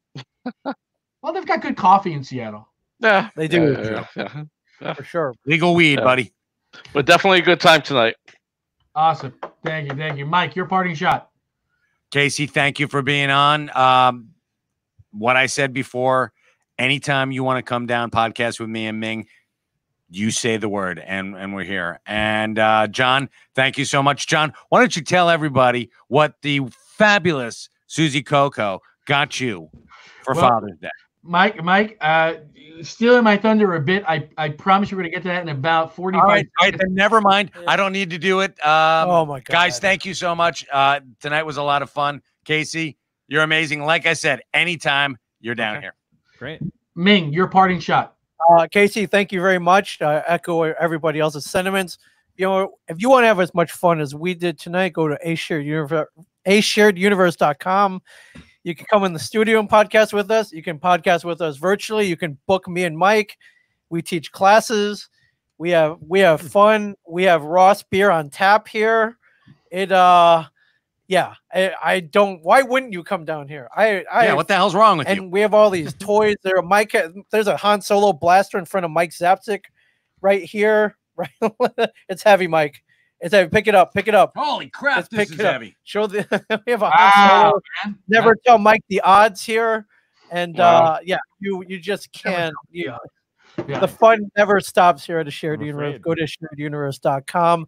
Well, they've got good coffee in Seattle. Yeah, They do. yeah, yeah, yeah. For sure. Legal weed, Yeah. buddy. But definitely a good time tonight. Awesome. Thank you. Thank you. Mike, your parting shot. Casey, thank you for being on. Um, what I said before, anytime you want to come down podcast with me and Ming, you say the word and, and we're here. And uh, John, thank you so much. John, why don't you tell everybody what the fabulous Susie Coco got you for Well, Father's Day? Mike, Mike, uh, stealing my thunder a bit. I, I promise you we're going to get to that in about forty-five All right, all right, seconds. then never mind. I don't need to do it. Um, Oh, my God. Guys, thank you so much. Uh, tonight was a lot of fun. Casey, you're amazing. Like I said, anytime you're down Okay. here. Great. Ming, your parting shot. Uh, Casey, thank you very much. Uh, echo everybody else's sentiments. You know, if you want to have as much fun as we did tonight, go to a shared universe, a shared universe dot com. You can come in the studio and podcast with us. You can podcast with us virtually. You can book me and Mike. We teach classes. We have we have fun. We have Ross beer on tap here. It uh yeah, I, I don't why wouldn't you come down here? I I Yeah, what the hell's wrong with and you? we have all these toys. There, Mike. There's a Han Solo blaster in front of Mike Zapcic, right here. Right, it's heavy, Mike. It's heavy. Pick it up. Pick it up. Holy crap, Let's this pick is it up. heavy. Show the. We have a Han Wow, Solo. man. Never tell Mike the odds here, and Wow. uh, yeah, you you just Never can't. tell the You, odds. Yeah. the fun never stops here at the Shared I'm Universe. afraid. Go to shared universe dot com.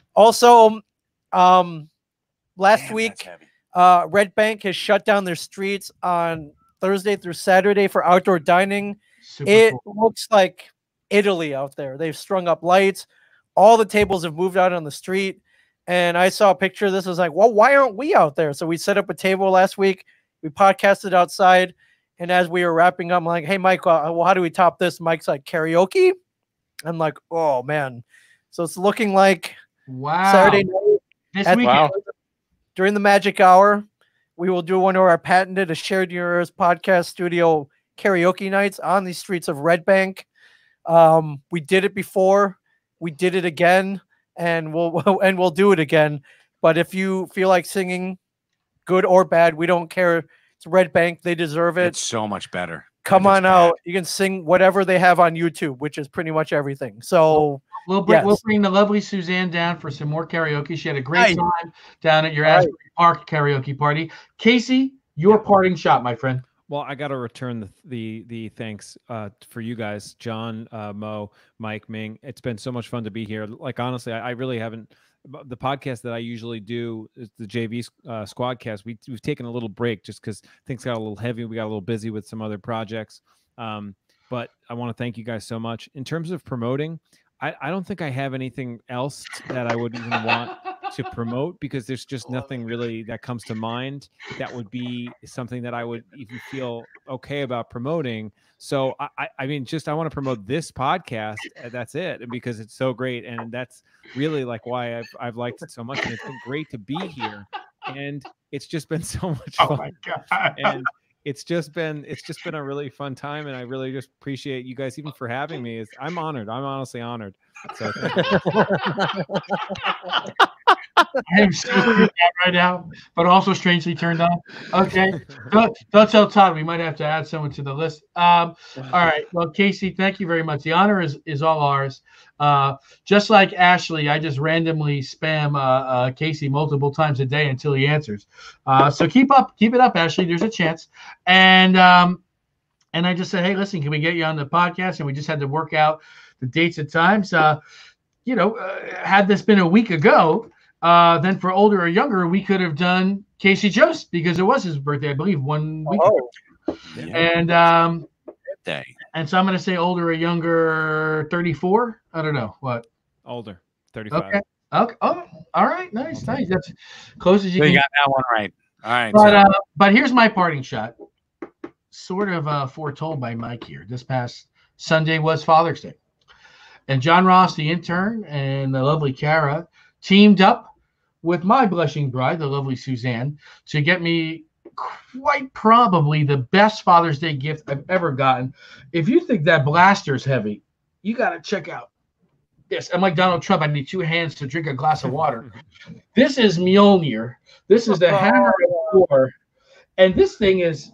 Also, um, last Damn, week. that's heavy. Uh, Red Bank has shut down their streets on Thursday through Saturday for outdoor dining. Super It cool. looks like Italy out there. They've strung up lights. All the tables have moved out on the street. And I saw a picture of this. I was like, well, why aren't we out there? So we set up a table last week. We podcasted outside. And as we were wrapping up, I'm like, hey, Mike, uh, well, how do we top this? Mike's like, karaoke. I'm like, oh, man. So it's looking like Wow. Saturday night This at- week. Wow. during the magic hour, we will do one of our patented, a Shared Universe podcast studio karaoke nights on the streets of Red Bank. Um, we did it before, we did it again, and we'll and we'll do it again. But if you feel like singing, good or bad, we don't care. It's Red Bank; they deserve it. It's so much better. Come if it's on bad. out. You can sing whatever they have on YouTube, which is pretty much everything. So. We'll bring, we'll Yes. bring the lovely Suzanne down for some more karaoke. She had a great Right. time down at your Right. Asbury Park karaoke party. Casey, your parting shot, my friend. Well, I got to return the the the thanks uh, for you guys, John, uh, Mo, Mike, Ming. It's been so much fun to be here. Like honestly, I, I really haven't. The podcast that I usually do is the J V uh, Squadcast. We we've taken a little break just because things got a little heavy. We got a little busy with some other projects. Um, but I want to thank you guys so much. In terms of promoting, I, I don't think I have anything else that I would even want to promote because there's just nothing really that comes to mind that would be something that I would even feel okay about promoting. So I, I, I mean, just I want to promote this podcast. And that's it, because it's so great, and that's really like why I've I've liked it so much, and it's been great to be here, and it's just been so much fun. Oh my god! And it's just been it's just been a really fun time, and I really just appreciate you guys even for having me. It's, I'm honored. I'm honestly honored. So thank you. I am so freaked out right now, but also strangely turned on. Okay, don't, don't tell Todd. We might have to add someone to the list. Um, all right. Well, Casey, thank you very much. The honor is is all ours. Uh, just like Ashley, I just randomly spam uh, uh, Casey multiple times a day until he answers. Uh, so keep up, keep it up, Ashley. There's a chance. And um, and I just said, hey, listen, can we get you on the podcast? And we just had to work out the dates and times. Uh, you know, uh, had this been a week ago, uh, then for older or younger, we could have done Casey Jost because it was his birthday, I believe, one week ago. Yeah. And um, Day. and so I'm going to say older or younger, thirty-four. I don't know what. Older, thirty-five. Okay. Okay. Oh, all right. Nice, nice. That's close as you So can. you got that one right. All right. But so- uh, but here's my parting shot. Sort of uh, foretold by Mike here. This past Sunday was Father's Day, and John Ross, the intern, and the lovely Kara teamed up with my blushing bride, the lovely Suzanne, to get me quite probably the best Father's Day gift I've ever gotten. If you think that blaster's heavy, you got to check out this. I'm like Donald Trump. I need two hands to drink a glass of water. This is Mjolnir. This is the Hammer of Thor. And this thing is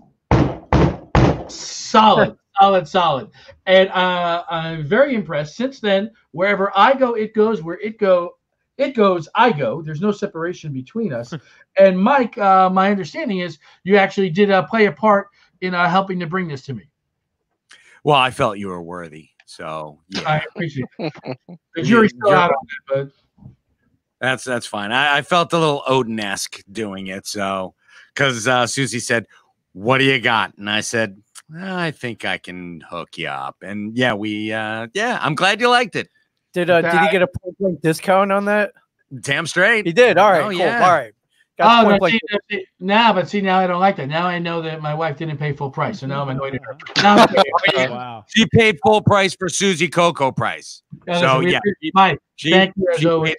solid, solid, solid. And uh, I'm very impressed. Since then, wherever I go, it goes. Where it go, it goes, I go. There's no separation between us. And Mike, uh, my understanding is you actually did uh, play a part in uh, helping to bring this to me. Well, I felt you were worthy. So yeah. I appreciate it. The jury's still out on that, but that's that's fine. I, I felt a little Odin-esque doing it. So because uh, Susie said, "What do you got?" And I said, "I think I can hook you up." And yeah, we uh, yeah, I'm glad you liked it. Did uh, did he get a point blank discount on that? Damn straight. He did. All right, oh, cool. Yeah. All right. Got oh, no, see, see, now, but see, now I don't like that. Now I know that my wife didn't pay full price, so now I'm annoyed at her. Now oh, wow. She paid full price for Susie Coco price. Yeah, so listen, yeah, she, Mike, she, thank you as she always.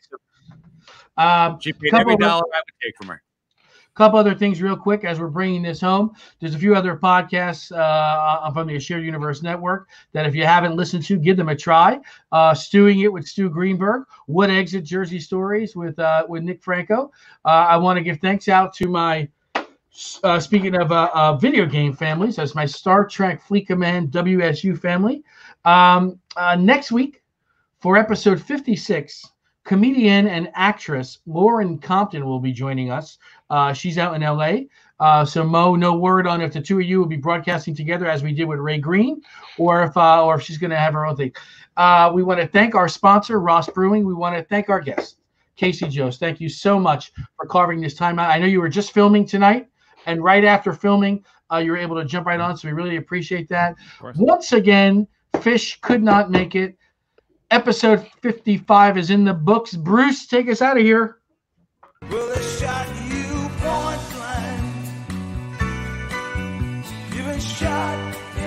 Paid, um, she paid every dollar I would take from her. Couple other things real quick as we're bringing this home. There's a few other podcasts uh, from the Shared Universe Network that if you haven't listened to, give them a try. Uh, Stewing It with Stu Greenberg, What Exit Jersey Stories with uh, with Nick Franco. Uh, I want to give thanks out to my, uh, speaking of uh, uh, video game families, that's my Star Trek Fleet Command W S U family. Um, uh, next week for episode fifty-six, comedian and actress Lauren Compton will be joining us. Uh, she's out in L A. Uh, so Mo, no word on if the two of you will be broadcasting together as we did with Ray Green, or if uh, or if she's going to have her own thing. Uh, we want to thank our sponsor, Ross Brewing. We want to thank our guest, Casey Jost. Thank you so much for carving this time out. I know you were just filming tonight, and right after filming, uh, you were able to jump right on. So we really appreciate that. Once again, Fish could not make it. Episode fifty-five is in the books. Bruce, take us out of here. Well, they shot you point blank. You've been shot